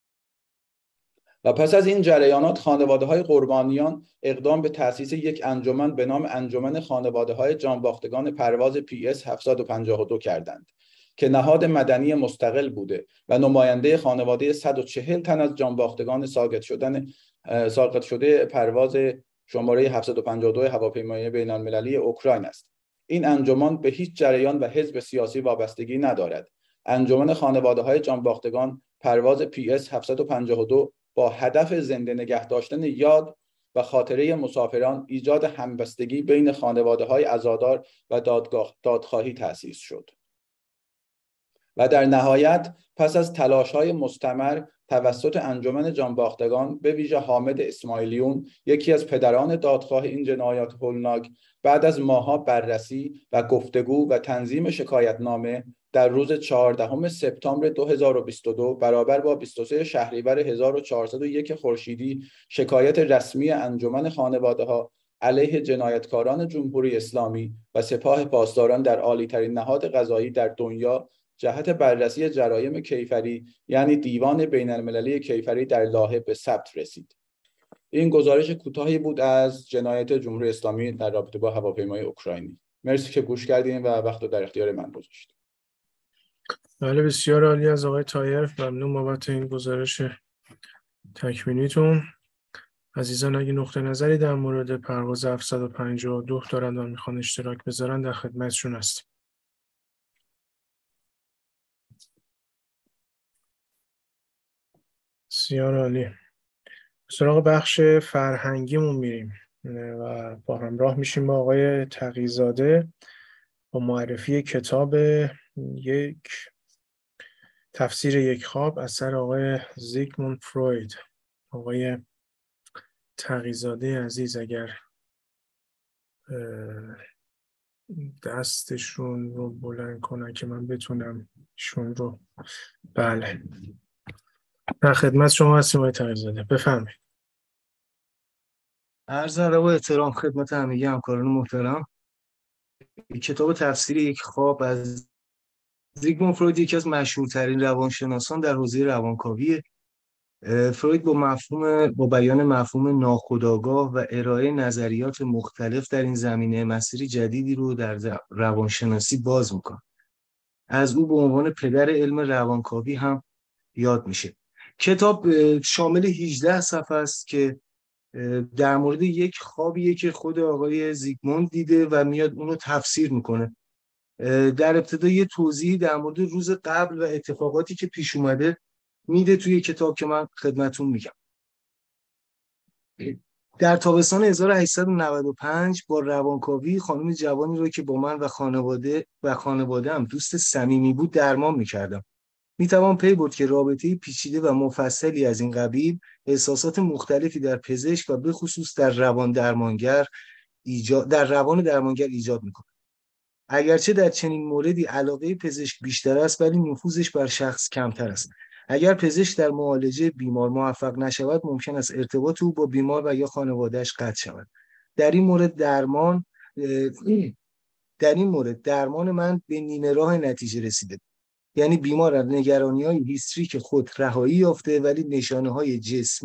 و پس از این جریانات خانواده‌های قربانیان اقدام به تأسیس یک انجمن به نام انجمن خانواده‌های جانباختگان پرواز PS 752 کردند که نهاد مدنی مستقل بوده و نماینده خانواده 140 تن از جانباختگان ساقط شده پرواز شماره 752 هواپیمایی بین‌المللی اوکراین است. این انجمن به هیچ جریان و حزب سیاسی وابستگی ندارد. انجمن خانواده‌های جانباختگان پرواز PS 752 با هدف زنده نگه داشتن یاد و خاطره مسافران، ایجاد همبستگی بین خانواده‌های عزادار و دادخواهی تأسیس شد. و در نهایت پس از تلاش‌های مستمر توسط انجمن جانباختگان به ویژه حامد اسماعیلیون، یکی از پدران دادخواه این جنایات هولناک، بعد از ماه‌ها بررسی و گفتگو و تنظیم شکایتنامه در روز 14 سپتامبر 2022 برابر با 23 شهریور 1401 خورشیدی شکایت رسمی انجمن خانواده‌ها علیه جنایتکاران جمهوری اسلامی و سپاه پاسداران در عالی‌ترین نهاد قضایی در دنیا جهت بررسی جرایم کیفری یعنی دیوان بین‌المللی کیفری در لاهه به ثبت رسید. این گزارش کوتاهی بود از جنایت جمهوری اسلامی در رابطه با هواپیمای اوکراینی. مرسی که گوش کردین و وقت رو در اختیار من گذاشتید. بله، بسیار عالی از آقای طاهر. ممنون بابت این گزارش تکمیلیتون. عزیزان اگه نقطه نظری در مورد پرواز 752 دارن و میخوان اشتراک بذارن در خدمتشون هستیم. بسیار عالی. سراغ بخش فرهنگیمون میریم و با همراه میشیم با آقای تقی‌زاده با معرفی کتاب تفسیر یک خواب اثر آقای زیگموند فروید. آقای تقی‌زاده عزیز اگر دستشون رو بلند کنن که من بتونم شون رو. بله، در خدمت شما هستیم آقای تقی‌زاده، بفرمایید. عرض ادب و احترام خدمت همگی همکاران محترم. کتاب تفسیر یک خواب از زیگموند فروید یکی از مشهورترین روانشناسان در حوزه روانکاوی. فروید با بیان مفهوم ناخودآگاه و ارائه نظریات مختلف در این زمینه مسیری جدیدی رو در روانشناسی باز میکنه. از او به عنوان پدر علم روانکاوی هم یاد میشه. کتاب شامل 18 صفحه است که در مورد یک خوابیه که خود آقای زیگموند دیده و میاد اونو تفسیر میکنه. در ابتدا یه توضیحی در مورد روز قبل و اتفاقاتی که پیش اومده میده توی کتاب که من خدمتون میگم. در تابستان 1895 با روانکاوی خانم جوانی رو که با من و خانواده‌ام دوست صمیمی بود درمان میکردم. میتوان پی برد که رابطه پیچیده و مفصلی از این قبیل احساسات مختلفی در پزشک و به خصوص در روان درمانگر ایجاد میکنه. اگرچه در چنین موردی علاقه پزشک بیشتر است ولی نفوذش بر شخص کمتر است. اگر پزشک در معالجه بیمار موفق نشود ممکن است ارتباط او با بیمار و یا خانواده‌اش قطع شود. در این مورد درمان من به نیمه راه نتیجه رسیده. یعنی بیمار از نگرانی‌های هیستریک خود رهایی یافته ولی نشانه‌های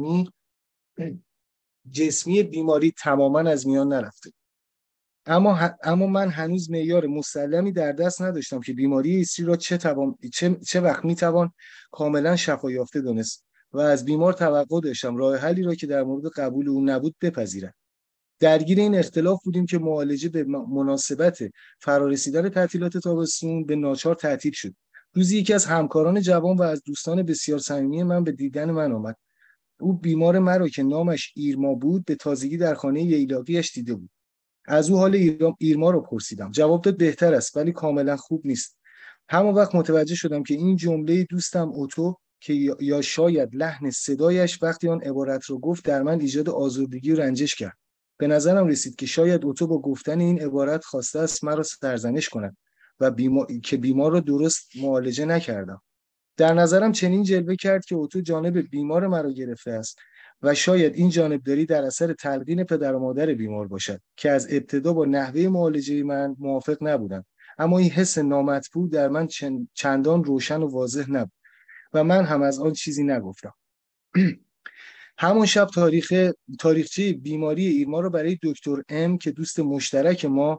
جسمی بیماری تماماً از میان نرفته. اما من هنوز معیار مسلمی در دست نداشتم که بیماری هیستری را چه وقت میتوان کاملا شفا یافته دانست و از بیمار توقع داشتم راه حلی را که در مورد قبول او نبود بپذیرد. درگیر این اختلاف بودیم که معالجه به مناسبت فرارسیدن تعطیلات تابستون به ناچار تعطیل شد. روزی یکی از همکاران جوان و از دوستان بسیار صمیمی من به دیدن من آمد. او بیمار مرا که نامش ایرما بود به تازگی در خانه ییلاقیش دیده بود. از او حال ایرما رو پرسیدم. جواب داد بهتر است ولی کاملا خوب نیست. همون وقت متوجه شدم که این جمله دوستم اوتو که یا شاید لحن صدایش وقتی آن عبارت رو گفت در من ایجاد آزردگی و رنجش کرد. به نظرم رسید که شاید اوتو با گفتن این عبارت خواسته است مرا سرزنش کند و بیمار رو درست معالجه نکردم. در نظرم چنین جلوه کرد که اوتو جانب بیمار مرا گرفته است و شاید این جانبداری در اثر تلقین پدر و مادر بیمار باشد که از ابتدا با نحوه معالجه من موافق نبودند، اما این حس نامطبوع در من چندان روشن و واضح نبود و من هم از آن چیزی نگفتم. همون شب تاریخچه بیماری ایرما رو برای دکتر ام که دوست مشترک ما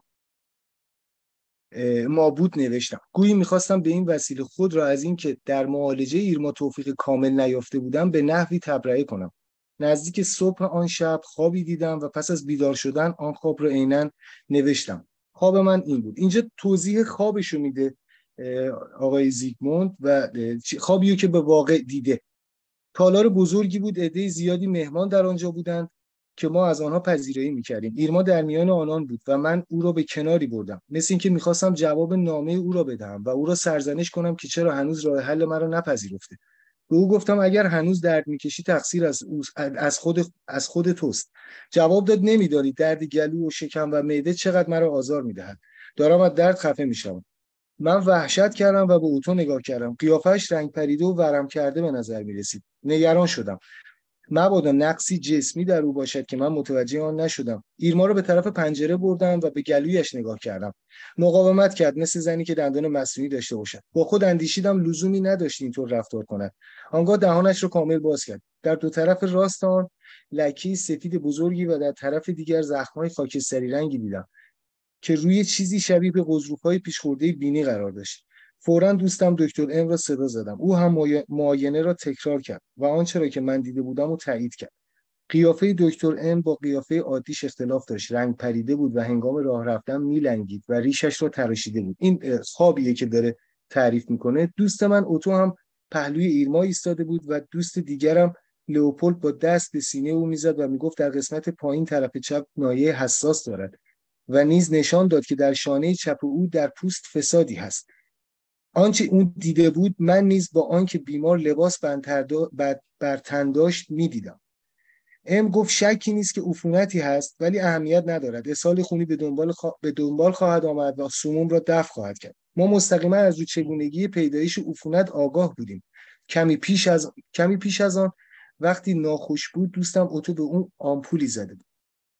بود نوشتم. گویی میخواستم به این وسیله خود را از این که در معالجه ایرما توفیق کامل نیافته بودم به نحوی تبرئه کنم. نزدیک صبح آن شب خوابی دیدم و پس از بیدار شدن آن خواب را عیناً نوشتم. خواب من این بود. اینجا توضیح خوابشو میده آقای زیگموند و خوابیو که به واقع دیده. تالار بزرگی بود، عده زیادی مهمان در آنجا بودند که ما از آنها پذیرایی میکردیم. ایرما در میان آنان بود و من او را به کناری بردم، مثل اینکه میخواستم جواب نامه او را بدهم و او را سرزنش کنم که چرا هنوز راه حل مرا نپذیرفته. به او گفتم اگر هنوز درد میکشی تقصیر از خود توست. جواب داد نمیدانی درد گلو و شکم و معده چقدر مرا آزار میدهد. دارم از درد خفه میشم. من وحشت کردم و به اوتو نگاه کردم. قیافش رنگ پریده و ورم کرده به نظر می رسید. نگران شدم. مبادا نقصی جسمی در او باشد که من متوجه آن نشدم. ایرما را به طرف پنجره بردم و به گلویش نگاه کردم. مقاومت کرد، مثل زنی که دندان مصنوعی داشته باشد. با خود اندیشیدم لزومی نداشت اینطور رفتار کند. آنگاه دهانش را کامل باز کرد. در دو طرف راست آن لکه سفید بزرگی و در طرف دیگر زخم‌های خاکستری رنگی دیدم که روی چیزی شبیه به غضروف‌های پیش‌خورده بینی قرار داشت. فوراً دوستم دکتر ام را صدا زدم. او هم معاینه را تکرار کرد و آنچه را که من دیده بودم را تایید کرد. قیافه دکتر ام با قیافه عادیش اختلاف داشت. رنگ پریده بود و هنگام راه رفتن میلنگید و ریشش را تراشیده بود. این خوابیه که داره تعریف میکنه. دوست من اوتو هم پهلوی ایرما ایستاده بود و دوست دیگرم لئوپولد با دست به سینه او میزد و میگفت در قسمت پایین طرف چپ نایه حساس دارد و نیز نشان داد که در شانه چپ او در پوست فسادی هست. آنچه اون دیده بود من نیز با آنکه بیمار لباس بر تن داشت میدیدم. ام گفت شکی نیست که عفونتی هست ولی اهمیت ندارد. اسهال خونی به دنبال خواهد آمد و سموم را دفع خواهد کرد. ما مستقیما از رو چگونگی پیدایش عفونت آگاه بودیم. کمی پیش از آن وقتی ناخوش بود دوستم اوتو به اون آمپولی زده بود.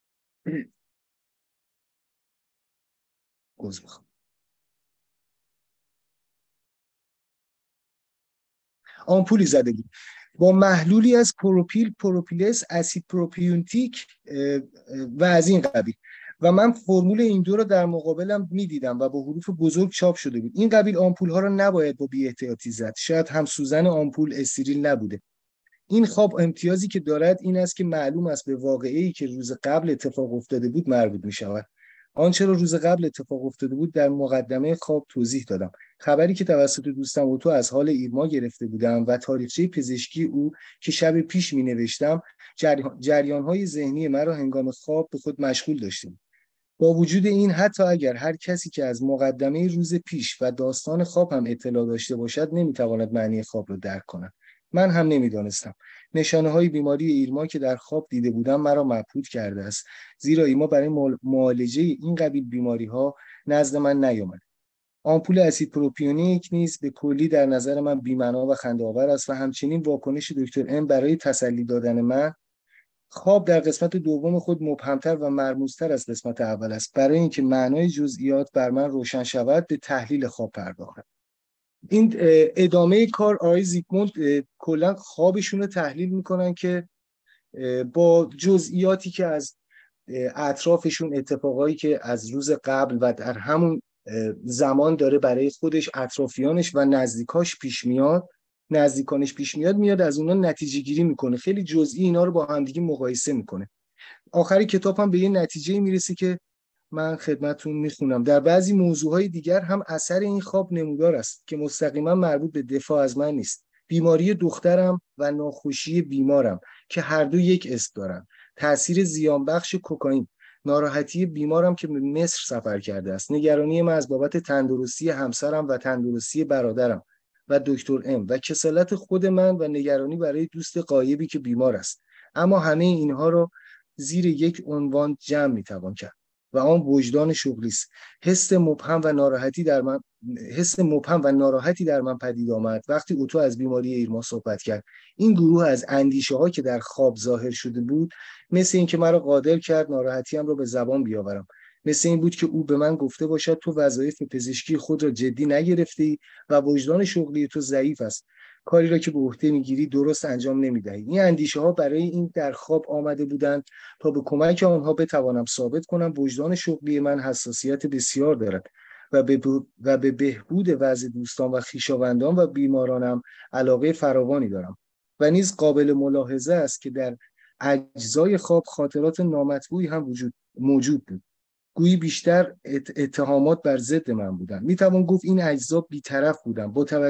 آمپولی زده بود با محلولی از پروپیلس، اسید پروپیونتیک و از این قبیل و من فرمول این دو را در مقابلم میدیدم و با حروف بزرگ چاپ شده بود. این قبیل آمپول ها را نباید با بی احتیاطی زد. شاید هم سوزن آمپول استریل نبوده. این خواب امتیازی که دارد این است که معلوم است به واقعه‌ای که روز قبل اتفاق افتاده بود مربوط می شود. آنچه را روز قبل اتفاق افتاده بود در مقدمه خواب توضیح دادم. خبری که توسط دوستم اوتو از حال ایرما گرفته بودم و تاریخچه پزشکی او که شب پیش می نوشتم جریان‌های ذهنی مرا هنگام خواب به خود مشغول داشتیم. با وجود این حتی اگر هر کسی که از مقدمه روز پیش و داستان خواب هم اطلاع داشته باشد نمیتواند معنی خواب را درک کند. من هم نمیدانستم. نشانه‌های بیماری ایرما که در خواب دیده بودم مرا مبهوت کرده است، زیرا ایرما برای معالجه این قبیل بیماری‌ها نزد من نیامد. آمپول اسید پروپیونیک نیز به کلی در نظر من بی‌معنا و خنده‌آور است و همچنین واکنش دکتر ام برای تسلی دادن من. خواب در قسمت دوم خود مبهمتر و مرموزتر از قسمت اول است. برای اینکه معنای جزئیات بر من روشن شود به تحلیل خواب پرداختم. این ادامه کار آقای زیگموند کلا خوابشون رو تحلیل میکنن که با جزئیاتی که از اطرافشون، اتفاقایی که از روز قبل و در همون زمان داره برای خودش، اطرافیانش و نزدیکانش پیش میاد از اونا نتیجه گیری میکنه. خیلی جزئی اینا رو با همدیگه مقایسه میکنه. آخری کتاب هم به یه نتیجه میرسه که من خدمتتون میخونم. در بعضی موضوعهای دیگر هم اثر این خواب نمودار است که مستقیما مربوط به دفاع از من نیست. بیماری دخترم و ناخوشی بیمارم که هر دو یک اسم دارن. تأثیر زیانبخش کوکائین، ناراحتی بیمارم که به مصر سفر کرده است، نگرانی من از بابت تندرستی همسرم و تندرستی برادرم و دکتر ام و کسالت خود من و نگرانی برای دوست غایبی که بیمار است. اما همه اینها رو زیر یک عنوان جمع میتوان کرد. و آن وجدان شغلی است. حس مبهم و ناراحتی در من پدید آمد وقتی اوتو از بیماری ایرما صحبت کرد. این گروه از اندیشه ها که در خواب ظاهر شده بود مثل این که مرا قادر کرد ناراحتیم را به زبان بیاورم. مثل این بود که او به من گفته باشد تو وظایف پزشکی خود را جدی نگرفتی و وجدان شغلی تو ضعیف است. کاری را که به عهده میگیری درست انجام نمیدهی. این اندیشه ها برای این در خواب آمده بودند تا به کمک آنها بتوانم ثابت کنم وجدان شغلی من حساسیت بسیار دارد و به بهبود وضع دوستان و خویشاوندان و بیمارانم علاقه فراوانی دارم. و نیز قابل ملاحظه است که در اجزای خواب خاطرات نامطبوعی هم موجود بود. گویی بیشتر اتهامات بر ضد من بودند. میتوان گفت این اجزا بی‌طرف بودند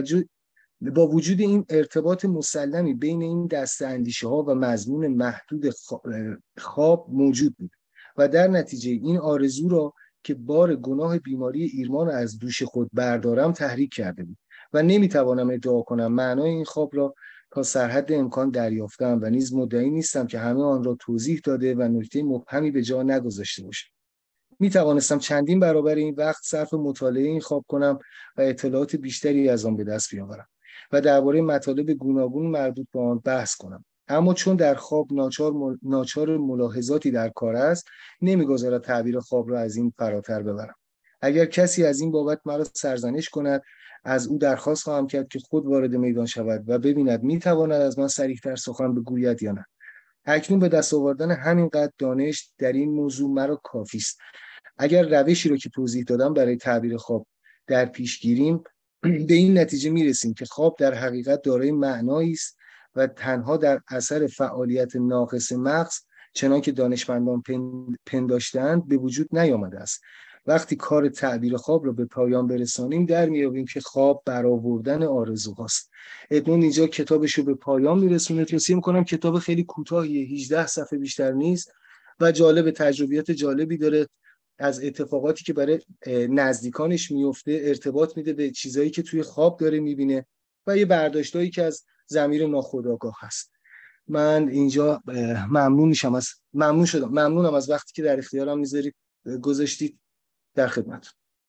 با وجود این ارتباط مسلمی بین این دسته اندیشه ها و مضمون محدود خواب موجود بود و در نتیجه این آرزو را که بار گناه بیماری ایرمان را از دوش خود بردارم تحریک کرده بود و نمیتوانم ادعا کنم معنای این خواب را تا سرحد امکان دریافتم و نیز مدعی نیستم که همه آن را توضیح داده و نکته مبهمی به جا نگذاشته باشم. می توانستم چندین برابر این وقت صرف مطالعه این خواب کنم و اطلاعات بیشتری از آن به دست بیاورم و درباره مطالب گوناگون مربوط به آن بحث کنم. اما چون در خواب ناچار ملاحظاتی در کار است، نمیگذارد تعبیر خواب را از این فراتر ببرم. اگر کسی از این بابت مرا سرزنش کند، از او درخواست خواهم کرد که خود وارد میدان شود و ببیند میتواند از من صریح‌تر سخن بگوید یا نه. اکنون به دست آوردن همینقدر دانش در این موضوع مرا کافی است. اگر روشی رو که توضیح دادم برای تعبیر خواب در پیش گیریم، به این نتیجه میرسیم که خواب در حقیقت دارای معنایی است و تنها در اثر فعالیت ناقص مغز چنان که دانشمندان پنداشتند به وجود نیامده است. وقتی کار تعبیر خواب را به پایان برسانیم در میابیم که خواب برآوردن آرزوهاست. ادمون اینجا کتابش رو به پایان میرسونه. توصیه میکنم کتاب خیلی کوتاهیه، 18 صفحه بیشتر نیست و جالب، تجربیات جالبی داره از اتفاقاتی که برای نزدیکانش میفته، ارتباط میده به چیزایی که توی خواب داره میبینه و یه برداشتایی که از ضمیر ناخودآگاه هست. من اینجا ممنونم از وقتی که در اختیارم گذاشتید. در خدمت.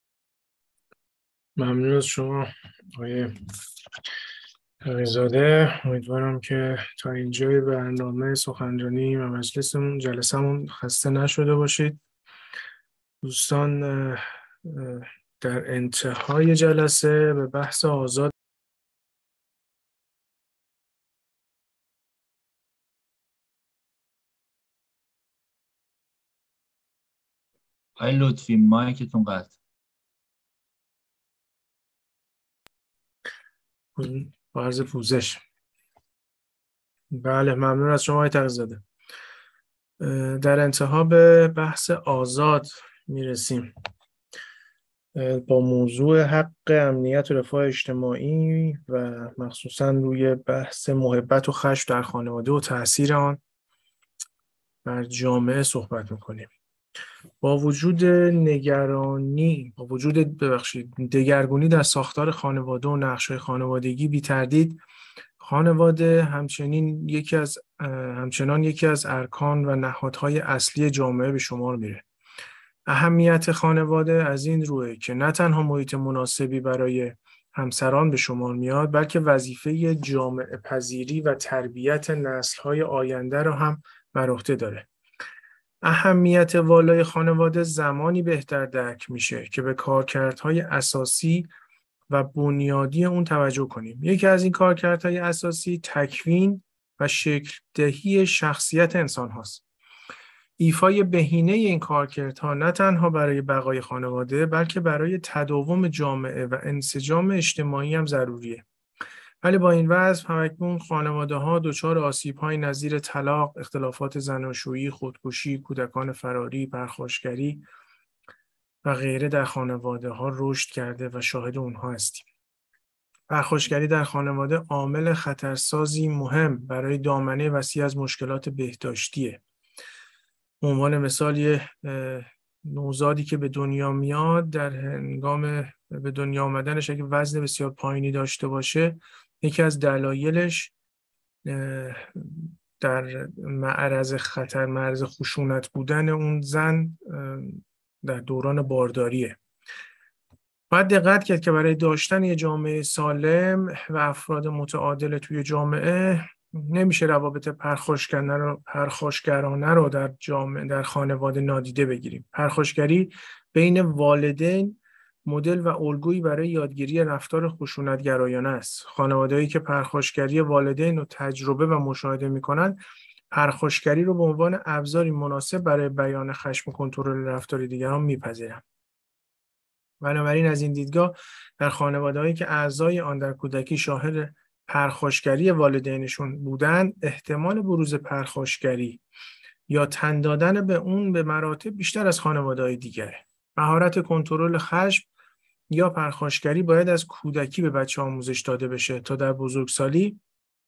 ممنون از شما آقای تقی‌زاده. امیدوارم که تا اینجای برنامه سخنرانی و جلسمون خسته نشده باشید. دوستان در انتهای جلسه به بحث آزاد آقای لطفی مایکتون قطع. عرض پوزش. بله ممنون از شما آقای تقی‌زاده. در انتها به بحث آزاد میرسیم با موضوع حق امنیت و رفاه اجتماعی و مخصوصا روی بحث محبت و خشم در خانواده و تأثیر آن بر جامعه صحبت میکنیم. با وجود دگرگونی در ساختار خانواده و نقش‌های خانوادگی، بی تردید خانواده همچنان یکی از ارکان و نهادهای اصلی جامعه به شمار میره. اهمیت خانواده از این روه که نه تنها محیط مناسبی برای همسران به شمار میاد، بلکه وظیفه جامعه پذیری و تربیت نسل‌های آینده را هم بر عهده داره. اهمیت والای خانواده زمانی بهتر درک میشه که به کارکردهای اساسی و بنیادی اون توجه کنیم. یکی از این کارکردهای اساسی تکوین و شکل دهی شخصیت انسان هاست. ایفای بهینه این کارکردها نه تنها برای بقای خانواده بلکه برای تداوم جامعه و انسجام اجتماعی هم ضروریه. ولی با این وضع همکنون خانواده‌ها دچار آسیب‌های نظیر طلاق، اختلافات زناشویی، خودکشی، کودکان فراری، پرخاشگری و غیره در خانواده‌ها رشد کرده و شاهد اونها هستیم. پرخاشگری در خانواده عامل خطرسازی مهم برای دامنه وسیع از مشکلات بهداشتیه. به عنوان مثال یه نوزادی که به دنیا میاد، در هنگام به دنیا آمدنش اگه وزن بسیار پایینی داشته باشه، یکی از دلایلش در معرض خشونت بودن اون زن در دوران بارداریه. باید دقت کرد که برای داشتن یه جامعه سالم و افراد متعادل توی جامعه نمیشه روابط پرخاشگرانه رو در جامعه، در خانواده نادیده بگیریم. پرخاشگری بین والدین مدل و الگویی برای یادگیری رفتار خشونت‌گرایانه است. خانواده‌ای که پرخاشگری والدین رو تجربه و مشاهده می‌کنند، پرخاشگری رو به عنوان ابزاری مناسب برای بیان خشم و کنترل رفتار دیگران می‌پذیرند. بنابراین از این دیدگاه در خانواده‌هایی که اعضای آن در کودکی شاهد پرخاشگری والدینشون بودند، احتمال بروز پرخاشگری یا تن دادن به اون به مراتب بیشتر از خانواده‌های دیگره. مهارت کنترل خشم یا پرخاشگری باید از کودکی به بچه آموزش داده بشه تا در بزرگسالی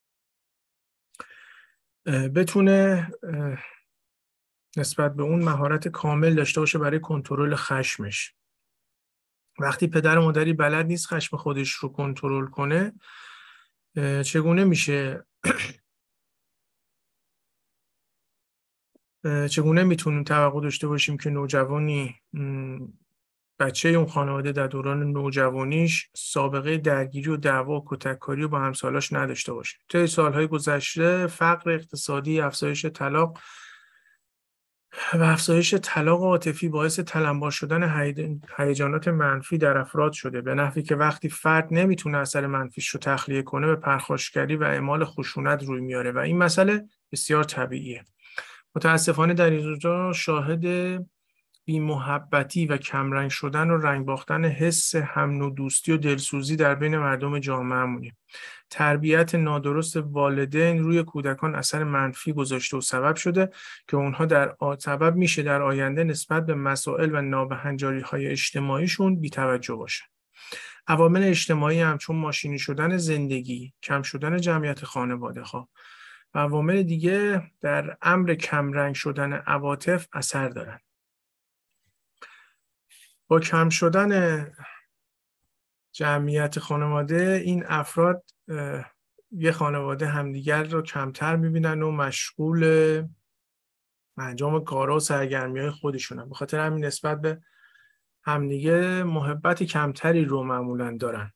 بتونه نسبت به اون مهارت کامل داشته باشه برای کنترل خشمش. وقتی پدر و مادری بلد نیست خشم خودش رو کنترل کنه، چگونه میتونیم توقع داشته باشیم که نوجوانی بچه اون خانواده در دوران نوجوانیش سابقه درگیری و دعوا و کتککاری رو با همسالاش نداشته باشه؟ طی سالهای گذشته فقر اقتصادی، افزایش طلاق و افزایش طلاق عاطفی باعث تلمبار شدن هیجانات منفی در افراد شده، به نحوی که وقتی فرد نمیتونه اثر منفیش رو تخلیه کنه به پرخاشگری و اعمال خشونت روی میاره و این مسئله بسیار طبیعیه. متاسفانه در این روزا شاهد بی‌محبتی و کمرنگ شدن و رنگ باختن حس هم و دوستی و دلسوزی در بین مردم جامعه مونیم. تربیت نادرست والدین روی کودکان اثر منفی گذاشته و سبب شده که اونها سبب میشه در آینده نسبت به مسائل و نابهنجاری‌های اجتماعیشون بی‌توجه باشن. عوامل اجتماعی همچون ماشینی شدن زندگی، کم شدن جمعیت خانواده‌ها و عوامل دیگه در امر کمرنگ شدن عواطف اثر دارن. با کم شدن جمعیت خانواده، این افراد یه خانواده همدیگر رو کمتر می‌بینن و مشغول انجام کارها و سرگرمی‌های خودشونن. به خاطر همین نسبت به همدیگه محبت کمتری رو معمولاً دارن.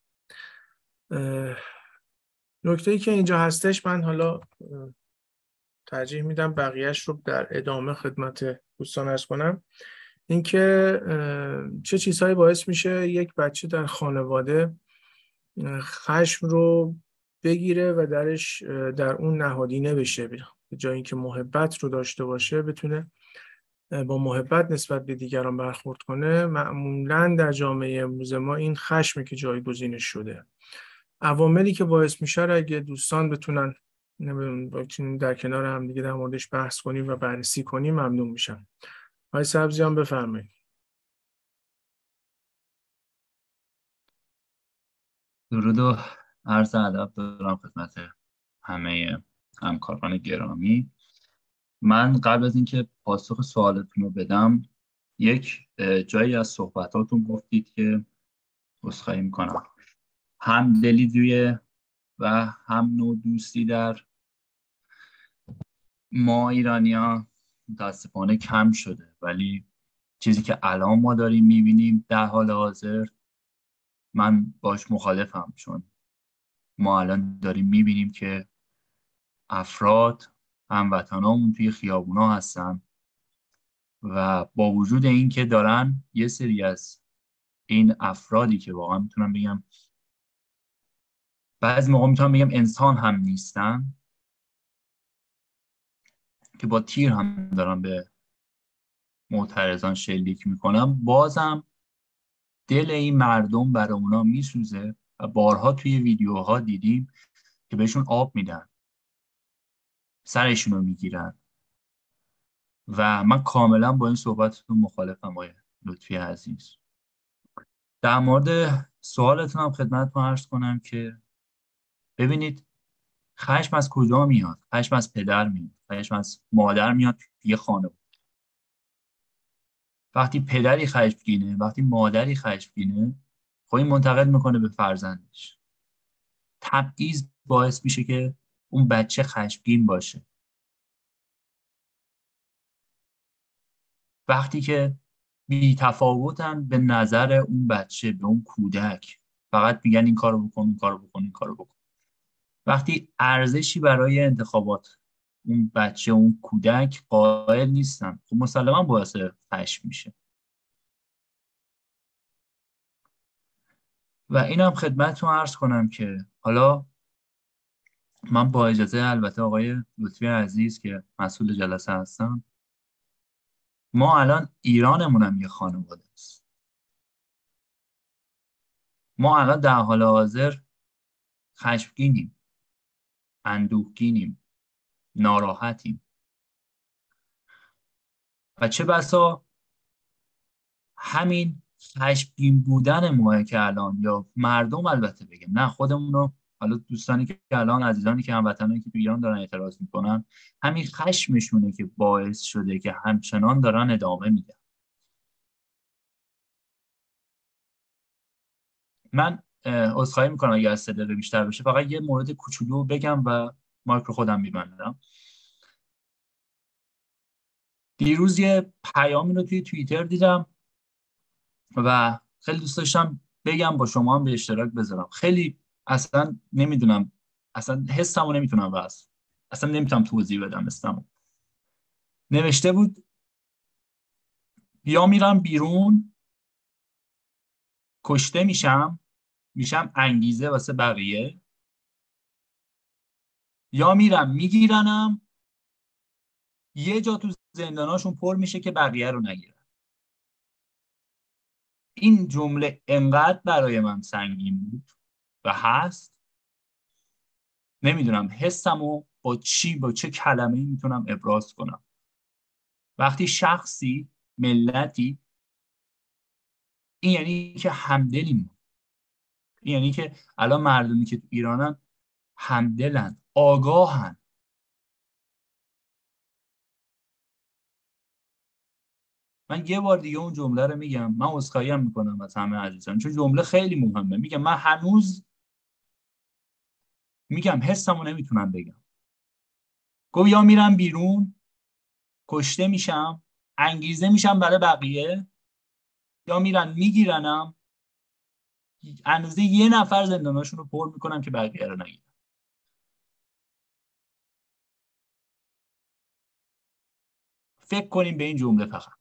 نکته‌ای که اینجا هستش، من حالا ترجیح میدم بقیه‌اش رو در ادامه خدمت دوستان عرض کنم. اینکه چه چیزهایی باعث میشه یک بچه در خانواده خشم رو بگیره و در اون نهادینه بشه، به جای اینکه محبت رو داشته باشه بتونه با محبت نسبت به دیگران برخورد کنه. معمولاً در جامعه امروز ما این خشمی که جایگزینش شده. عواملی که باعث میشه اگه دوستان بتونن در کنار هم دیگه در موردش بحث کنیم و بررسی کنیم ممنون میشم. آقای سبزیان بفرمایید. درود و عرض ادب دارم خدمت همه همکاران گرامی. من قبل از اینکه پاسخ سوالتون رو بدم، یک جایی از صحبتاتون گفتید که عذرخواهی میکنم، هم دلیجویی و هم نوع دوستی در ما ایرانی‌ها متاسفانه کم شده، ولی چیزی که الان ما داریم میبینیم در حال حاضر من باش مخالفم، چون ما الان داریم میبینیم که افراد هموطنامون توی خیابونا هستن و با وجود این که دارن یه سری از این افرادی که واقعا میتونم بگم بعضی موقع میتونم بگم انسان هم نیستن، که با تیر هم دارن به معترضان شلیک میکنن، بازم دل این مردم برای اونا میسوزه و بارها توی ویدیوها دیدیم که بهشون آب میدن، سرشون رو میگیرن و من کاملا با این صحبتتون مخالفم آقای لطفی عزیز. در مورد سوالتون هم خدمتتون عرض کنم که ببینید خشم از کجا میاد؟ خشم از پدر میاد، خشم از مادر میاد توی خانواده. وقتی پدری خشمگینه، وقتی مادری خشمگینه، خب این منتقل میکنه به فرزندش. تبعیض باعث میشه که اون بچه خشمگین باشه. وقتی که بی تفاوتن به نظر اون بچه، به اون کودک. فقط میگن این کارو بکن، این کارو بکن، این کارو بکن. وقتی ارزشی برای انتخابات اون بچه، اون کودک قائل نیستن، خب مسلما باعث خشم میشه. و اینم خدمتتون عرض کنم که حالا من با اجازه البته آقای لطفی عزیز که مسئول جلسه هستم، ما الان ایرانمونم یه خانواده است. ما الان در حال حاضر خشمگینیم، اندوهگینیم، ناراحتیم و چه بسا همین خشمگین بودن ما که الان، یا مردم البته بگم، نه خودمون رو، حالا دوستانی که الان، عزیزانی که هموطنانی که تو ایران دارن اعتراض میکنن، همین خشمشونه که باعث شده که همچنان دارن ادامه میدن. من عذرخواهی میکنم اگه از 3 دقیقه بیشتر بشه، فقط یه مورد کوچولو بگم و مایک رو خودم میبندم. دیروز یه پیامی رو توی توییتر دیدم و خیلی دوست داشتم بگم با شما هم به اشتراک بذارم. خیلی اصلا نمیدونم، اصلا حسمو نمیتونم وصف، اصلا نمیتونم توضیح بدم اسمو. نوشته بود یا میرم بیرون کشته میشم انگیزه واسه بقیه، یا میرم میگیرنم یه جا تو زنداناشون پر میشه که بقیه رو نگیرن. این جمله انقدر برای من سنگین بود و هست، نمیدونم حسمو با چه کلمه‌ای میتونم ابراز کنم. وقتی شخصی، ملتی، این یعنی که همدلیم، این یعنی که الان مردمی که تو ایرانن همدلن، آگاهن. من یه بار دیگه اون جمله رو میگم، من عذرخواهی هم میکنم از همه عزیزان، چون جمله خیلی مهمه. میگم من هنوز میگم حسمو نمیتونم بگم. گفت یا میرم بیرون کشته میشم انگیزه میشم برای بقیه، یا میرن میگیرنم اندازه یه نفر زنداناشون رو پر میکنم که بقیه رو نگیرن. فکر کنیم به این جمله فقط.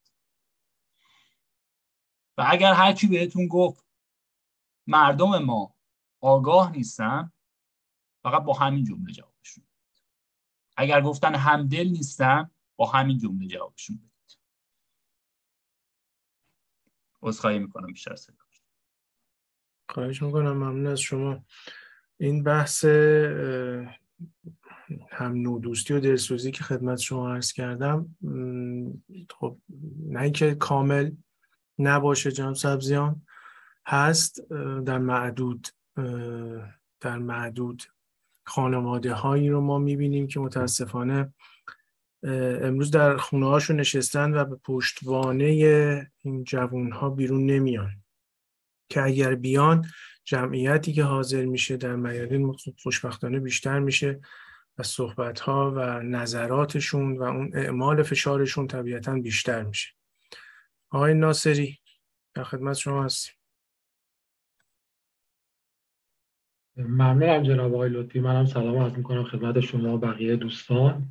و اگر هر کی بهتون گفت مردم ما آگاه نیستن، فقط با همین جمله جوابشون بدید. اگر گفتن همدل نیستن، با همین جمله جوابشون بدید. عذرخواهی میکنم بیشتر صدا. خواهش میکنم، ممنون از شما. این بحث هم نودوستی و دلسوزی که خدمت شما عرض کردم، خب نه اینکه کامل نباشه جناب سبزیان، هست در معدود خانواده هایی رو ما میبینیم که متاسفانه امروز در خونه هاشون نشستن و به پشتوانه این جوان ها بیرون نمیان، که اگر بیان جمعیتی که حاضر میشه در میادین خوشبختانه بیشتر میشه و صحبت ها و نظراتشون و اون اعمال فشارشون طبیعتاً بیشتر میشه. آقای ناصری در خدمت شما هستیم. ممنونم جناب آقای لطفی. منم سلام عرض میکنم خدمت شما و بقیه دوستان.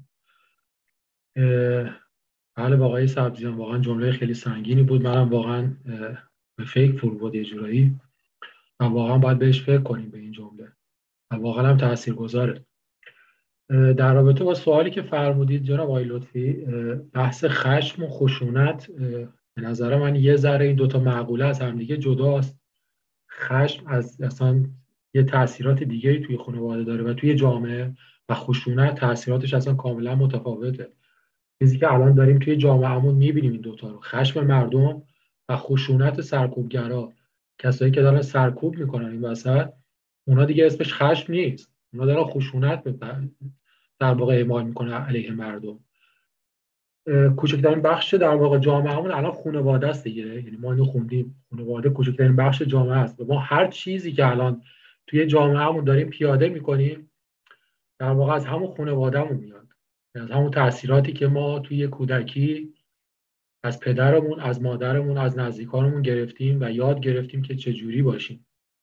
بله با آقای سبزیان واقعا جمله خیلی سنگینی بود. منم واقعا به فکر فرو بود یه جورایی و واقعا باید بهش فکر کنیم به این جمله و واقعا هم تاثیرگذاره. در رابطه با سوالی که فرمودید جناب آقای لطفی، بحث خشم و خشونت به نظر من یه ذره این دوتا معقوله از همدیگه جداست. خشم از اصلا یه تاثیرات دیگه‌ای توی خانواده داره و توی جامعه، و خشونت تاثیراتش اصلا کاملا متفاوته. چیزی که الان داریم توی جامعهمون می‌بینیم این دوتا رو، خشم مردم و خشونت سرکوبگرا، کسایی که دارن سرکوب میکنن این وسط، اونا دیگه اسمش خشم نیست، اونا دارن خشونت در واقع اعمال میکنن علیه مردم. کوچکترین بخش در واقع جامعهمون الان خانواده است دیگه، یعنی ما اینو خوندیم، خانواده کوچکترین بخش جامعه است و ما هر چیزی که الان توی جامعهمون داریم پیاده میکنیم در واقع از همون خانوادهمون میاد، از همون تأثیراتی که ما توی کودکی از پدرمون، از مادرمون، از نزدیکانمون گرفتیم و یاد گرفتیم که چجوری باشیم.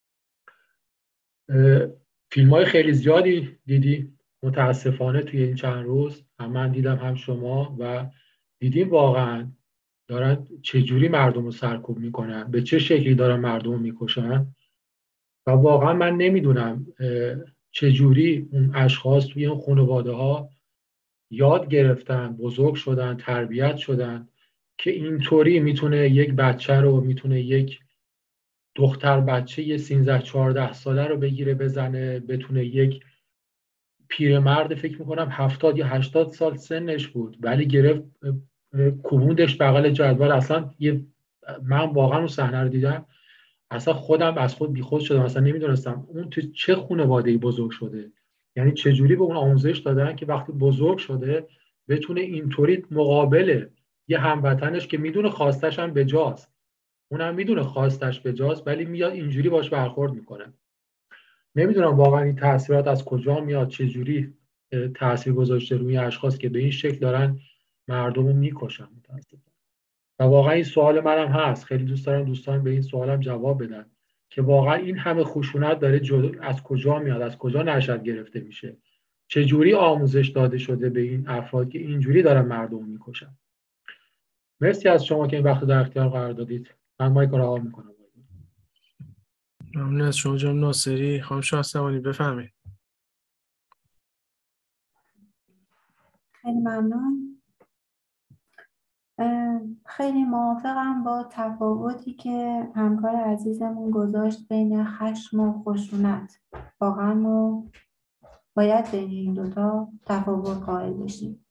فیلم‌های خیلی زیادی دیدی متاسفانه توی این چند روز، هم من دیدم هم شما، و دیدیم واقعا دارن چجوری مردم رو سرکوب میکنن، به چه شکلی دارن مردم رو میکشن. و واقعا من نمیدونم چجوری اون اشخاص توی اون خانواده ها یاد گرفتن، بزرگ شدن، تربیت شدن که اینطوری میتونه یک بچه رو، میتونه یک دختر بچه 13-14 ساله رو بگیره بزنه، بتونه یک پیرمرد فکر میکنم 70 یا 80 سال سنش بود ولی گرفت کوبوندش بغل جدول. اصلا من واقعا اون صحنه رو دیدم، اصلا خودم از خود بیخود شدم، اصلا نمیدونستم اون تو چه خانواده‌ای بزرگ شده، یعنی چه جوری به اون آموزش دادن که وقتی بزرگ شده بتونه اینطوری مقابل یه هموطنش که میدونه خواستش هم بجاست، اونم میدونه خواستش بجاست ولی میاد اینجوری باش برخورد میکنه. نمیدونم واقعا این تاثیرات از کجا میاد، چه جوری تاثیر گذاشته روی اشخاص که به این شکل دارن مردم رو میکشن. و واقعا این سوال منم هست، خیلی دوست دارم دوستان به این سوالم جواب بدن که واقعا این همه خشونت داره از کجا میاد، از کجا نشأت گرفته میشه، چه جوری آموزش داده شده به این افراد که اینجوری دارن مردم رو میکشن. مرسی از شما که این وقت در اختیار قرار دادید. من مایک رو رها میکنم. ممنون از شما جناب ناصری. خانم شاهستوانی بفرمایید. خیلی ممنون. خیلی موافقم با تفاوتی که همکار عزیزمون گذاشت بین خشم و خشونت. واقعا ما باید بین این دوتا تفاوت قائل بشیم.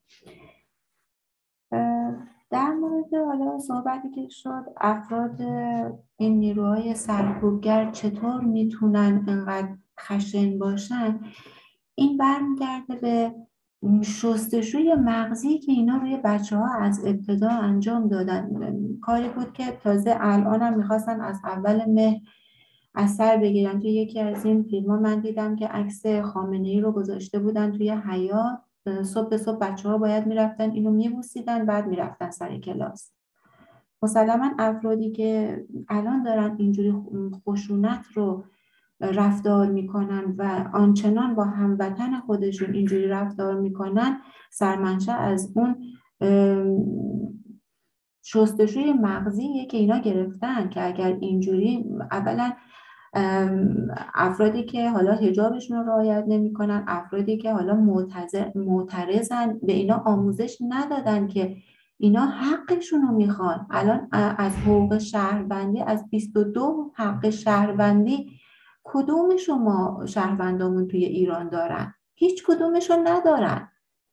در مورد حالا صحبتی که شد افراد این نیروهای سرکوبگر چطور میتونن انقدر خشن باشن، این برمیگرده به شستشوی مغزی که اینا روی بچه ها از ابتدا انجام دادن. کاری بود که تازه الان هم میخواستن از اول مهر اثر بگیرن. توی یکی از این فیلم ها من دیدم که عکس خامنه‌ای رو گذاشته بودن توی حیاط، صبح به صبح بچه ها باید میرفتن اینو میبوسیدن بعد میرفتن سر کلاس. مسلما افرادی که الان دارن اینجوری خشونت رو رفتار میکنن و آنچنان با هموطن خودشون اینجوری رفتار میکنن، سرمنشأ از اون شستشوی مغزیه که اینا گرفتن که اگر اینجوری اولا افرادی که حالا حجابشون رو رعایت نمیکنن، افرادی که حالا معترضن، به اینا آموزش ندادن که اینا حقشون رو میخوان. الان از حقوق شهروندی، از 22 حق شهروندی کدوم شما شهروندامون توی ایران دارن؟ هیچ کدومشون ندارن.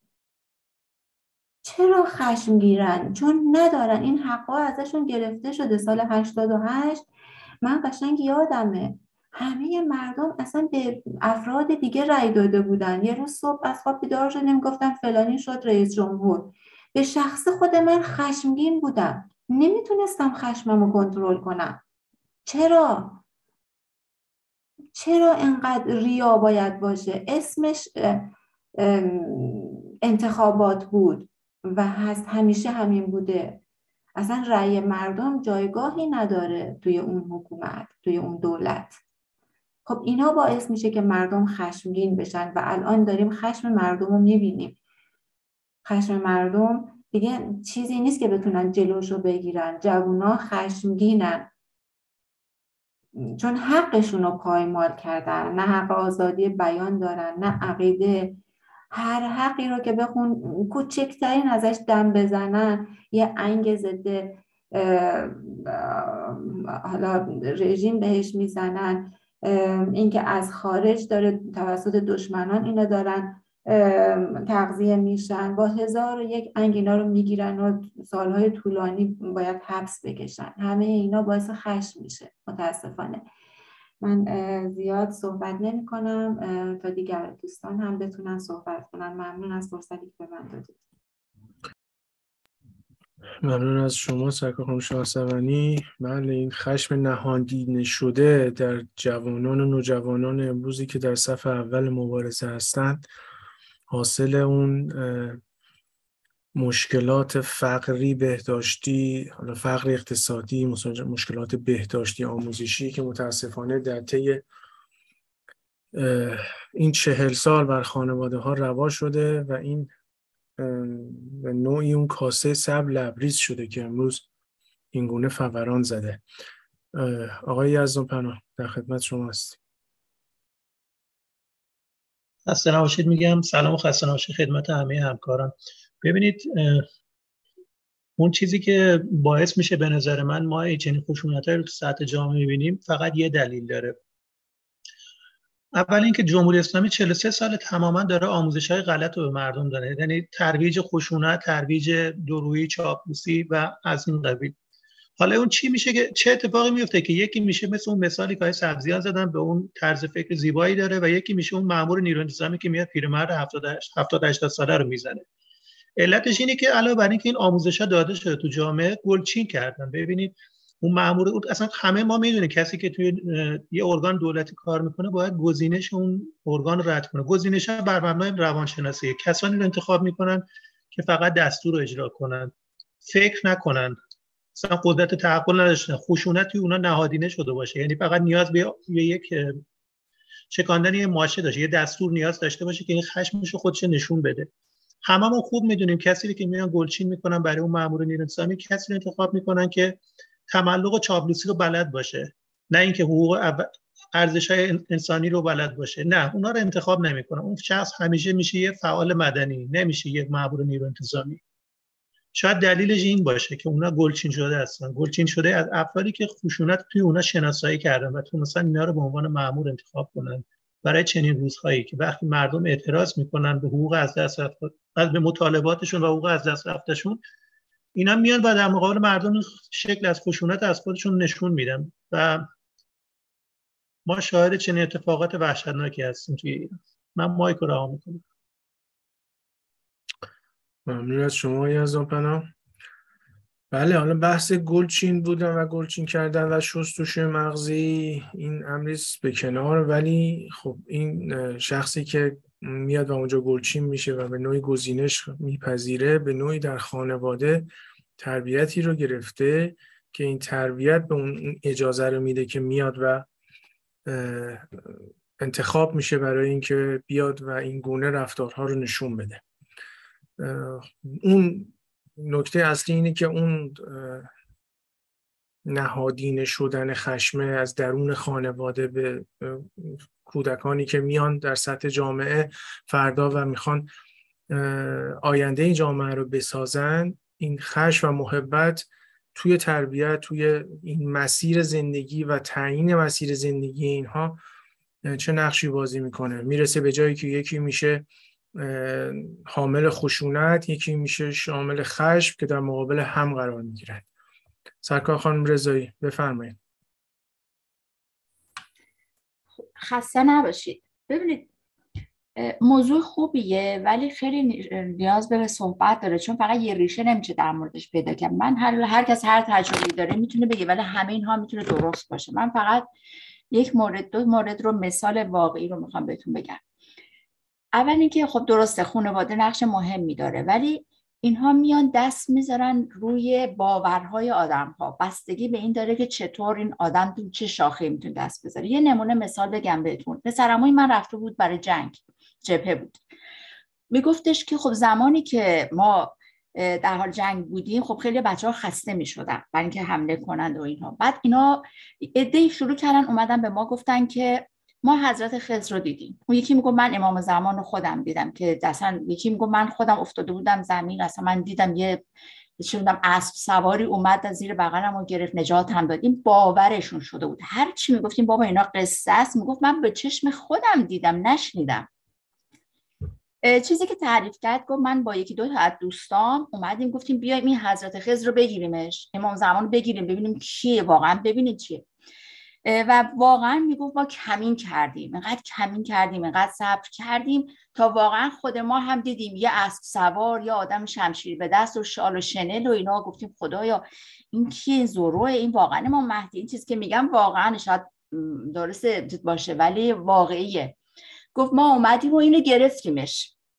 چرا خشمگیرن؟ چون ندارن. این حقا ازشون گرفته شده. سال 88 من قشنگ یادمه همه مردم اصلا به افراد دیگه رأی داده بودن. یه روز صبح از خواب بیدار شدیم گفتن فلانی شد رئیس جمهور. به شخص خود من خشمگین بودم، نمیتونستم خشممو کنترل کنم. چرا انقدر ریا باید باشه؟ اسمش انتخابات بود و هست، همیشه همین بوده. اصلا رأی مردم جایگاهی نداره توی اون حکومت، توی اون دولت. خب اینا باعث میشه که مردم خشمگین بشن و الان داریم خشم مردم رو میبینیم. خشم مردم دیگه چیزی نیست که بتونن جلوشو بگیرن. جوونا خشمگینن چون حقشون رو پایمال کردن، نه حق آزادی بیان دارن، نه عقیده. هر حقی رو که بخون کوچکترین ازش دم بزنن یه انگ ضد حالا رژیم بهش میزنن. اینکه از خارج داره توسط دشمنان اینا دارن تغذیه میشن، با 1001 انگ اینا رو میگیرن و سالهای طولانی باید حبس بکشن. همه اینا باعث خشم میشه متاسفانه. من زیاد صحبت نمی کنم تا دیگر دوستان هم بتونن صحبت کنن. ممنون از فرصتی که به من دادید. ممنون از شما سرکار خانم شاهستوانی. بله، این خشم نهادینه شده در جوانان و نوجوانان امروزی که در صف اول مبارزه هستند حاصل اون مشکلات فقری بهداشتی، حالا فقر اقتصادی، مشکلات بهداشتی آموزشی که متاسفانه در طی این 40 سال بر خانواده ها روا شده و این به نوعی اون کاسه سبز لبریز شده که امروز این گونه فوران زده. آقای یزدانپناه در خدمت شما هستیم. خسته نباشید میگم. سلام و خسته نباشید خدمت همه همکاران. ببینید اون چیزی که باعث میشه به نظر من ما چنین خشونتایی رو تو سطح جامعه میبینیم فقط یه دلیل داره. اول اینکه جمهوری اسلامی 43 سال تماما داره آموزش‌های غلط رو به مردم داره، یعنی ترویج خشونت، ترویج دورویی، چاپلوسی و از این قبیل. حالا اون چی میشه که چه اتفاقی میفته که یکی میشه مثل اون مثالی که سبزیان زدن به اون طرز فکر زیبایی داره و یکی میشه اون مأمور نیروی انتظامی که میاد پیرمرد 70-80 ساله رو میزنه. علتش اینه که علاوه بر اینکه این آموزش‌ها داده شده تو جامعه گلچین کردن. ببینید اون مأمور اصلا همه ما میدونیم کسی که توی یه ارگان دولتی کار میکنه باید گزینش اون ارگان رو رد کنه. گزینش‌ها بر مبنای روانشناسی، کسانی رو انتخاب میکنن که فقط دستور رو اجرا کنن، فکر نکنن، اصلا قدرت تعقل نداشتن، خشونت توی اونا نهادینه شده باشه، یعنی فقط نیاز به یک شکاندن یه ماشه داشته، یه دستور نیاز داشته باشه که این خشمش رو خودش نشون بده. هممون خوب میدونیم کسی که میان گلچین میکنن برای اون مأمور نیروی انتظامی کسی رو انتخاب میکنن که تملق و چاپلوسی رو بلد باشه، نه اینکه حقوق ارزش‌های انسانی رو بلد باشه. نه، اونا رو انتخاب نمیکنن. اون شخص همیشه میشه یه فعال مدنی، نمیشه یک مأمور نیروی انتظامی. شاید دلیلش این باشه که اونا گلچین شده هستن، گلچین شده از افرادی که خشونت توی اونا شناسایی کردن و تونستن اینا رو به عنوان مأمور انتخاب کنن برای چنین روزهایی که وقتی مردم اعتراض میکنن به حقوق از دست رفته، به مطالباتشون و حقوق از دست رفتهشون، اینا میان و در مقابل مردم شکل از خشونت از خودشون نشون میدن و ما شاهد چنین اتفاقات وحشتناکی هستیم توی ایران. من مایک رو رها میکنم. ممنون از شما یزدانپناه. بله، حالا بحث گلچین بودن و گلچین کردن و شستشوی مغزی این امریست به کنار، ولی خب این شخصی که میاد و اونجا گلچین میشه و به نوعی گزینش میپذیره، به نوعی در خانواده تربیتی رو گرفته که این تربیت به اون اجازه رو میده که میاد و انتخاب میشه برای اینکه بیاد و این گونه رفتارها رو نشون بده. اون نکته اصلی اینه که اون نهادینه شدن خشمه از درون خانواده به کودکانی که میان در سطح جامعه فردا و میخوان آینده این جامعه رو بسازن، این خشم و محبت توی تربیت، توی این مسیر زندگی و تعیین مسیر زندگی اینها چه نقشی بازی میکنه. میرسه به جایی که یکی میشه حامل خشونت، یکی میشه شامل خشم که در مقابل هم قرار میگیرن. سرکار خانم رضایی بفرمایید. خسته نباشید. ببینید موضوع خوبیه ولی خیلی نیاز به صحبت داره، چون فقط یه ریشه نمیشه در موردش پیدا کرد. من هر کس هر تجربه‌ای داره میتونه بگه، ولی همه اینها میتونه درست باشه. من فقط یک مورد، دو مورد رو مثال واقعی رو میخوام بهتون بگم. اول اینکه خب درسته خانواده نقش مهمی داره، ولی اینها میان دست میذارن روی باورهای آدم‌ها. بستگی به این داره که چطور این آدم تو چه شاخه‌ای میتونه دست بذاره. یه نمونه مثال بگم بهتون. پسرعموی من رفته بود برای جنگ، جبهه بود. میگفتش که خب زمانی که ما در حال جنگ بودیم خب خیلی بچه‌ها خسته میشدن برای اینکه حمله کنند و اینها. بعد اینا عده‌ای شروع کردن اومدن به ما گفتن که ما حضرت خضر رو دیدیم. اون یکی میگه من امام زمان رو خودم دیدم که اصلا، یکی میگه من خودم افتاده بودم زمین، اصلا من دیدم یه اسب سواری اومد از زیر بغلم و گرفت نجاتم داد. این باورشون شده بود. هر چی میگفتیم بابا اینا قصه است، میگفت من به چشم خودم دیدم نشنیدم. چیزی که تعریف کرد، گفت من با یکی دو تا از دوستام اومدیم گفتیم بیایم این حضرت خضر رو بگیریمش، امام زمان رو بگیریم ببینیم کیه واقعا، ببینید چیه. و واقعا میگفت ما کمین کردیم، اینقدر صبر کردیم تا واقعا خود ما هم دیدیم یه اسب سوار، یا آدم شمشیر به دست و شال و شنل و اینا. گفتیم خدایا این کیه؟ زوروه؟ این واقعا امام مهدی؟ این چیزی که میگم واقعا شاید درسته باشه ولی واقعیه. گفت ما اومدیم و اینو گرفتیمش.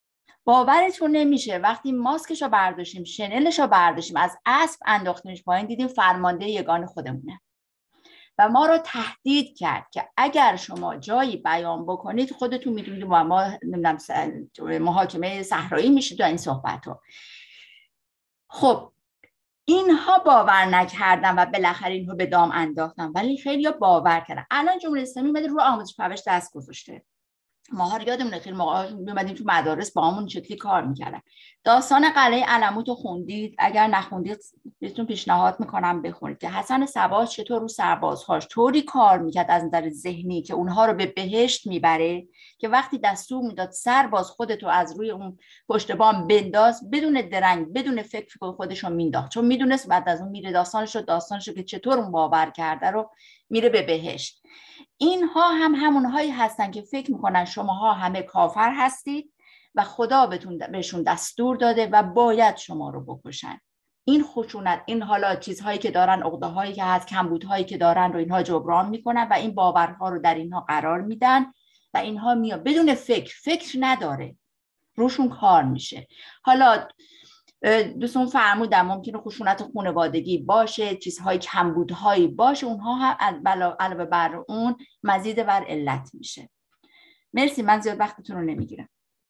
باورتون نمیشه وقتی ماسکش رو برداشتیم، شنلش رو برداشتیم، از اسب انداختیمش پایین، دیدیم فرمانده یگان خودمونه و ما رو تهدید کرد که اگر شما جایی بیان بکنید خودتون میدونید با ما نمیدونم محاکمه صحرایی میشید و این صحبت ها. خب اینها باور نکردن و بالاخره اینو به دام انداختن، ولی خیلی ها باور کردن. الان جمهوری اسلامی اومده رو آموزش پرورش دست گذاشته. ماها رو یادمونه خیلی موقع میومدیم تو مدارس با همون شکلی کار میکردن. داستان قلعه علموت رو خوندید؟ اگر نخوندید بهتون پیشنهاد میکنم بخونید که حسن صباح چطور رو سربازهاش طوری کار میکرد از نظر ذهنی که اونها رو به بهشت میبره که وقتی دستور میداد سرباز خودتو از روی اون پشت بام بنداز، بدون درنگ بدون فکر خودش رو مینداخت، چون میدونست بعد از اون میره داستانش رو که چطور اون باور کرده رو میره به بهشت. اینها هم همونهایی هستن که فکر میکنن شماها همه کافر هستید و خدا بهشون دستور داده و باید شما رو بکشن. این خشونت، این حالا چیزهایی که دارن، عقده‌هایی که هست، کمبودهایی که دارن رو اینها جبران میکنن و این باورها رو در اینها قرار میدن و اینها میاد بدون فکر نداره، روشون کار میشه. حالا دوستون فرمودن ممکنه خشونت خانوادگی باشه، چیزهای کمبودهایی باشه، اونها هم علاوه بر اون مزید بر علت میشه. مرسی، من زیاد وقتتون رو نمیگیرم.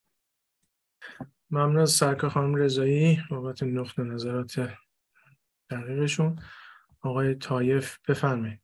ممنون از سرکار خانم رضایی بابت نقطه نظرات دقیقشون. آقای طایف بفرمایید.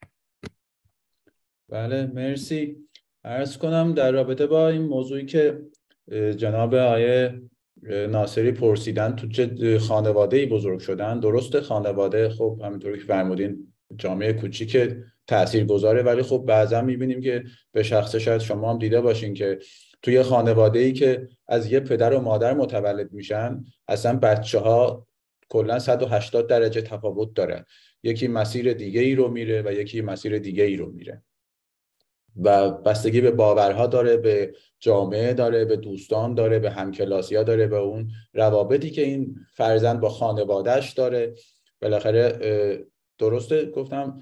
بله مرسی. عرض کنم در رابطه با این موضوعی که جناب آقای ناصری پرسیدن تو چه خانواده‌ای بزرگ شدن. درسته خانواده خب همینطوری که فرمودین جامعه کوچیک تاثیرگذاره، ولی خب بعضا می‌بینیم که به شخص شاید شما هم دیده باشین که توی خانواده‌ای که از یه پدر و مادر متولد میشن اصلا بچه‌ها کلا 180 درجه تفاوت داره. یکی مسیر دیگه ای رو میره و یکی مسیر دیگه ای رو میره و بستگی به باورها داره، به جامعه داره، به دوستان داره، به همکلاسی‌ها داره، به اون روابطی که این فرزند با خانواده‌اش داره. بالاخره درسته گفتم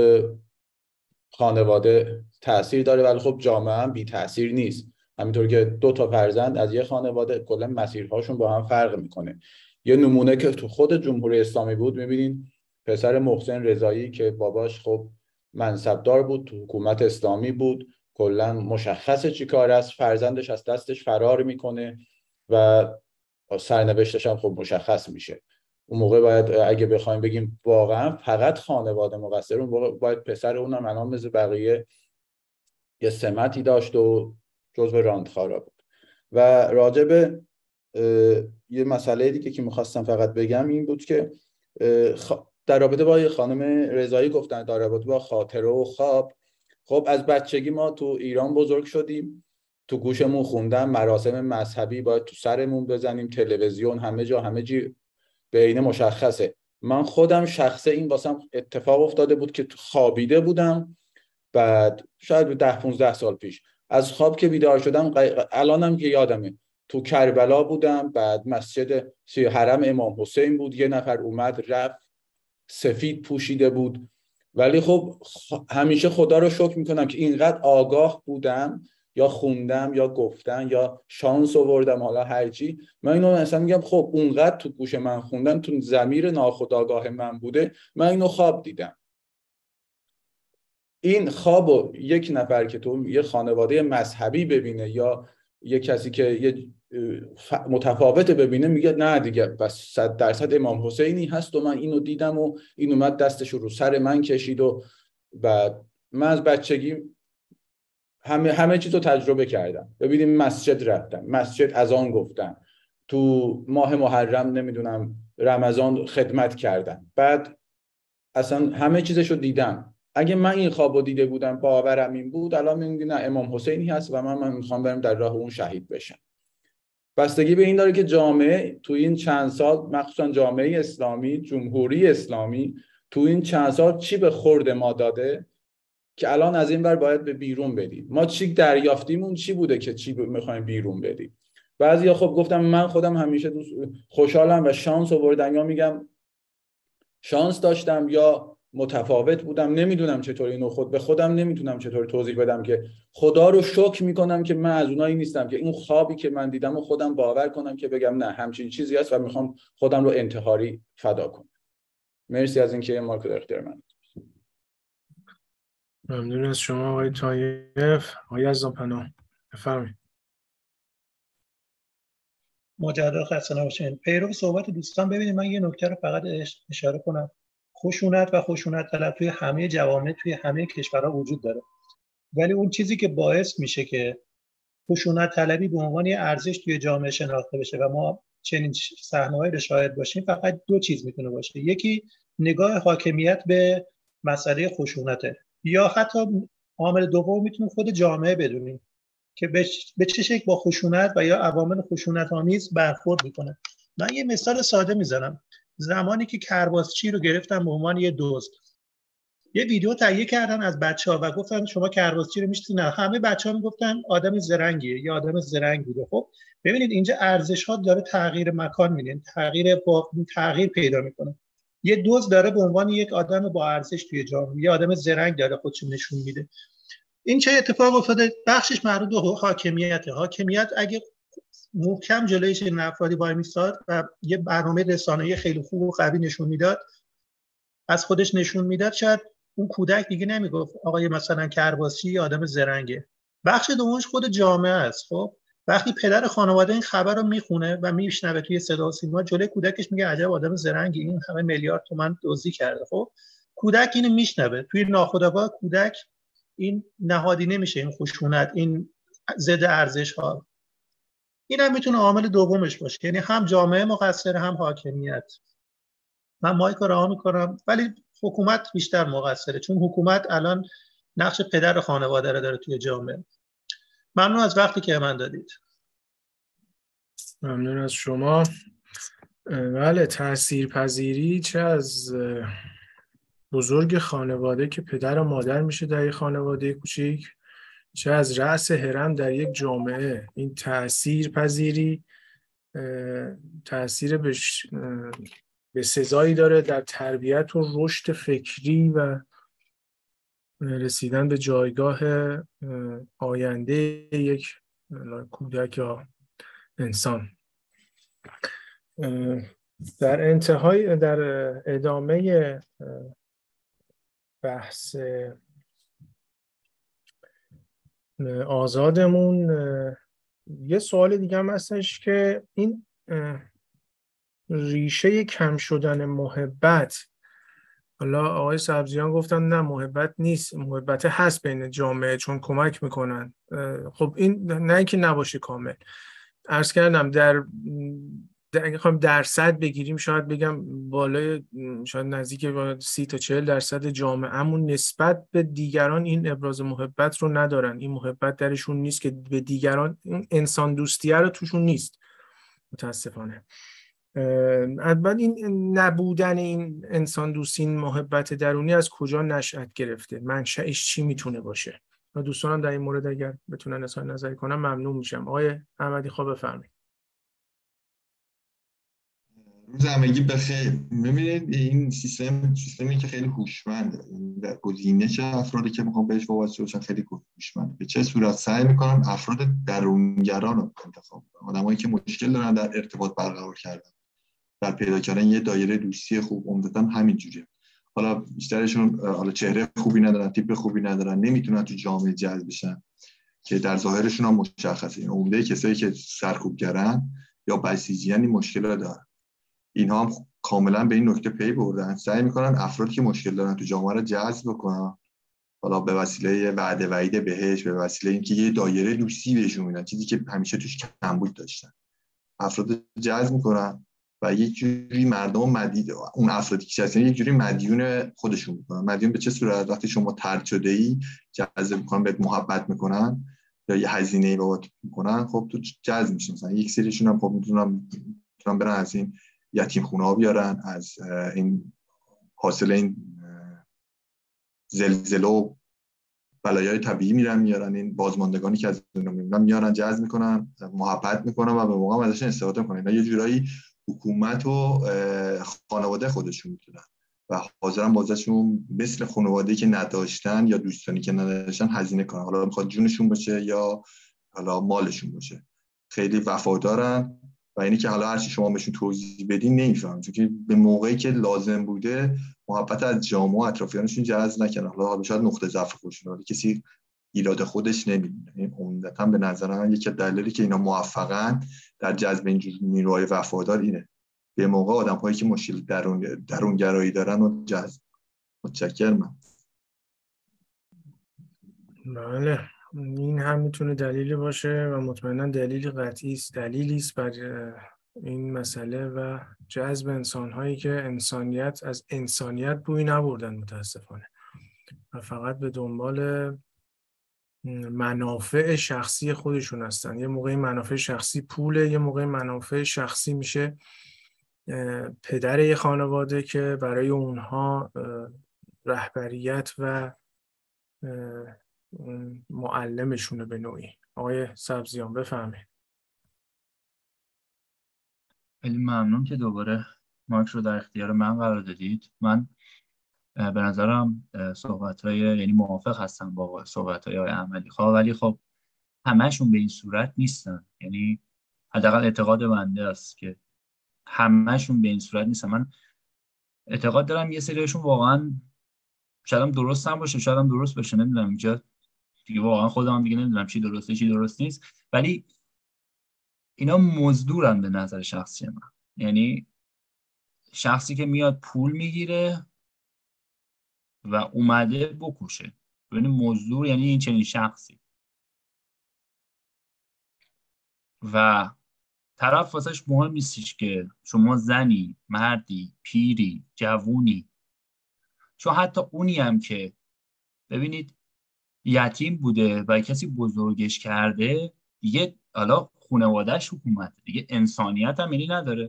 خانواده تأثیر داره، ولی خب جامعه هم بی تأثیر نیست. همینطور که 2 تا فرزند از یه خانواده کلا مسیرهاشون با هم فرق میکنه. یه نمونه که تو خود جمهوری اسلامی بود میبینین پسر محسن رضایی که باباش خب منصبدار بود، تو حکومت اسلامی بود، کلا مشخصه چی کار است، فرزندش از دستش فرار میکنه و سرنوشتش هم خب مشخص میشه. اون موقع باید اگه بخوایم بگیم واقعا فقط خانواده مقصر، اون موقع باید پسر اونم الان مثل بقیه یه سمتی داشت و جزو راندخارا بود. و راجع به یه مسئله دیگه که میخواستم فقط بگم این بود که در رابطه با خانم رضایی گفتن در رابطه با خاطره و خواب. خب از بچگی ما تو ایران بزرگ شدیم، تو گوشمون خوندن مراسم مذهبی باید تو سرمون بزنیم، تلویزیون همه جا همه چی به عینه مشخصه. من خودم شخصه این واسم اتفاق افتاده بود که تو خوابیده بودم، بعد شاید 10-15 سال پیش از خواب که بیدار شدم، الانم که یادمه تو کربلا بودم، بعد مسجد حرم امام حسین بود، یه نفر اومد رفت سفید پوشیده بود، ولی خب همیشه خدا رو شکر میکنم که اینقدر آگاه بودم یا خوندم یا گفتم یا شانس آوردم، حالا هرچی من اینو اصلا میگم خب اونقدر تو گوش من خوندن، تو ضمیر ناخودآگاه من بوده، من اینو خواب دیدم. این خوابو یک نفر که تو یه خانواده مذهبی ببینه یا یه کسی که یه متفاوت ببینه میگه نه دیگه بس 100% امام حسینی هست و من اینو دیدم و این اومد دستش رو سر من کشید و بعد من از بچگی همه چیز رو تجربه کردم. ببینیم مسجد رفتم، مسجد اذان گفتم، تو ماه محرم نمیدونم رمضان خدمت کردم، بعد اصلا همه چیزش رو دیدم. اگه من این خوابو دیده بودم باورم این بود، الان میگم نه امام حسینی هست و من میخوام برم در راه اون شهید بشم. بستگی به این داره که جامعه تو این چند سال، مخصوصا جامعه اسلامی، جمهوری اسلامی تو این چند سال چی به خورد ما داده که الان از این ور باید به بیرون بدیم. ما چی دریافتیمون چی بوده که چی میخوایم بیرون بدیم. بعضیا خب گفتم من خودم همیشه خوشحالم و شانس آوردم، یا میگم شانس داشتم یا متفاوت بودم، نمیدونم چطور اینو خود به خودم نمیتونم چطور توضیح بدم که خدا رو شکر میکنم که من از اونایی نیستم که این خوابی که من دیدم و خودم باور کنم که بگم نه همچین چیزی هست و میخوام خودم رو انتحاری فدا کنم. مرسی از اینکه مارک در اختیار من. ممنون از شما آقای طایف. آقای عزیزانپناه بفرمایید. مجدد خسته نباشین. پیرو صحبت دوستان، ببینید من یه نکته رو فقط اشاره کنم. خشونت و خشونت طلب توی همه جوامع، توی همه کشورها وجود داره، ولی اون چیزی که باعث میشه که خشونت طلبی به عنوان یه ارزش توی جامعه شناخته بشه و ما چنین صحنه‌هایی رو شاهد باشیم، فقط دو چیز میتونه باشه. یکی نگاه حاکمیت به مسئله خشونته، یا حتی عامل دوم میتونه خود جامعه بدونیم که به چه شکل با خشونت و یا عوامل خشونت‌آمیز برخورد میکنه. من یه مثال ساده میزنم. زمانی که کرباسچی رو گرفتن به عنوان یه دزد، یه ویدیو تهیه کردن از بچه‌ها و گفتن شما کرباسچی رو میشناسید؟ نه، همه بچه‌ها میگفتن آدم زرنگیه یا آدم زرنگ بوده. خب ببینید اینجا ارزش‌ها داره تغییر مکان می‌بینه، تغییر پیدا میکنه. یه دزد داره به عنوان یک آدم با ارزش توی جامعه، یه آدم زرنگ داره خودش نشون میده. این چه اتفاق افتاده؟ بخشش مربوط به حاکمیته. حاکمیت اگه محکم جلوی این افرادی وای میستاد و یه برنامه رسانه‌ای خیلی خوب و قوی نشون میداد، از خودش نشون میداد، شاید اون کودک دیگه نمیگفت آقای مثلا کرباسچی آدم زرنگه. بخش دومش خود جامعه است. خب وقتی پدر خانواده این خبر رو میخونه و میشنوه توی صدا و سیما، جلوی کودکش میگه عجب آدم زرنگی، این همه میلیارد تومان دزدی کرده. خب کودک اینو میشنوه، توی ناخودآگاه کودک این نهادی نمیشه، این خشونت، این ضد ارزش ها. این هم میتونه عامل دومش باشه، یعنی هم جامعه مقصر هم حاکمیت. من مایک رو رها میکنم، ولی حکومت بیشتر مقصره، چون حکومت الان نقش پدر خانواده رو داره توی جامعه. ممنون از وقتی که من دادید. ممنون از شما. بله، تاثیرپذیری چه از بزرگ خانواده که پدر و مادر میشه در یک خانواده کوچیک، چه از رأس هرم در یک جامعه، این تاثیرپذیری تاثیر به سزایی داره در تربیت و رشد فکری و رسیدن به جایگاه آینده یک کودک یا انسان. در ادامه بحث آزادمون یه سوال دیگه هم هستش که این ریشه کم شدن محبت، حالا آقای سبزیان گفتن نه محبت نیست، محبت هست بین جامعه چون کمک میکنن. خب این نه اینکه نباشه کامل. عرض کردم اگه خواهیم درصد بگیریم شاید بگم بالای، شاید نزدیک 30 تا 40% جامعهمون نسبت به دیگران این ابراز محبت رو ندارن. این محبت درشون نیست که به دیگران، این انسان دوستیه رو توشون نیست متاسفانه. البته این نبودن این انسان دوستی، این محبت درونی از کجا نشأت گرفته، منشأش چی میتونه باشه؟ و دوستانم در این مورد اگر بتونن اظهار نظری کنم ممنون میشم. آقای احمدی خواه بفرمایید. روز همگی بخیر. ببینید این سیستمی که خیلی هوشمنده، در گزینش افرادی که میخوام بهش وابسته باشن خیلی هوشمنده. به چه صورت سعی میکنن افراد درونگران رو انتخاب کنن، آدمایی که مشکل دارن در ارتباط برقرار کردن، در پیدا کردن یه دایره دوستی خوب. عمدتاً همین جوریه. حالا بیشترشون حالا چهره خوبی ندارن، تیپ خوبی ندارن، نمیتونن تو جامعه جذب بشن که در ظاهرشون هم مشخصه. این عمده کسایی که سرکوبگرن یا بسیجیان این مشکل دارن. اینها هم کاملا به این نکته پی بردن، سعی میکنن افرادی که مشکل دارن تو جامعه رو جذب کنن، حالا به وسیله وعده وعید بهش، به وسیله اینکه یه دایره دوستی بهشون میدن، چیزی که همیشه توش کمبود داشتن. افراد جذب میکنن و یک جوری مردم مدید، اون افرادی که هستن یک جوری مدیون خودشون میکنن. مدیون به چه صورت؟ وقتی شما طرد شده‌ای جذب میکنن، بهت محبت میکنن یا یه هزینه‌ای بابت میکنن، خب تو جذب میشین. مثلا یک سریشون هم خب میتونن برن از این یتیم خونه‌ها بیارن، از این حاصل این زلزله و بلایای طبیعی میارن، این بازماندگانی که از دنیا میارن، جذب میکنن، محبت میکنن و به موقع ازشون استفاده میکنن. اینا یه جورایی حکومت و خانواده خودشون میتونن. و حاضرن بازشون مثل خانواده‌ای که نداشتن یا دوستانی که نداشتن هزینه کنن، حالا میخواد جونشون باشه یا حالا مالشون باشه. خیلی وفادارن و اینی که حالا هرچی شما بهشون توضیح بدین نمیفهمن، چون که به موقعی که لازم بوده محبت از جامعه و اطرافیانشون جذب نکردن. حالا شاید نقطه ضعف خودشون، ولی کسی ایراد خودش نمیبینه. این عمدتاً به نظر من یکی از دلایلی که اینا موفقن در جذب اینجور نیروهای وفادار اینه، به موقع آدم‌هایی که مشکل درونگرایی دارن و جذب. متشکرم. بله، این هم میتونه دلیلی باشه و مطمئنا دلیل قطعی است، دلیلی است بر این مسئله و جذب انسان‌هایی که از انسانیت بوی نبردن متاسفانه و فقط به دنبال منافع شخصی خودشون هستن. یه موقعی منافع شخصی پوله، یه موقعی منافع شخصی میشه پدر یه خانواده که برای اونها رهبریت و معلمشونه به نوعی. آقای سبزیان بفهمید. خیلی ممنون که دوباره مایک رو در اختیار من قرار دادید. من به نظرم صحبت‌های یعنی موافق هستم با صحبت‌های آقای احمدی خواه، ولی خب همه‌شون به این صورت نیستن. یعنی حداقل اعتقاد بنده است که همه‌شون به این صورت نیستن. من اعتقاد دارم یه سریشون واقعا شاید هم درست هم باشه، شاید هم درست باشه، نمیدونم، اینجا دیگه واقعا خودم دیگه نمیدونم چی درسته چی درست نیست، ولی اینا مزدورن به نظر شخصی من. یعنی شخصی که میاد پول میگیره و اومده بکشه، یعنی مزدور، یعنی این چنین شخصی. و طرف واسش مهم نیستش که شما زنی، مردی، پیری، جوونی. چون حتی اونی هم که ببینید یتیم بوده و کسی بزرگش کرده، دیگه حالا خانواده‌اش حکومت، دیگه انسانیت هم اینی نداره.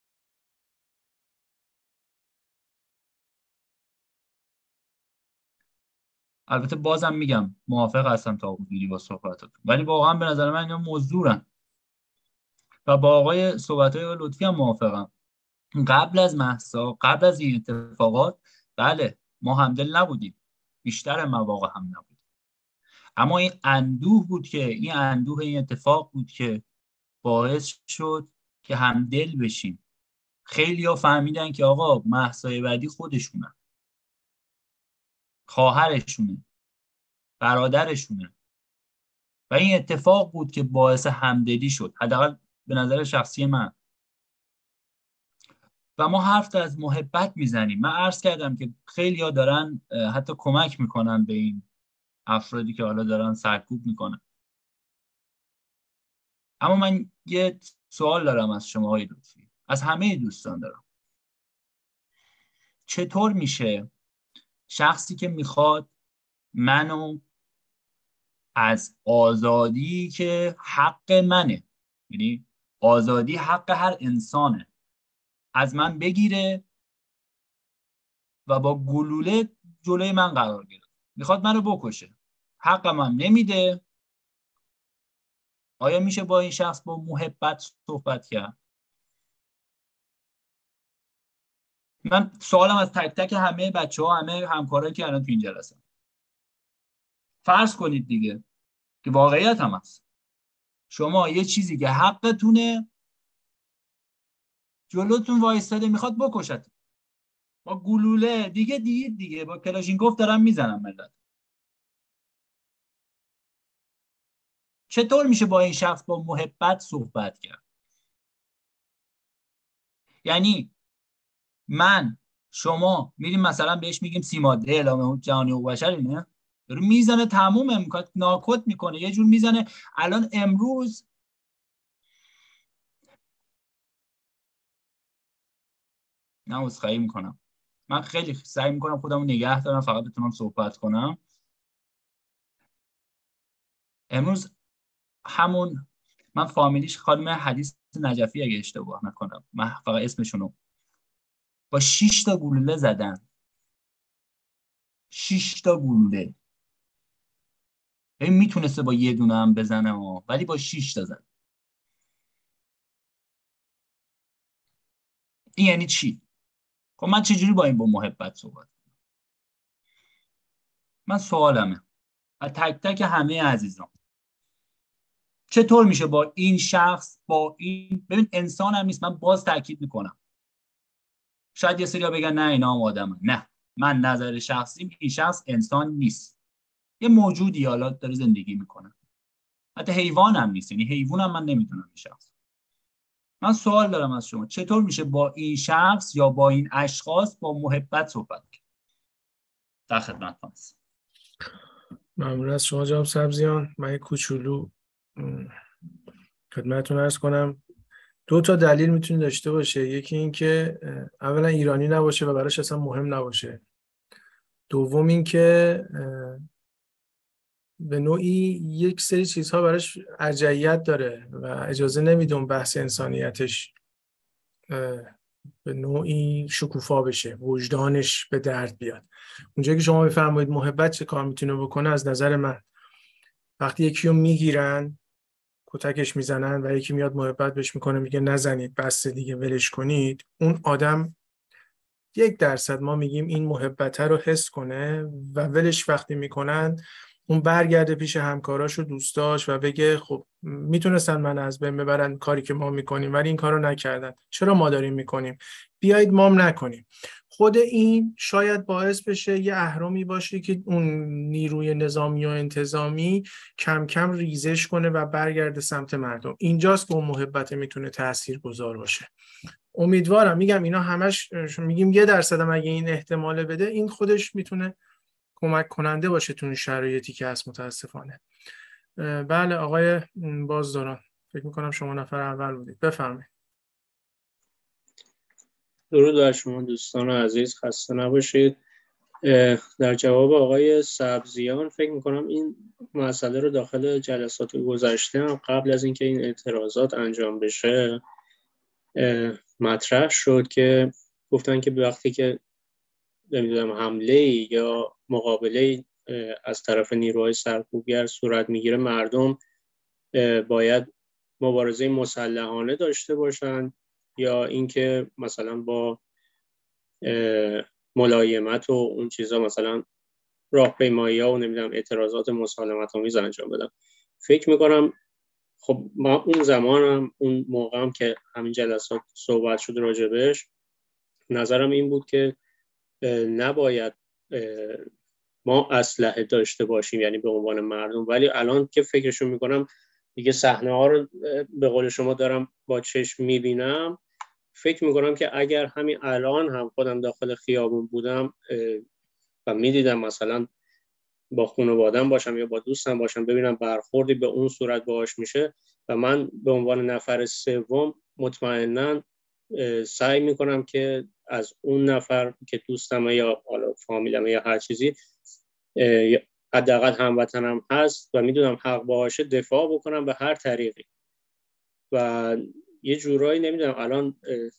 البته بازم میگم موافق هستم تا حدودی با صحبتاتون، ولی واقعا به نظر من اینا مزدورن. و با آقای صحبت‌های لطفی هم موافقم. قبل از مهسا، قبل از این اتفاقات، بله ما همدل نبودیم، بیشتر مواقع هم نبودیم، اما این اندوه بود که این اتفاق بود که باعث شد که همدل بشیم. خیلی‌ها فهمیدن که آقا مهسای بعدی خودشونه، خواهرشونه، برادرشونه، و این اتفاق بود که باعث همدلی شد، حداقل به نظر شخصی من. و ما حرف از محبت میزنیم. من عرض کردم که خیلی‌ها دارن حتی کمک میکنن به این افرادی که حالا دارن سرکوب میکنن. اما من یه سوال دارم از شما های لطفی، از همه دوستان دارم. چطور میشه شخصی که میخواد منو از آزادی که حق منه، یعنی آزادی حق هر انسانه، از من بگیره و با گلوله جلوی من قرار گرفت، میخواد منو بکشه، حقم هم نمیده؟ آیا میشه با این شخص با محبت صحبت کرد؟ من سوالم از تک تک همه بچه‌ها، همه همکارایی که الان تو این جلسه، فرض کنید دیگه که واقعیت هم هست، شما یه چیزی که حقتونه جلوتون وایستاده میخواد بکشت با گلوله، دیگه با کلاشینکوف دارن میزنن ملت. چطور میشه با این شخص با محبت صحبت کرد؟ یعنی من شما میریم مثلا بهش میگیم سی ماده اعلام جهانی حقوق بشر، اینه داره میزنه تموم میکنه، ناکوت میکنه، یه جور میزنه. الان امروز نه عذرخواهی میکنم، من خیلی سعی میکنم خودمو نگه دارم فقط بتونم صحبت کنم. امروز همون من فامیلیش خانم حدیث نجفی اگه اشتباه نکنم، من فقط اسمشونو، با 6 تا گلوله زدن، 6 تا گلوله. این میتونسته با یه دونه هم بزنه ولی با 6 تا زد. این یعنی چی؟ خب خب من چجوری با این با محبت صحبت کنم؟ من سوالمه از تک تک همه عزیزان، چطور میشه با این شخص، با این، ببین انسان هم نیست، من باز تاکید میکنم، شاید یه سری ها بگن نه اینا هم آدمه، نه، من نظر شخصیم این شخص انسان نیست، یه موجودی حالا داره زندگی میکنه، حتی حیوان هم نیست، یعنی حیوان هم من نمیدونم این شخص. من سوال دارم از شما، چطور میشه با این شخص یا با این اشخاص با محبت صحبت کرد؟ در خدمتتون هستم. ممنون از شما جناب سبزیان. من یک کوچولو خدمتتون عرض کنم. 2 تا دلیل میتونه داشته باشه. یکی این که اولا ایرانی نباشه و براش اصلا مهم نباشه. دوم این که به نوعی یک سری چیزها براش ارجحیت داره و اجازه نمیده اون بحث انسانیتش به نوعی شکوفا بشه، وجدانش به درد بیاد. اونجایی که شما بفرمایید محبت چه کار میتونه بکنه، از نظر من وقتی یکی رو میگیرن کتکش میزنن و یکی میاد محبت بهش میکنه، میگه نزنید، بس دیگه، ولش کنید، اون آدم 1% ما میگیم این محبت رو حس کنه و ولش وقتی میکنن، اون برگرده پیش همکاراش و دوستاش و بگه خب میتونستن من از بین ببرن کاری که ما میکنیم ولی این کارو نکردن، چرا ما داریم میکنیم، بیایید مام نکنیم. خود این شاید باعث بشه یه اهرامی باشه که اون نیروی نظامی و انتظامی کم کم ریزش کنه و برگرده سمت مردم. اینجاست که اون محبت میتونه تاثیرگذار باشه. امیدوارم، میگم اینا همش میگیم 1% هم اگه این احتمال بده، این خودش میتونه کمک کننده باشه تو این شرایطی که هست متاسفانه. بله آقای بازداران، فکر میکنم شما نفر اول بودید، بفرمایید. درود بر شما دوستان عزیز، خسته نباشید. در جواب آقای سبزیان، فکر میکنم این مسئله رو داخل جلسات گذشته هم قبل از اینکه این اعتراضات انجام بشه مطرح شد که گفتن که وقتی که نمیدونم حمله یا مقابله از طرف نیروهای سرکوبگر صورت میگیره، مردم باید مبارزه مسلحانه داشته باشن یا اینکه مثلا با ملایمت و اون چیزا مثلا راهپیمایی‌ها و نمیدونم اعتراضات مسالمت‌آمیز انجام بدن. فکر میکنم خب ما اون زمانم اون موقعم که همین جلسات صحبت شد راجبش، نظرم این بود که نباید ما اسلحه داشته باشیم، یعنی به عنوان مردم. ولی الان که فکرشو میکنم دیگه صحنه ها رو به قول شما دارم با چشم میبینم، فکر میکنم که اگر همین الان هم خودم داخل خیابون بودم و میدیدم مثلا با خانواده‌ام باشم یا با دوستم باشم، ببینم برخوردی به اون صورت باهاش میشه و من به عنوان نفر سوم مطمئناً سعی میکنم که از اون نفر که دوستمه یا حالا فامیلمه یا هر چیزی، حداقل هموطنم هست و میدونم حق باشه، دفاع بکنم به هر طریقی. و یه جورایی نمیدونم الان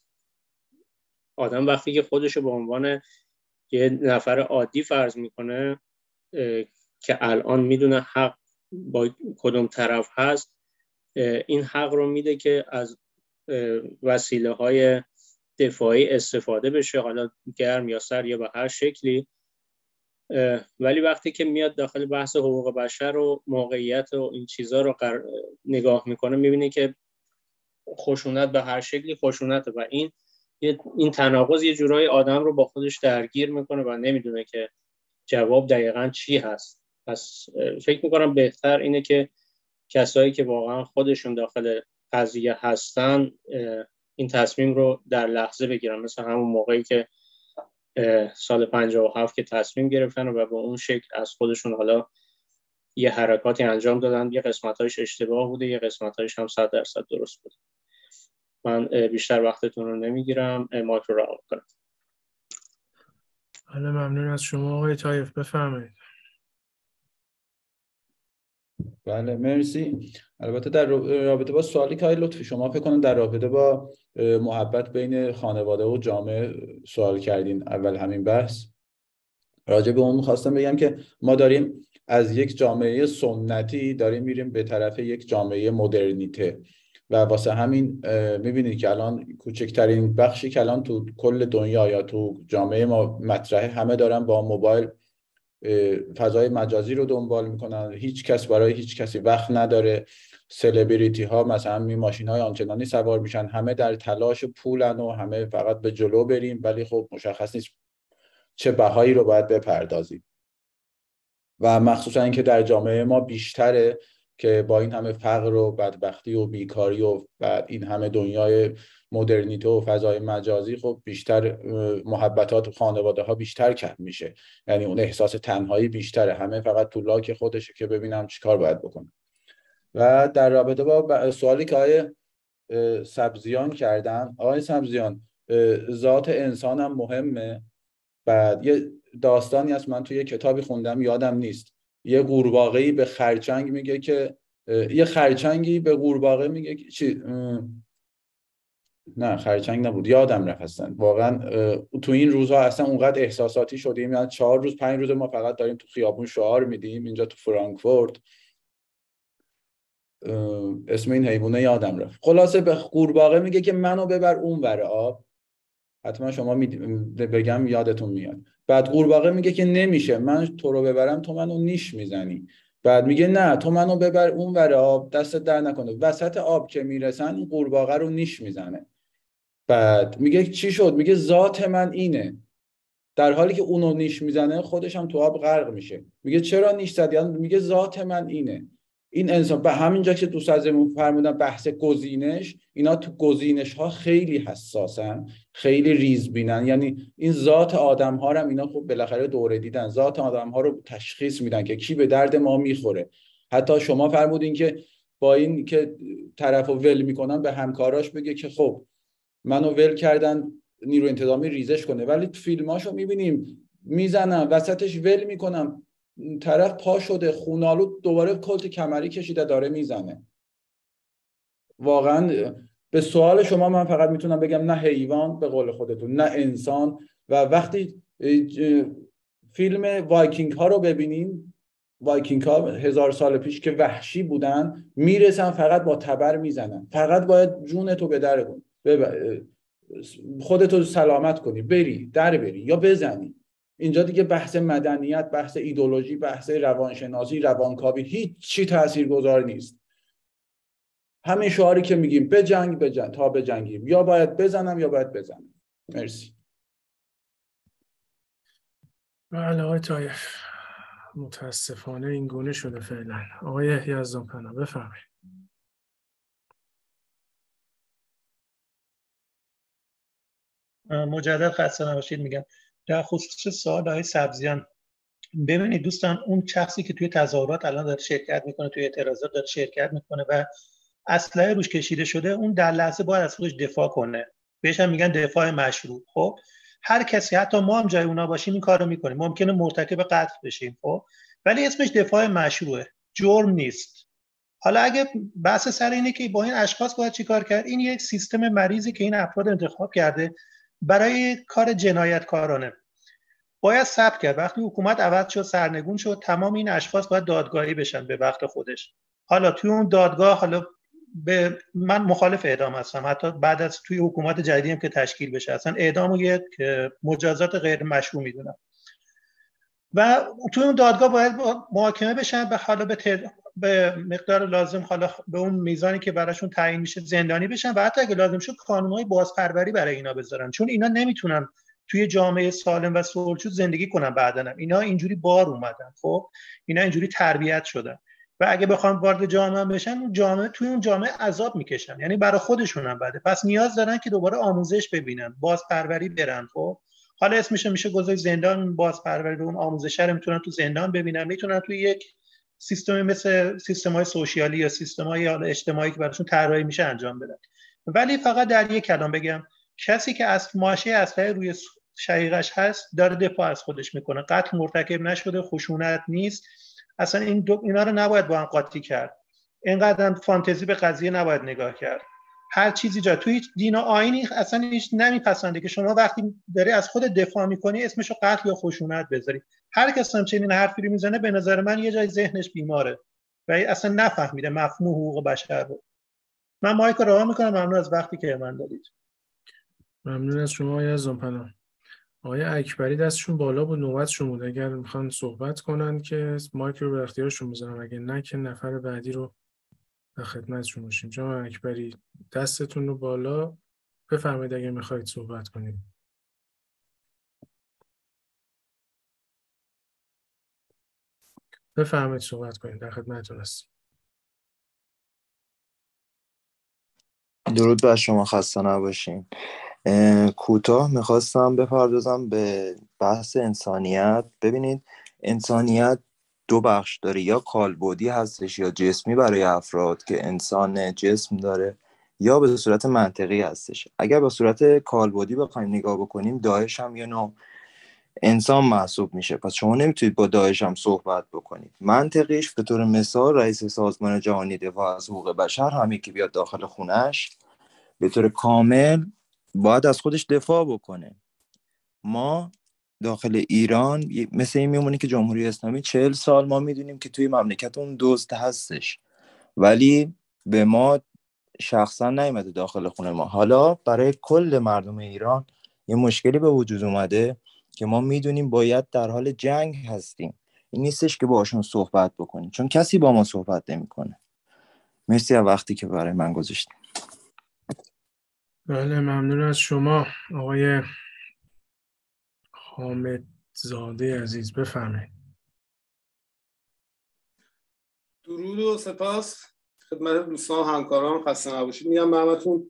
آدم وقتی که خودشو به عنوان یه نفر عادی فرض میکنه که الان میدونه حق با کدوم طرف هست، این حق رو میده که از وسیله های دفاعی استفاده بشه، حالا گرم یا سر یا به هر شکلی. ولی وقتی که میاد داخل بحث حقوق بشر و موقعیت و این چیزا رو نگاه میکنه، میبینه که خشونت به هر شکلی خشونته و این تناقض یه جورایی آدم رو با خودش درگیر میکنه و نمیدونه که جواب دقیقاً چی هست. پس فکر میکنم بهتر اینه که کسایی که واقعا خودشون داخل قضیه هستن این تصمیم رو در لحظه بگیرن، مثل همون موقعی که سال 57 که تصمیم گرفتن و به اون شکل از خودشون حالا یه حرکاتی انجام دادن، یه قسمتایش اشتباه بوده، یه قسمتایش هم 100% درست بوده. من بیشتر وقتتون رو نمیگیرم، مایک رو رها کنم. حالا ممنون از شما آقای طایف، بفرمایید. بله مرسی. البته در رابطه با سوالی که لطفی شما فکر کنم در رابطه با محبت بین خانواده و جامعه سوال کردین اول همین بحث، راجع به اون می‌خواستم بگم که ما داریم از یک جامعه سنتی داریم میریم به طرف یک جامعه مدرنیته و واسه همین میبینید که الان کوچکترین بخشی که الان تو کل دنیا یا تو جامعه ما مطرحه، همه دارن با موبایل فضای مجازی رو دنبال میکنن. هیچ کس برای هیچ کسی وقت نداره. سلبریتی ها مثلا می ماشین های آنچنانی سوار میشن، همه در تلاش پولن و همه فقط به جلو بریم، ولی خب مشخص نیست چه بهایی رو باید بپردازیم. و مخصوصا اینکه در جامعه ما بیشتره که با این همه فقر و بدبختی و بیکاری و بعد این همه دنیای مدرنیته و فضای مجازی، خب بیشتر محبتات و خانواده ها بیشتر کم میشه، یعنی اون احساس تنهایی بیشتره، همه فقط تو لاک خودشه که ببینم چیکار باید بکنم. و در رابطه با سوالی که آقای سبزیان کردن، آقای سبزیان ذات انسان هم مهمه. بعد یه داستانی هست من توی یه کتابی خوندم یادم نیست، یه قورباغه‌ای به خرچنگ میگه که یه خرچنگی به قورباغه میگه که چی نه خرچنگ نبود، یادم رفت اصلا واقعا. تو این روزها اصلا اونقدر احساساتی شدیم، یعنی 4 روز 5 روز ما فقط داریم تو خیابون شعار میدیم اینجا تو فرانکفورت. اسم این حیوانه یادم رفت. خلاصه به قورباغه میگه که منو ببر اون ور آب، حتما شما بگم یادتون میاد. بعد قورباغه میگه که نمیشه، من تو رو ببرم تو منو نیش میزنی. بعد میگه نه تو منو ببر اون ور آب، دست در نکنه. وسط آب که میرسن این قورباغه رو نیش میزنه. بعد میگه چی شد؟ میگه ذات من اینه. در حالی که اونو نیش میزنه خودش هم تو آب غرق میشه. میگه چرا نیش زدی؟ میگه ذات من اینه. این انسان به همینجا که دوست عزیزمون فرمودن بحث گزینش، اینا تو گزینش ها خیلی حساسن، خیلی ریزبینن. یعنی این ذات آدم ها رو اینا خب بالاخره دوره دیدن، ذات آدم ها رو تشخیص میدن که کی به درد ما میخوره. حتی شما فرمودین که با این که طرفو ول میکنن به همکاراش بگه که خب منو ول کردن نیرو انتظامی ریزش کنه، ولی تو فیلماشو میبینیم میزنن وسطش ول میکنن، طرف پا شده خونالود دوباره کلت کمری کشیده داره میزنه. واقعا به سوال شما من فقط میتونم بگم نه حیوان به قول خودتون، نه انسان. و وقتی فیلم وایکینگ ها رو ببینین، وایکینگ ها 1000 سال پیش که وحشی بودن میرسن فقط با تبر میزنن، فقط باید جونتو به در کن، خودتو سلامت کنی، بری در بری یا بزنی. اینجا دیگه بحث مدنیت، بحث ایدئولوژی، بحث روانشناسی، روانکاوی هیچ چی تاثیرگذار نیست. همین شعاری که میگیم بجنگ تا بجنگیم، یا باید بزنم یا باید بزنم. مرسی. بله آقای طایف، متاسفانه این گونه شده فعلا. آقای یزدانپناه بفرمایید. مجدد خسته نباشید میگم. در خصوص سوال آقای سبزیان، ببینید دوستان، اون شخصی که توی تظاهرات الان داره شرکت میکنه، توی اعتراضات داره شرکت میکنه و اسلحه روش کشیده شده، اون در لحظه باید از خودش دفاع کنه. بهش هم میگن دفاع مشروع. خب هر کسی، حتی ما هم جای اونا باشیم این کارو میکنیم، ممکنه مرتکب قتل بشیم، خب ولی اسمش دفاع مشروعه، جرم نیست. حالا اگه بحث سر اینه که با این اشخاص باید چیکار کرد، این یک سیستم مریضی که این افراد انتخاب کرده برای کار جنایتکارانه، باید ثبت کرد. وقتی حکومت عوض شد، سرنگون شد، تمام این اشخاص باید دادگاهی بشن به وقت خودش. حالا توی اون دادگاه، حالا من مخالف اعدام هستم، حتی بعد از توی حکومت جدیدی هم که تشکیل بشه، اصلا اعدامو یک مجازات غیر مشروع میدونم. و توی اون دادگاه باید محاکمه بشن به حالا به مقدار لازم، حالا به اون میزانی که براشون تعیین میشه زندانی بشن، و حتی اگه لازم شد کانونهای بازپروری برای اینا بذارن، چون اینا نمیتونن توی جامعه سالم و صلحجو زندگی کنن. بعدن اینا اینجوری بار اومدن، خب اینا اینجوری تربیت شدن و اگه بخوام وارد جامعه بشن، اون جامعه توی اون جامعه عذاب میکشن، یعنی برای خودشون هم بده. پس نیاز دارن که دوباره آموزش ببینن، بازپروری برن. خب حالا اسمش میشه گذاشت زندان، بازپروری رو اون آموزش رو میتونن تو زندان ببینن، میتونن توی یک سیستمی مثل سیستم‌های سوشیالی یا سیستم‌های اجتماعی که براشون طراحی میشه انجام بدن. ولی فقط در یک کلام بگم، کسی که از ماشه اسلحه روی شقیقش هست داره دفاع از خودش میکنه، قتل مرتکب نشده، خشونت نیست، اصلا اینا رو نباید با هم قاطی کرد. اینقدر فانتزی به قضیه نباید نگاه کرد. هر چیزی جا توی دین و آیینی اصلا هیچ نمیپسنده که شما وقتی داری از خود دفاع میکنی اسمشو قتل یا خشونت بذاری. هر کس هم چنین حرفی رو میزنه به نظر من یه جای ذهنش بیماره و اصلا نفهمیده مفهوم حقوق بشر رو. من مایک رو رها میکنم. ممنون از وقتی که من دادید. ممنون از شما آقای زنپناه. آقای اکبری دستشون بالا بود، نوبتشون بود. اگر میخوان صحبت کنن که مایک رو به اختیارشون میذارم، اگه نه که نفر بعدی رو در خدمتشون باشیم. جناب اکبری دستتون رو بالا بفرمایید اگه میخواید صحبت کنید. بفرمایید صحبت کنید، در خدمتتون هستیم. درود بر شما، خسته نباشین. کوتاه میخواستم بپردازم به بحث انسانیت. ببینید انسانیت دو بخش داره، یا کالبدی هستش یا جسمی برای افراد که انسان جسم داره، یا به صورت منطقی هستش. اگر به صورت کالبدی بخوایم نگاه بکنیم، داعش هم یه نوع انسان محسوب میشه، پس شما نمیتونید با داعش هم صحبت بکنید. منطقیش به طور مثال رئیس سازمان جهانی دفاع از حقوق بشر همین که بیاد داخل خونش به طور کامل باید از خودش دفاع بکنه. ما داخل ایران مثل این میمونه که جمهوری اسلامی 40 سال ما میدونیم که توی مملکت اون دزد هستش، ولی به ما شخصا نیومده داخل خونه ما. حالا برای کل مردم ایران یه مشکلی به وجود اومده که ما میدونیم باید در حال جنگ هستیم. این نیستش که باشون صحبت بکنیم، چون کسی با ما صحبت نمیکنه. مرسی از وقتی که برای من گذاشتیم. بله ممنون از شما آقای حامدزاده عزیز، بفرمایید. درود و سپاس خدمت دوستان و همکاران، خسته نباشید میگم به همتون.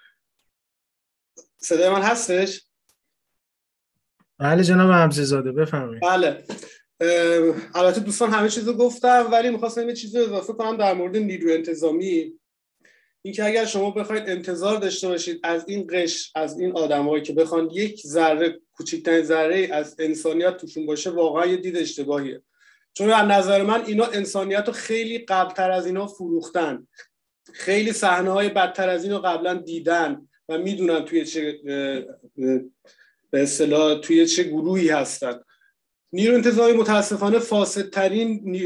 صدای من هستش؟ بله جناب حمزه‌زاده بفرمایید. بله البته دوستان همه چیزو گفتم، ولی می‌خواستم یه چیزی اضافه کنم در مورد نیروی انتظامی. اینکه اگر شما بخواید انتظار داشته باشید از این قشر، از این آدمایی که بخوان یک ذره، کوچکترین ذره از انسانیت توشون باشه، واقعا یه دید اشتباهیه. چون از نظر من اینا انسانیت رو خیلی قبلتر از اینا فروختن، خیلی صحنه‌های بدتر از اینو قبلا دیدن و میدونن توی چه به اصطلاح توی چه گروهی هستن. نیروی انتظامی متاسفانه فاسدترین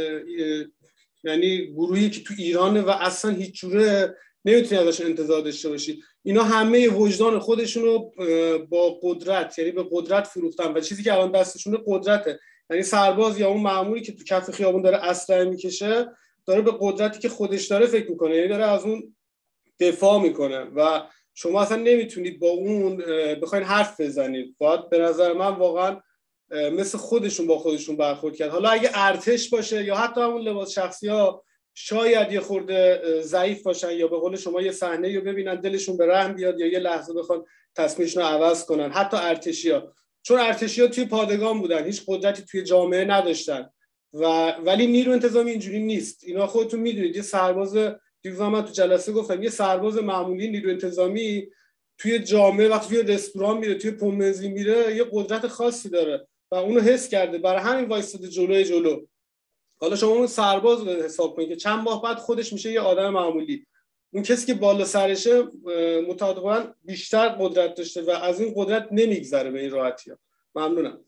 یعنی گروهی که تو ایرانه و اصلا هیچ جوره نمیتونی ازش انتظار داشته باشید. اینا همه وجدان خودشون رو با قدرت، یعنی به قدرت فروختن و چیزی که الان دستشونه قدرته. یعنی سرباز یا اون مأموری که تو کف خیابون داره اسلحه میکشه داره به قدرتی که خودش داره فکر میکنه، یعنی داره از اون دفاع میکنه و شما اصلا نمیتونید با اون بخواید حرف بزنید. باید به نظر من واقعا مثل خودشون با خودشون برخورد کرد. حالا اگه ارتش باشه یا حتی همون لباس شخصی ها شاید یه خورده ضعیف باشن یا به قول شما یه صحنه رو ببینن دلشون به رحم بیاد یا یه لحظه بخوان تصمیمشون رو عوض کنن، حتی ارتشی‌ها، چون ارتشی‌ها توی پادگان بودن، هیچ قدرتی توی جامعه نداشتن. ولی نیرو انتظامی اینجوری نیست. اینا خودتون میدونید یه سرباز، دیروز من تو جلسه گفتم، یه سرباز معمولی نیرو انتظامی توی جامعه وقتی توی رستوران میره، توی پمپ بنزین میره، یه قدرت خاصی داره و اونو حس کرده، برای همین وایساده جلو. حالا شما اون سرباز رو حساب کنید که چند ماه بعد خودش میشه یه آدم معمولی. اون کسی که بالا سرشه متأسفانه بیشتر قدرت داشته و از این قدرت نمیگذره به این راحتی ها. ممنونم.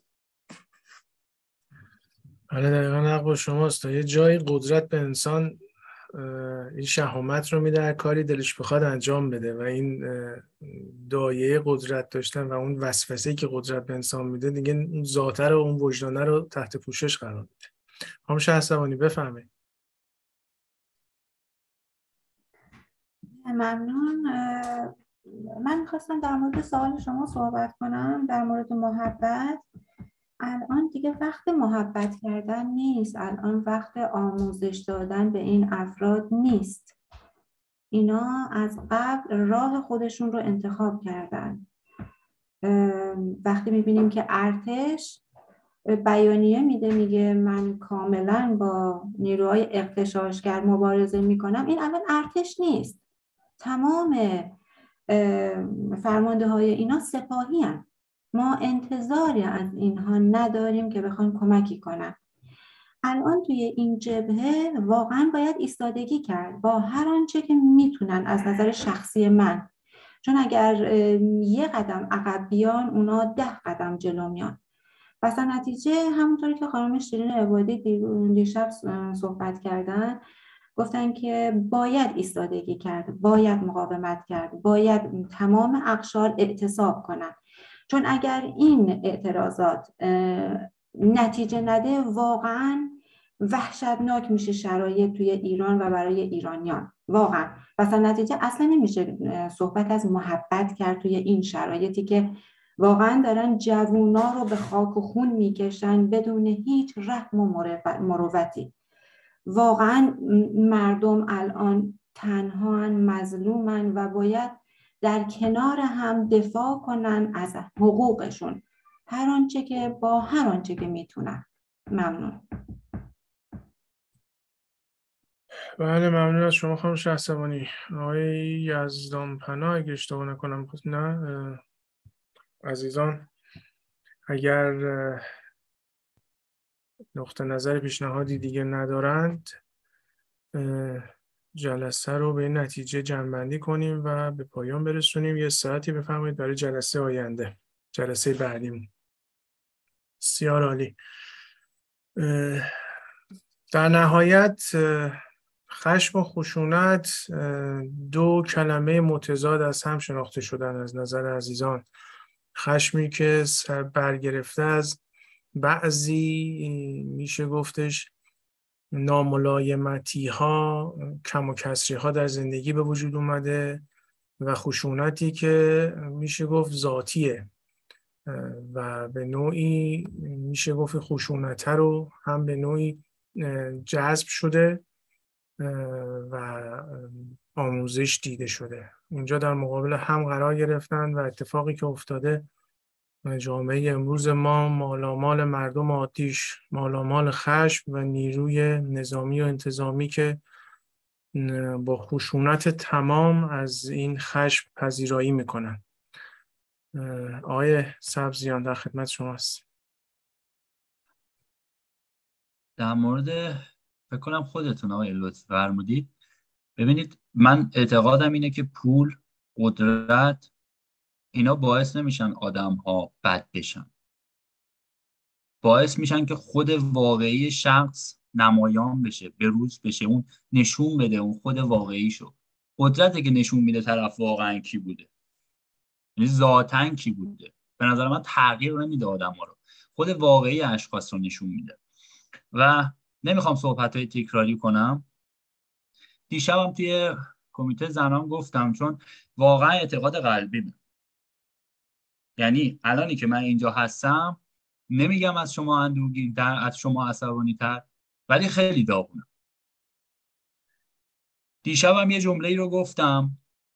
بله دقیقا حق با شماست. تا یه جایی قدرت به انسان این شهامت رو میده هر کاری دلش بخواد انجام بده و این دایه قدرت داشتن و اون وسوسه‌ای که قدرت به انسان میده دیگه اون ذاته رو، اون وجدانه رو تحت پوشش قرار میده. خانم شهسوانی بفرمایید. ممنون. من میخواستم در مورد سوال شما صحبت کنم در مورد محبت. الان دیگه وقت محبت کردن نیست، الان وقت آموزش دادن به این افراد نیست. اینا از قبل راه خودشون رو انتخاب کردن. وقتی میبینیم که ارتش بیانیه میده، میگه من کاملا با نیروهای اغتشاشگر مبارزه میکنم، این الان ارتش نیست. تمام فرمانده های اینا سپاهی هستند. ما انتظاری از اینها نداریم که بخوان کمکی کنن. الان توی این جبهه واقعا باید ایستادگی کرد با هر آنچه که میتونن از نظر شخصی من، چون اگر یه قدم عقب بیان اونا 10 قدم جلو میان. پس نتیجه همونطوری که خانم شیرین عبادی دیشب صحبت کردن، گفتن که باید ایستادگی کرد، باید مقاومت کرد، باید تمام اقشار اعتصاب کنند، چون اگر این اعتراضات نتیجه نده واقعا وحشتناک میشه شرایط توی ایران و برای ایرانیان. واقعا مثلا نتیجه اصلا نمیشه صحبت از محبت کرد توی این شرایطی که واقعا دارن جوونا رو به خاک و خون میکشن بدون هیچ رحم و مروتی. واقعا مردم الان تنها مظلومن و باید در کنار هم دفاع کنن از حقوقشون هر آنچه که میتونن. ممنون. بله ممنون از شما خانم شهسوانی. آقای یزدانپناه اگه اشتباه نکنم، نه عزیزان اگر نقطه نظر پیشنهادی دیگه ندارند جلسه رو به نتیجه جمع‌بندی کنیم و به پایان برسونیم. یه ساعتی بفرمایید برای جلسه آینده، جلسه بعدیمون. بسیار عالی. در نهایت خشم و خشونت دو کلمه متضاد از هم شناخته شدن از نظر عزیزان. خشمی که برگرفته از بعضی میشه گفتش ناملایمتی ها، کم و کسری ها در زندگی به وجود اومده و خشونتی که میشه گفت ذاتیه و به نوعی میشه گفت خشونت رو هم به نوعی جذب شده و آموزش دیده شده. اینجا در مقابل هم قرار گرفتن و اتفاقی که افتاده جامعه امروز ما مالامال مردم عادیش، مالامال خشم و نیروی نظامی و انتظامی که با خشونت تمام از این خشم پذیرایی میکنن. آقای سبزیان در خدمت شماست. در مورد فکر کنم خودتون آقای لطف فرمودید. ببینید من اعتقادم اینه که پول، قدرت اینا باعث نمیشن آدم ها بد بشن، باعث میشن که خود واقعی شخص نمایان بشه، بروز بشه، اون نشون بده اون خود واقعی شو. قدرته که نشون میده طرف واقعا کی بوده، یعنی ذاتاً کی بوده. به نظر من تغییر نمیده آدم ها رو، خود واقعی اشخاص رو نشون میده. و نمیخوام صحبت‌های تکراری کنم. دیشبم توی کمیته زنان گفتم، چون واقعا اعتقاد قلبیمه. یعنی الانی که من اینجا هستم نمیگم از شما اندوهگین تر، از شما عصبانی تر، ولی خیلی داغونم. دیشبم یه جمله‌ای رو گفتم،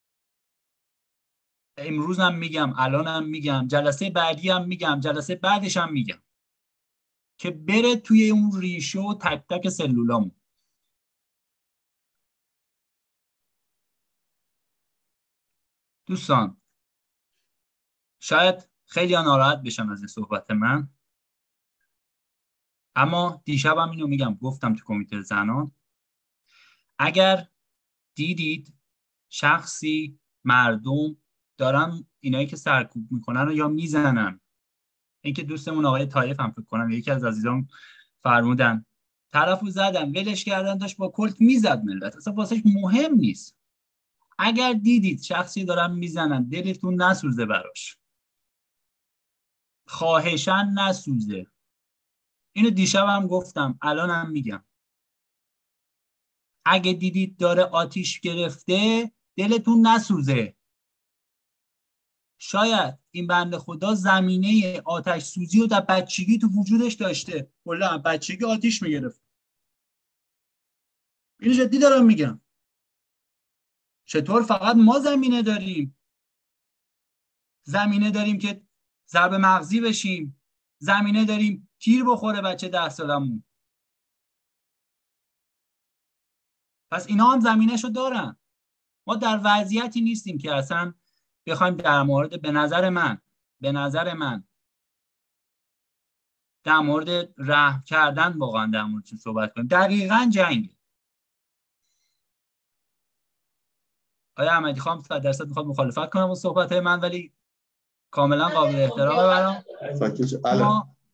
امروزم میگم، الانم میگم، جلسه بعدی هم میگم، جلسه بعدش هم میگم که بره توی اون ریشه و تک تک سلولامون. دوستان شاید خیلی ناراحت بشن از این صحبت من، اما دیشبم اینو میگم، گفتم تو کمیته زنان، اگر دیدید شخصی، مردم دارن اینایی که سرکوب میکنن رو یا میزنن، این که دوستمون آقای طایف هم فکر کنم یکی از عزیزان فرمودن طرفو زدن ولش کردن داشت با کلت میزد ملت، اصلا واسش مهم نیست. اگر دیدید شخصی دارن میزنن دلتون نسوزه براش، خواهشاً نسوزه. اینو دیشبم گفتم، الانم میگم، اگه دیدید داره آتیش گرفته دلتون نسوزه. شاید این بنده خدا زمینه آتش سوزی رو در بچگی تو وجودش داشته، کلا بچگی آتیش میگرفت. اینو جدی دارم میگم. چطور فقط ما زمینه داریم که ضرب مغزی بشیم، زمینه داریم تیر بخوره بچه 10 سالمون. پس اینا هم زمینه‌شو دارن. ما در وضعیتی نیستیم که اصلا بخوایم در مورد به نظر من در مورد رحم کردن واقعا در مورد چی صحبت کنیم. دقیقاً جنگ. آیا احمدی خان 100% میخواد مخالفت کنم با صحبت‌های من، ولی کاملا قابل احترامه برام.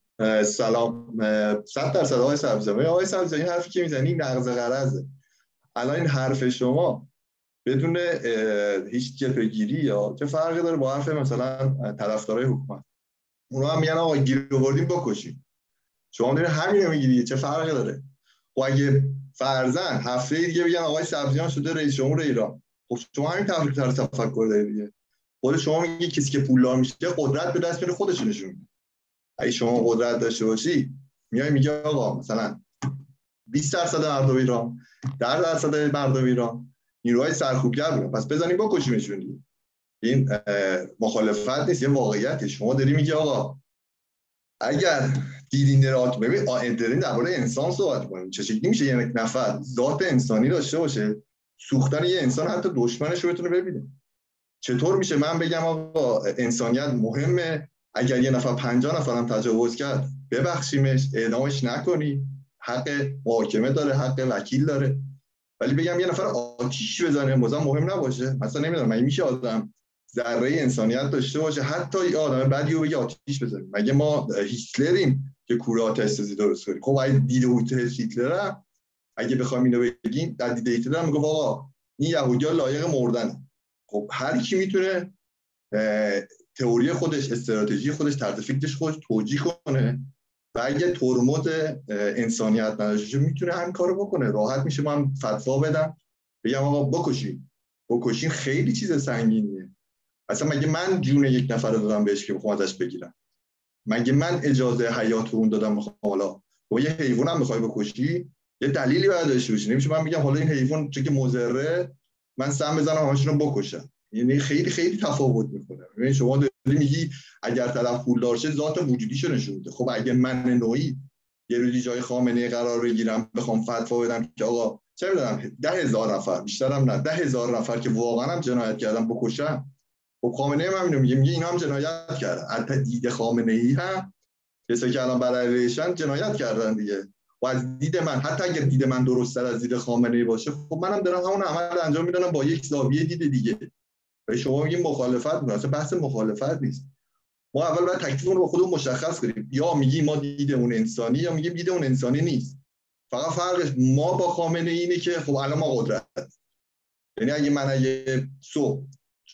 سلام. 100% آقای سبزیانی حرفی که میزنی نقض غرضه. الان این حرف شما بدون هیچ جبهه‌گیری یا چه فرقی داره با حرف مثلا طرفدارای حکومت؟ اونا هم میگن آقا گیر آوردیم بکشیم. شما دارین همین رو میگیری، چه فرقی داره؟ خب اگه فرضاً هفته دیگه بگن آقای سبزیان شده رئیس جمهور ایران، خب شما همین تفکر دارید دیگه. خود شما میگی کسی که پولدار میشه قدرت به دست میاره خودش نشون میده. اگه شما قدرت داشته باشی میای میگی آقا مثلا 20% مردم ایران، 10% مردم ایران نیروهای سرکوبگر بودن، پس بزنیم بکشیمشون دیگه. این مخالفت نیست، یه واقعیتی. شما داری میگی آقا اگر دیدین درات ببین دارین درباره انسان صحبت کنیم، چه شکلی میشه یک نفر ذات انسانی داشته باشه، سوختن یه انسان حتی دشمنش رو بتونه ببینه؟ چطور میشه من بگم آقا انسانیت مهمه، اگر یه نفر 50 نفرم تجاوز کرد ببخشیمش، اعدامش نکنی، حق محاکمه داره، حق وکیل داره، ولی بگم یه نفر آتیش بزنه بازم مهم نباشه؟ مثلا نمیدونم مگه میشه آدم ذره انسانیت داشته باشه حتی یه آدم بدی رو بگه آتیش بزنه؟ مگه ما هیتلریم که کوره آتش سازی درست کنیم؟ خب اگه دیده هیتلر، اگه بخوایم اینو بگیم در دیده هیتلر میگه آقا این یهودی‌ها لایق مردن. خب هر کی میتونه تئوری خودش، استراتژی خودش، طرز فکرش خودش توجیه کنه و اگه ترمز انسانیت نداشته میتونه همین کارو بکنه. راحت میشه من فتوا بدم بگم آقا بکشین خیلی چیز سنگینیه. اصلا مگه من جون یک نفر رو دادم بهش که بخوام ازش بگیرم؟ مگه من اجازه حیات رو اون دادم بخوام حالا با یه حیوانم میخوای بکشی؟ یه دلیلی باید داشته باشی. نمیشه من میگم حالا این حیوان چون که مضره من سم بزنم همشون رو بکشم. یعنی خیلی خیلی تفاوت میکنه. ببین شما داری میگی اگر طرف پولدار شه ذات وجودیشو نشون میده. خب اگه من نوعی یه روزی جای خامنه‌ای قرار بگیرم بخوام فتوا بدم که آقا چه میدونم 10,000 نفر بیشترم نه 10,000 نفر که واقعا هم جنایت کردن بکشم، خب خامنه‌ای هم اینو میگه اینا هم جنایت کردن. البته دید خامنه‌ای هم کسایی که الان برایشن جنایت کردن دیگه. و از دید من حتی اگر دید من درست‌تر از دید خامنه‌ای باشه، خب منم دارم همون عمل انجام میدم با یک زاویه دید دیگه. و شما میگین مخالفت می‌کنید، اصلا بحث مخالفت نیست. ما اول باید تکلیفمون رو با خودمون مشخص کنیم. یا میگیم ما دیدمون انسانی یا میگیم دیدمون انسانی نیست. فقط فرقش ما با خامنه‌ای اینه که خب الان ما قدرت. یعنی اگه من صبح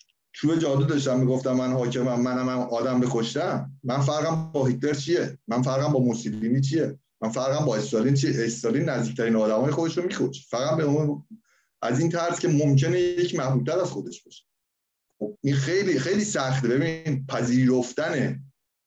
چوب جادو داشتم میگفتم من حاکمم، منم آدم بکشتم، من فرقم با هیتلر چیه؟ من فرقم با موسولینی چیه؟ من فرقم با استالین چیه؟ استالین نزدیکترین آدمای خودش رو میکشه، فقط به اون از این طرز که ممکنه یک محبوب‌تر از خودش باشه. خب این خیلی خیلی سخته. ببین پذیرفتن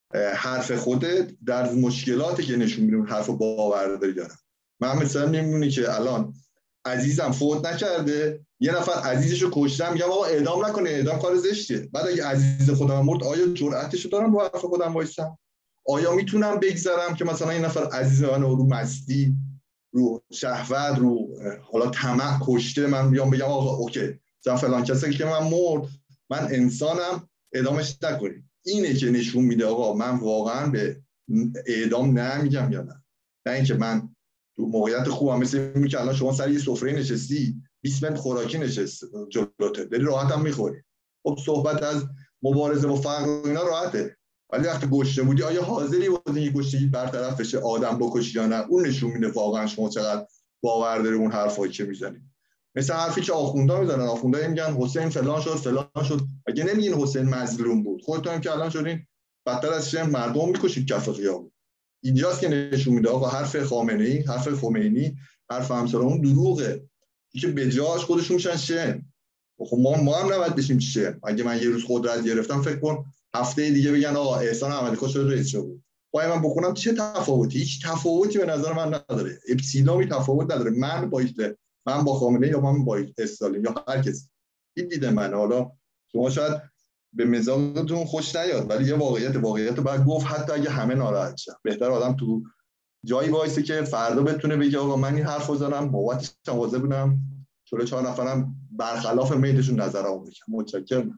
حرف خودت در مشکلاتی که نشون میده حرف باورداری داره. من مثلا نمی‌دونی که الان عزیزم فوت نکرده، یه نفر عزیزشو کشتم، میگم آقا اعدام نکنه، اعدام کار زشته. بعد اگه عزیز خودم مرد آیا جرأتشو دارم رو حرف خودم وایسم؟ آیا میتونم بگذرم که مثلا این نفر عزیز من رو مستی، رو شهوت، رو حالا طمع کشته، من بیام بگم آقا اوکی مثلا فلان کسی که من مرد من انسانم اعدامش نکنید؟ اینه که نشون میده آقا من واقعا به اعدام نمیگم یا نه اینکه من تو موقعیت خوبم مثل این که الان شما سر یه سفره نشستی 20 منت خوراکی نشست جلوته داری راحت هم میخوری. خب صحبت از مبارزه با فقر و اینا راحته، ولی وقتی گشته بودی آیا حاضری واسه این گشتگی برطرف بشه آدم بکشی یا نه؟ اون نشون میده واقعا شما چقدر باور داری اون حرفایی که میزنی. مثل حرفی که آخوندا میزنن، آخوندا میگن حسین فلان شد فلان شد، اگه نمیگین حسین مظلوم بود خودتون هم که الان شدین بدتر از شم مردم میکشید کف خیابون. اینجاست که نشون میده آقا حرف خامنه‌ای، حرف خمینی، حرف همسرمون دروغه که به جاش خودشون میشن شم. خب ما هم نباید بشیم شم. اگه من یه روز قدرت گرفتم فکر کن هفته دیگه بگن آقا احسان احمدی خوش شد رئیس جمهور، با من بخونم چه تفاوتی؟ هیچ تفاوتی به نظر من نداره، اپسیلونی تفاوت نداره. من با هیتلر، من با خامنه‌ای یا من با استالین یا هر کسی. این دیده من. حالا شما شاید به مزاجتون خوش نیاد ولی یه واقعیت رو باید گفت، حتی اگه همه ناراحت شن. بهتر آدم تو جایی وایسه که فردا بتونه بگه آقا من این حرفو زدم بابتش حاضر بودم چلو 4 نفرم برخلاف میلشون نظرمو بگم. متشکرم.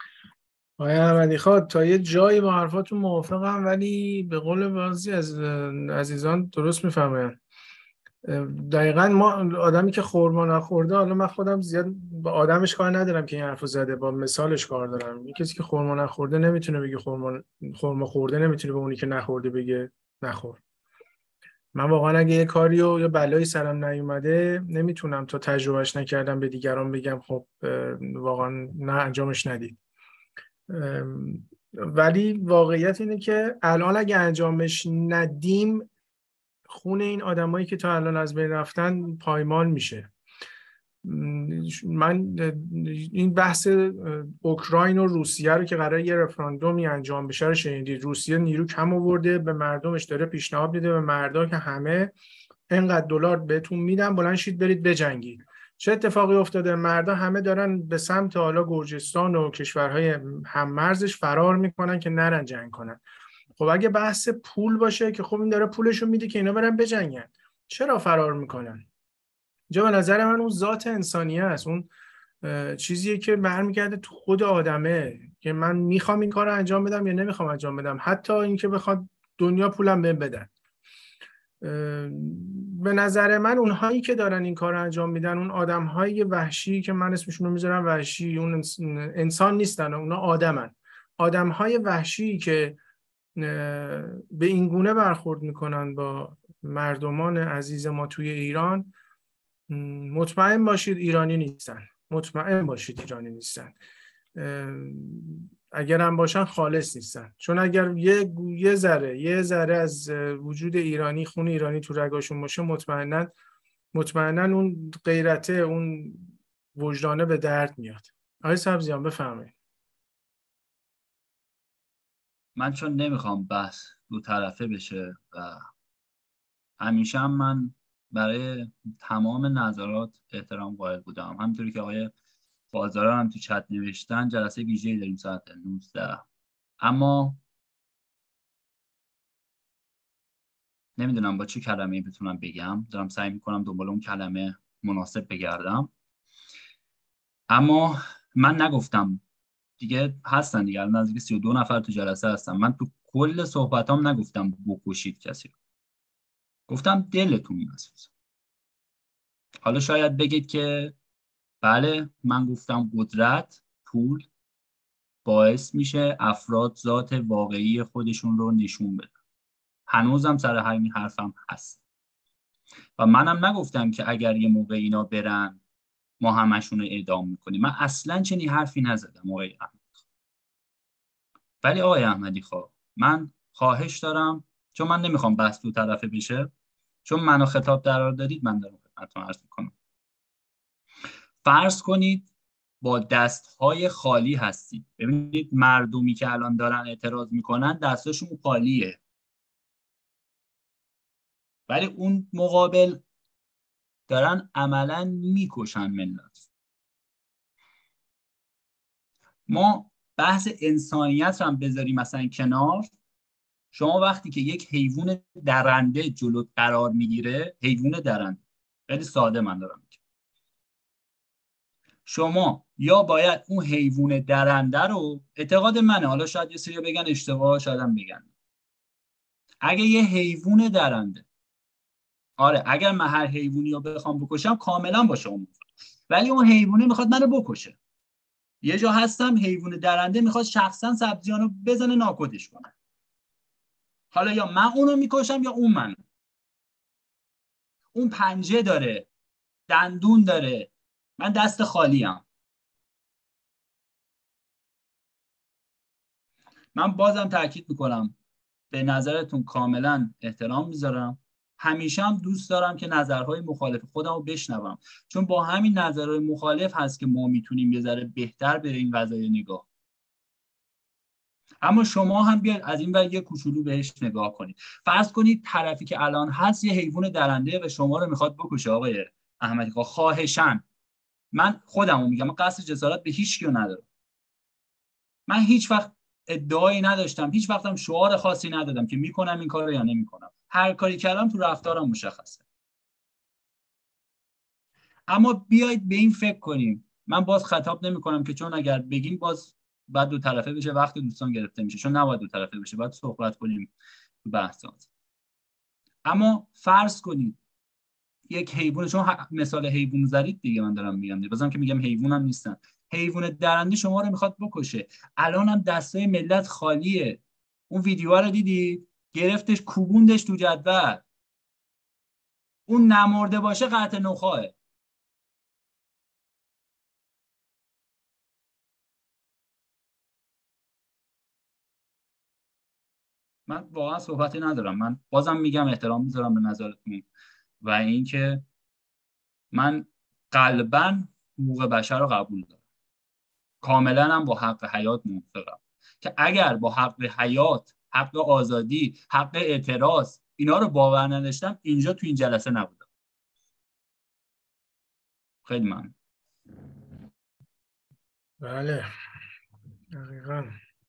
آقای احمدی خان تا یه جایی با حرفاتون موافقم، ولی به قول بعضی از عزیزان درست میفرمایند. دقیقاً ما آدمی که خرما نخورده، حالا من خودم زیاد با آدمش کار ندارم که این حرفو زده، با مثالش کار دارم. این کسی که خرما نخورده نمیتونه بگه خرما خورده، نمیتونه به اونی که نخورده بگه نخور. من واقعا اگه یه کاری و یا بلایی سرم نیومده نمیتونم تا تجربهش نکردم به دیگران بگم خب واقعا نه انجامش ندید. ولی واقعیت اینه که الان اگه انجامش ندیم خون این آدمایی که تا الان از بین رفتن پایمال میشه. من این بحث اوکراین و روسیه رو که قراره یه رفراندومی انجام بشه رو شنیدید. روسیه نیرو کم آورده، به مردمش داره پیشنهاد میده به مردا که همه اینقدر دلار بهتون میدم بلند شید برید بجنگید. چه اتفاقی افتاده؟ مردا همه دارن به سمت حالا گرجستان و کشورهای هممرزش فرار میکنن که نرن جنگ کنن. خب اگه بحث پول باشه که خب این داره پولشو میده که اینا برن بجنگن، چرا فرار میکنن؟ جا به نظر من اون ذات انسانیه است، اون چیزیه که برمیگرده تو خود آدمه که من میخوام این کار رو انجام بدم یا نمیخوام انجام بدم، حتی اینکه بخواد دنیا پولم بهم بدن. به نظر من اونهایی که دارن این کار رو انجام میدن، اون آدمهای وحشی که من اسمشون رو میذارم وحشی، اون انسان نیستن، اونا آدمن. آدمهای وحشی که به این گونه برخورد میکنن با مردمان عزیز ما توی ایران، مطمئن باشید ایرانی نیستن. مطمئن باشید ایرانی نیستن. اگر هم باشن خالص نیستن. چون اگر یه ذره از وجود ایرانی، خون ایرانی تو رگاشون باشه، مطمئناً اون غیرته، اون وجدانه به درد میاد. آقای سبزیان بفرمایید. من چون نمیخوام بحث دو طرفه بشه و همیشه هم من برای تمام نظرات احترام قائل بودم، همونطوری که آقای بازاران هم تو چت نوشتن جلسه ویژه‌ای داریم ساعت 19. اما نمیدونم با چه کلمه‌ای بتونم بگم، دارم سعی میکنم دنبال اون کلمه مناسب بگردم. اما من نگفتم دیگه، هستن دیگه الان نزدیک 32 نفر تو جلسه هستن. من تو کل صحبتام نگفتم بکشید کسی رو، گفتم دلتون بسوزه. حالا شاید بگید که بله من گفتم قدرت، پول باعث میشه افراد ذات واقعی خودشون رو نشون بدن. هنوزم سر همین حرفم هست و منم نگفتم که اگر یه موقع اینا برن ما همشون رو اعدام میکنیم. من اصلا چنین حرفی نزدم آقای احمدی. ولی آقای احمدی من خواهش دارم، چون من نمیخوام بحث دو طرفه بشه، چون منو خطاب قرار دادید، من دارم خدمتتون عرض میکنم. فرض کنید با دستهای خالی هستید. ببینید مردمی که الان دارن اعتراض میکنن دستاشون خالیه، ولی اون مقابل دارن عملا میکشن ملت. ما بحث انسانیت رو هم بذاریم مثلا کنار. شما وقتی که یک حیوان درنده جلوت قرار میگیره، حیوان درنده، خیلی ساده من دارم میگم، شما یا باید اون حیوان درنده رو، اعتقاد منه، حالا شاید یه سری بگن اشتباه، شاید هم بگن، اگه یه حیوان درنده، آره اگر من هر حیوانی رو بخوام بکشم کاملا با شما موافقم، ولی اون حیوانی میخواد منو بکشه. یه جا هستم حیوان درنده میخواد شخصا سبزیانو بزنه ناکودش کنه. حالا یا من اونو میکشم یا اون منو. اون پنجه داره، دندون داره، من دست خالیم. من بازم تاکید میکنم به نظرتون کاملا احترام میذارم. همیشه هم دوست دارم که نظرهای مخالف خودم رو بشنوم، چون با همین نظرهای مخالف هست که ما میتونیم یه ذره بهتر به این قضیه نگاه. اما شما هم بیاید از این ور یه کوچولو بهش نگاه کنید. فرض کنید طرفی که الان هست یه حیوان درنده و شما رو میخواد بکشه. آقای احمدی خواهشاً، من خودمو میگم، من قصد جسارت به هیچ کیو ندارم. من هیچ وقت ادعایی نداشتم، هیچ وقتم شعار خاصی ندادم که میکنم این کارو یا نمیکنم. هر کاری کردم تو رفتارم مشخصه. اما بیایید به این فکر کنیم. من باز خطاب نمیکنم که چون اگر بگیم باز بعد دو طرفه بشه، وقت دوستان گرفته میشه، چون نباید دو طرفه بشه، باید صحبت کنیم بحثات. اما فرض کنید یک حیوان، چون مثال حیوان زدید دیگه، من دارم میگم، بازم که میگم حیوانم نیستن، حیوان درنده شما رو میخواد بکشه. الان هم دستای ملت خالیه. اون ویدیو رو دیدید؟ گرفتش کوبوندش تو جدول. اون نمرده باشه قطع نخاعه. من واقعا صحبتی ندارم. من بازم میگم احترام میذارم به نظرتون و اینکه من قلباً حقوق بشر رو قبول دارم، کاملا هم با حق حیات موافقم که اگر با حق حیات، حق آزادی، حق اعتراض اینا رو باور نداشتم اینجا تو این جلسه نبودم. خیلی ممنون. بله دقیقاً.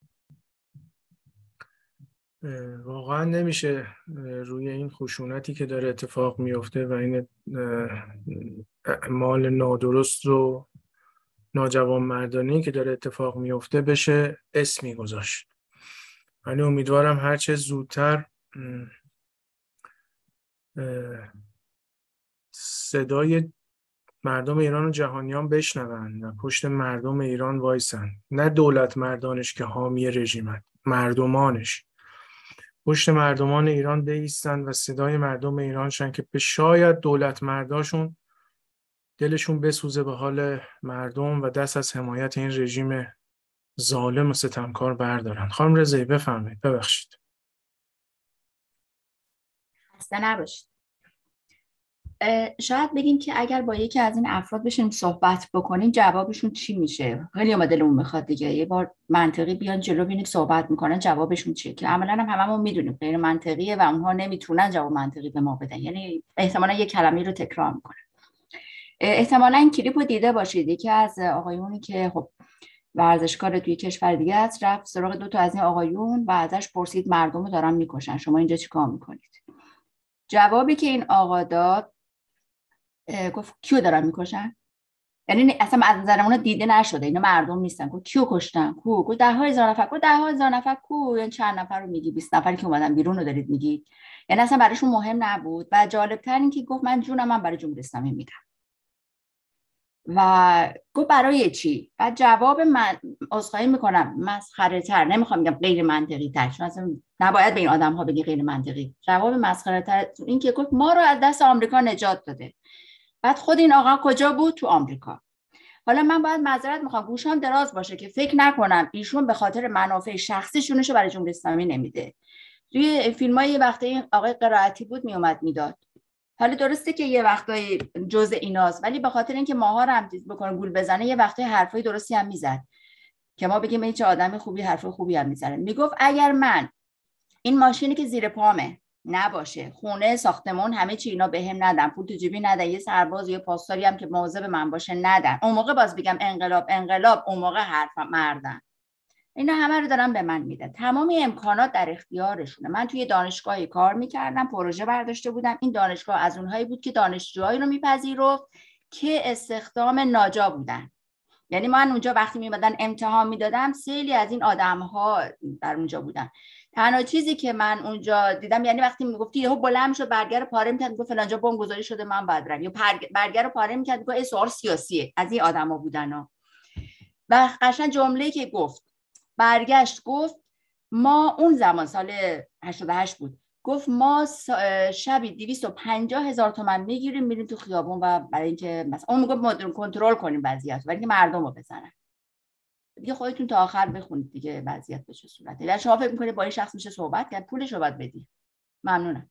واقعا نمیشه روی این خشونتی که داره اتفاق میفته و این اعمال نادرست و ناجوانمردانه‌ای که داره اتفاق میفته بشه اسمی گذاشت. ولی امیدوارم هرچه زودتر صدای مردم ایران و جهانیان بشنون و پشت مردم ایران وایسن، نه دولت مردانش که حامی رژیمن، مردمانش پشت مردمان ایران بایستن و صدای مردم ایران شن که به شاید دولت مرداشون دلشون بسوزه به حال مردم و دست از حمایت این رژیم ظالم و ستمکار بردارن. خانم رضایی بفرمایید. ببخشید. خسته نباشید. شاید بگیم که اگر با یکی از این افراد بشیم صحبت بکنیم جوابشون چی میشه؟ خیلی ما دلمون میخواد دیگه یه بار منطقی بیان جلو ببینیم صحبت میکنن جوابشون چیه، که عملاً هم هممون میدونیم غیر منطقیه و اونها نمیتونن جواب منطقی به ما بدن، یعنی احتمالاً یه کلمه رو تکرار میکنن. احتمالاً این کلیپو دیده باشید، یکی از آقایونی که خب ورزشکار توی کشور دیگه است رفت سراغ 2 تا از این آقایون و ازش پرسید مردم رو دارن میکشن، شما اینجا چیکار میکنید؟ جوابی که این آقا داد گفت کیو دارن میکشن؟ یعنی اصلا از نظرمون دیده نشده اینا مردم نیستن. گفت کیو کشتن؟ کو؟ گفت 10,000 نفر. گفت 10,000 نفر کو؟ یعنی چند نفر رو میگی؟ 20 نفری که اومدن بیرون رو دارید میگید؟ یعنی اصلا براشون مهم نبود. و جالب تر این که گفت من جونم برای جمهوری اسلامی میدم. و گفت برای چی؟ بعد جواب من عذرخواهی میکنم مسخره تر، نمیخوام بگم غیر منطقی تر، چون اصلا نباید به این آدم ها بگی غیر منطقی. جواب مسخره تر این که گفت ما رو از دست آمریکا نجات داده. بعد خود این آقا کجا بود؟ تو آمریکا. حالا من باید معذرت میخوام گوشام دراز باشه که فکر نکنم ایشون به خاطر منافع شخصیشونشو برای جمهوری اسلامی نمیده. توی فیلمای یه وقته آقای قرائتی بود میومد میداد. حالا درسته که یه وقتای جزء ایناست، ولی به خاطر اینکه ماها رو هم چیز بکنه گول بزنه یه وقتای حرفای درستی هم میزد که ما بگیم این چه آدم خوبی، حرف خوبی هم میزنه. میگفت اگر من این ماشینی که زیر پامه نباشه، خونه، ساختمون، همه چی اینا بهم ندن، پول تو جیبی ندن، یه سرباز یه پاسداری هم که مواظب من باشه ندن، اون موقع باز بگم انقلاب انقلاب، اون موقع حرفم مردن. اینا همه رو دارن به من میدن. تمامی امکانات در اختیارشونه. من توی دانشگاهی کار میکردم، پروژه برداشته بودم. این دانشگاه از اونهایی بود که دانشجوهایی رو میپذیرفت که استخدام ناجا بودن. یعنی من اونجا وقتی میمدن امتحان میدادم سیلی از این آدم‌ها در اونجا بودن. تنها چیزی که من اونجا دیدم، یعنی وقتی میگفتی یهو بلند شد برگر پاره می‌کرد میگفت فلان جا بمب گذاری شده من باید برم، یا برگر پاره می‌کرد میگفت این سوال سیاسیه. از این آدما بودن. و قشنگ جمله‌ای که گفت برگشت گفت ما اون زمان سال 88 بود، گفت ما شبی 250,000 تومان میگیریم میریم تو خیابون و برای اینکه مثلا اون میگه مدرن کنترل کنیم وضعیت، برای اینکه مردم رو بزنن. دیگه خودتون تا آخر بخونید دیگه وضعیت به چه صورته. یا شما فکر می‌کنید با این شخص میشه صحبت کرد؟ پولش رو باید بدی. ممنونم.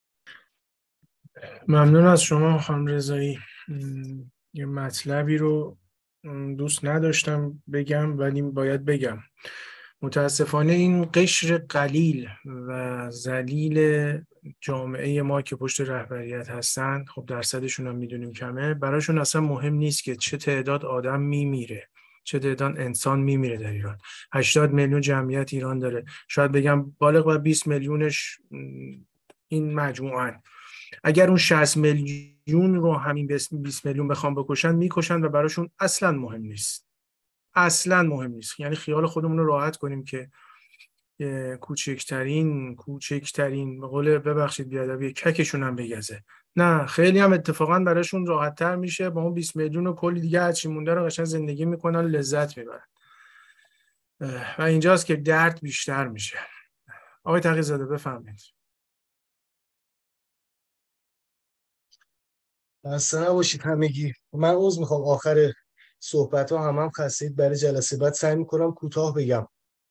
ممنون از شما خانم رضایی. یه مطلبی رو دوست نداشتم بگم ولی باید بگم. متاسفانه این قشر قلیل و ذلیل جامعه ما که پشت رهبریت هستن، خب درصدشون هم میدونیم کمه، براشون اصلا مهم نیست که چه تعداد آدم میمیره، چه تعداد انسان میمیره در ایران. 80 میلیون جمعیت ایران داره، شاید بگم بالغ بر 20 میلیونش این مجموعاً. اگر اون 60 میلیون رو همین 20 میلیون بخوام بکشن میکشن و براشون اصلا مهم نیست. اصلا مهم نیست. یعنی خیال خودمون رو راحت کنیم که کوچکترین به قول ببخشید بیادبی ککشون هم بگزه. نه، خیلی هم اتفاقا براشون راحت تر میشه. با اون 20 میلیون و کلی دیگه هرچی مونده رو قشنگ زندگی میکنن، لذت میبرن. و اینجاست که درد بیشتر میشه. آقای تقی‌زاده بفرمایید. خسته نباشید همگی. من عذر میخوام آخر صحبت ها هم خستید، برای جلسه بعد سعی میکنم کوتاه بگم.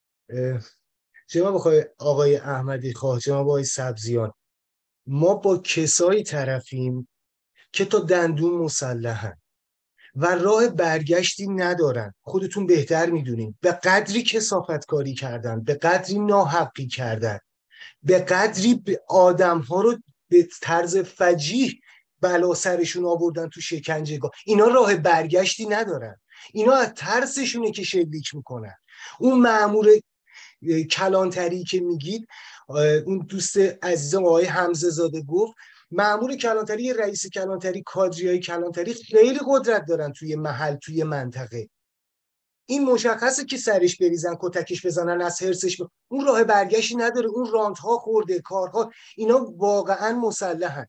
جناب آقای احمدی خواه، جناب آقای سبزیان، ما با کسایی طرفیم که تا دندون مسلحن و راه برگشتی ندارن. خودتون بهتر میدونین. به قدری کثافتکاری کردن، به قدری ناحقی کردن، به قدری آدم ها رو به طرز فجیح بلا سرشون آوردن تو شکنجهگاه. اینا راه برگشتی ندارن. اینا از ترسشونه که شلیک میکنن. اون مأمور کلانتری که میگید، اون دوست عزیزم آقای حمزه زاده گفت، مأمور کلانتری، رئیس کلانتری، کادریای کلانتری خیلی قدرت دارن توی محل، توی منطقه. این مشخصه که سرش بریزن، کتکش بزنن، از حرسش اون راه برگشتی نداره. اون رانت‌ها خورده، کارها، اینا واقعا مسلحن.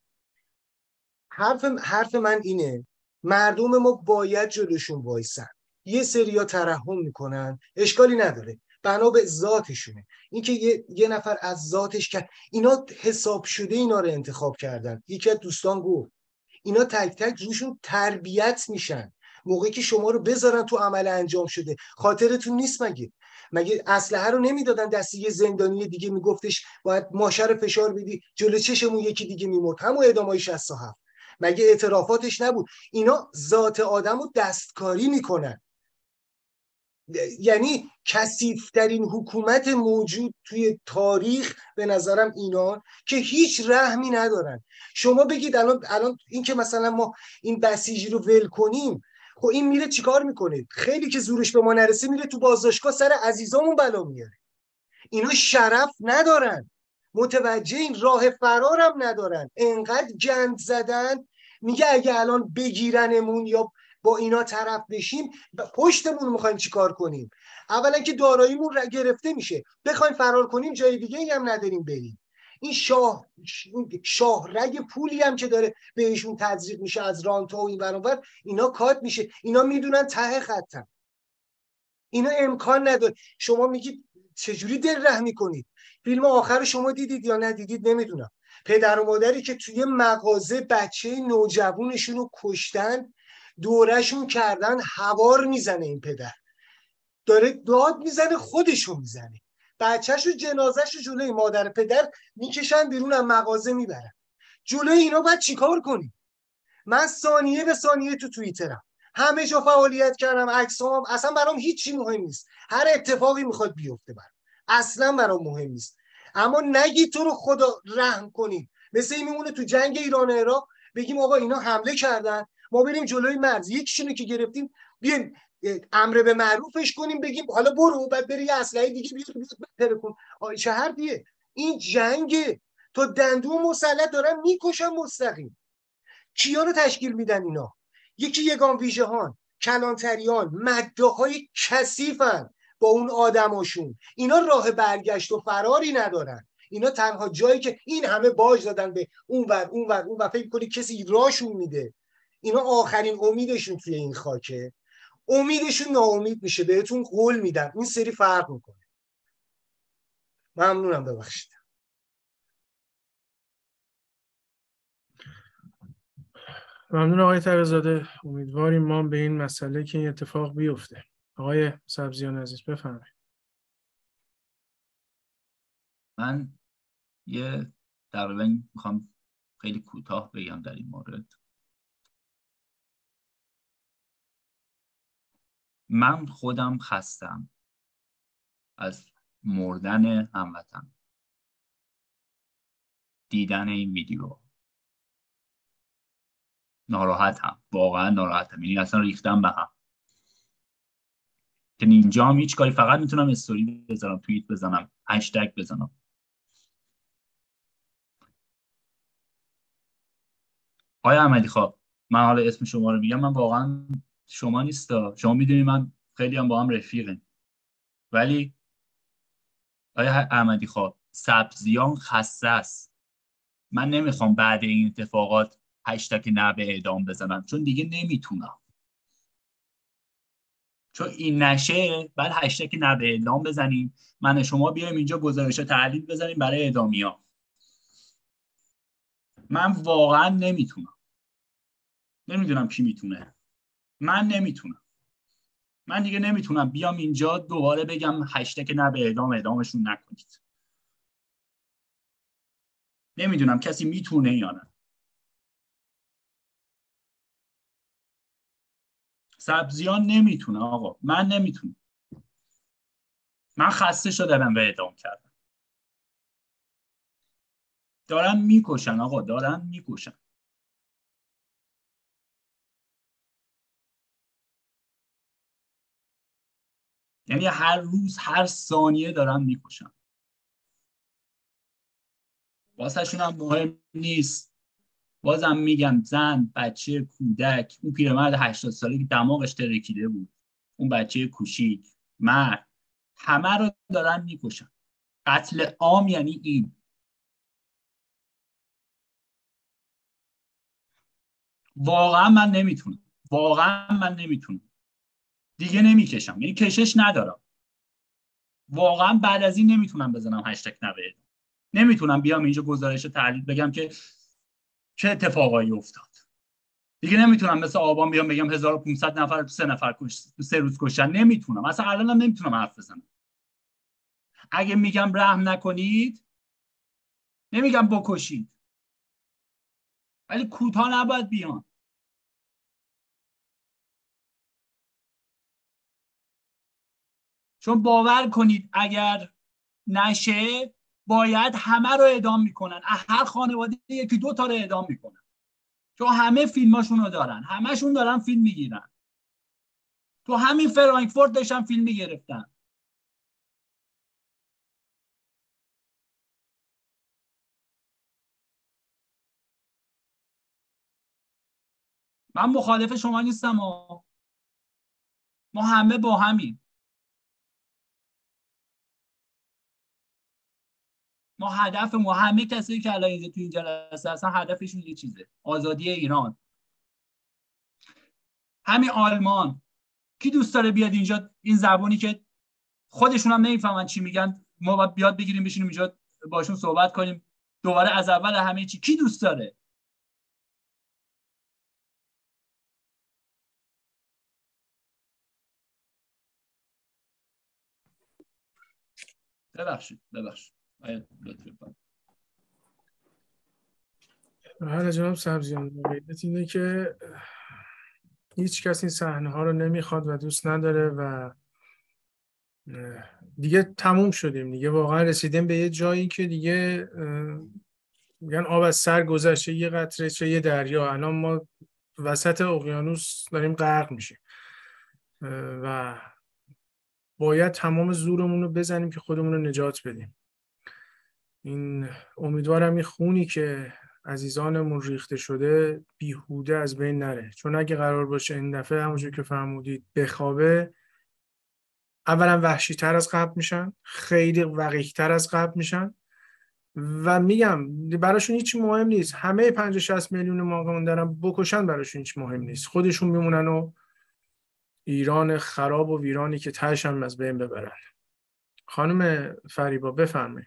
حرف من اینه، مردم ما باید جلوشون وایسن. یه سریا ترحم میکنن، اشکالی نداره، بنا به ذاتشونه. اینکه یه نفر از ذاتش کرد، اینا حساب شده اینا رو انتخاب کردن. یکی از دوستان گفت اینا تک تک روشون تربیت میشن. موقعی که شما رو بذارن تو عمل انجام شده، خاطرتون نیست مگه اسلحه رو نمیدادن دست یه زندانی دیگه، میگفتش باید ماشه رو فشار بدی جلو چشمون یکی دیگه میمرد، همون اعدامای 67. مگه اعترافاتش نبود؟ اینا ذات آدم رو دستکاری میکنن. یعنی کثیف‌ترین حکومت موجود توی تاریخ به نظرم اینا، که هیچ رحمی ندارن. شما بگید الان این که مثلا ما این بسیجی رو ول کنیم، خب این میره چیکار میکنه؟ خیلی که زورش به ما نرسه میره تو بازداشتگاه سر عزیزامون بلا میاره. اینا شرف ندارن، متوجه این راه فرارم ندارن. انقدر گند زدن، میگه اگه الان بگیرنمون یا با اینا طرف بشیم، پشتمون میخوایم چیکار کنیم؟ اولا که داراییمون گرفته میشه، بخوایم فرار کنیم جای دیگه هم نداریم بریم. این شاهرگ پولی هم که داره بهشون تزریق میشه از رانتا و این برانور، اینا کات میشه. اینا میدونن ته خطن، اینا امکان نداره. شما میگید چجوری دل رحمی کنید؟ فیلم آخر شما دیدید یا ندیدید نمیدونم. پدر و مادری که توی مغازه بچه نوجوانشون رو کشتن، دورشون کردن، هوار میزنه این پدر، داره داد میزنه، خودشو میزنه، بچهشو جنازهشو جلوی مادر پدر میکشن بیرون، از مغازه میبرن. جلوی اینا باید چیکار کنیم؟ من ثانیه به ثانیه تو توییترم، همه جا فعالیت کردم، عکسام، اصلا برام هیچی مهم نیست. هر اتفاقی میخواد بیفته برام اصلا برام مهم نیست. اما نگید تو رو خدا رحم کنید. مثل این میمونه تو جنگ ایران و عراق بگیم آقا اینا حمله کردن، ما بریم جلوی مرز، یکیشونو که گرفتیم بیایم امر به معروفش کنیم، بگیم حالا برو، بعد بری یه اسلحه دیگه بیار کن. چه حرفیه این؟ جنگ تو دندون مسلط دارن میکشن مستقیم. کیا رو تشکیل میدن اینا؟ یکی یگان ویژهان، کلانتریان، مداهای کثیفن با اون آدماشون. اینا راه برگشت و فراری ندارن. اینا تنها جایی که این همه باج دادن به اون فکر کنی کسی راشون میده. اینا آخرین امیدشون توی این خاکه. امیدشون ناامید میشه، بهتون قول میدم این سری فرق میکنه. ممنونم، ببخشید. ممنون آقای تقی‌زاده. امیدواریم ما به این مسئله که این اتفاق بیفته. آقای سبزیان عزیز بفرمایید. من تقریبا میخوام خیلی کوتاه بگم در این مورد. من خودم خستم از مردن هموطن، دیدن این ویدیو ناراحتم، واقعا ناراحتم. یعنی اصلا ریختم به هم که اینجا هم هیچ کاری، فقط میتونم استوری بذارم، توییت بزنم، هشتگ بزنم. آیا احمدی خواه، من حالا اسم شما رو میگم، من واقعا شما نیستا، شما میدونی من خیلی هم با هم رفیقیم، ولی آیا احمدی خواه، سبزیان خسته است. من نمیخوام بعد این اتفاقات هشتگ نه به اعدام بزنم، چون دیگه نمیتونم. چون این نشه بعد هشتگ نه به اعدام بزنیم، من شما بیایم اینجا گزارش تحلیل بزنیم برای اعدامیا. من واقعا نمیتونم. نمیدونم کی میتونه. من نمیتونم. من دیگه نمیتونم بیام اینجا دوباره بگم هشتگ نه به اعدام، اعدامشون نکنید. نمیدونم کسی میتونه یا نه. سبزیان نمیتونه آقا. من نمیتونم. من خسته شدم به اعدام کردم. دارن میکشن آقا، دارن میکشن. یعنی هر روز هر ثانیه دارن میکشن. واسهشون هم مهم نیست. بازم میگم زن، بچه، کودک، اون پیرمرد 80 ساله که دماغش ترکیده بود، اون بچه کوچیک، مرد، همه رو دارن میکشن. قتل عام یعنی این. واقعا من نمیتونم. واقعا من نمیتونم. دیگه نمیکشم. یعنی کشش ندارم. واقعا بعد از این نمیتونم بزنم هشتگ نبه. نمیتونم بیام اینجا گزارش تحلیل بگم که چه اتفاقایی افتاد. دیگه نمیتونم مثل آبان بیام بگم 1500 نفر 3 نفر تو 3 روز کشتن. نمیتونم. اصلا الانم نمیتونم حرف بزنم. اگه میگم رحم نکنید، نمیگم بکشید، ولی کوتاه نباید بیان. چون باور کنید اگر نشه باید همه رو اعدام میکنن. هر خانواده یکی دو تا رو اعدام میکنن. چون همه فیلماشون رو دارن. همشون دارن فیلم میگیرن. تو همین فرانکفورت داشتن فیلم میگرفتن. من مخالف شما نیستم. ما همه با همین. ما هدف ما همه کسایی که الان اینجا تو این جلسه هستن هدفشون یه چیزه. آزادی ایران. همین آلمان کی دوست داره بیاد اینجا این زبانی که خودشون هم نمیفهمن چی میگن ما باید بیاد بگیریم بشینیم اینجا باشون صحبت کنیم دوباره از اول همه چی؟ کی دوست داره؟ ببخشید بله جناب سبزیان، واقعیت اینه که هیچ کس این صحنه ها رو نمیخواد و دوست نداره و دیگه تموم شدیم. دیگه واقعا رسیدیم به یه جایی که دیگه میگن آب از سر گذشته، یه قطره چه یه دریا. الان ما وسط اقیانوس داریم غرق میشیم و باید تمام زورمون رو بزنیم که خودمون رو نجات بدیم. این امیدوارم این خونی که عزیزانمون ریخته شده بیهوده از بین نره، چون اگه قرار باشه این دفعه همونجور که فرمودید بخوابه، اولا وحشی‌تر از قبل میشن، خیلی وقیح‌تر از قبل میشن و میگم براشون هیچ مهم نیست. همه 50-60 میلیون ما دارن بکشن، براشون هیچ مهم نیست. خودشون میمونن و ایران خراب و ویرانی که تهش هم از بین ببرن. خانم فریبا بفرمایید.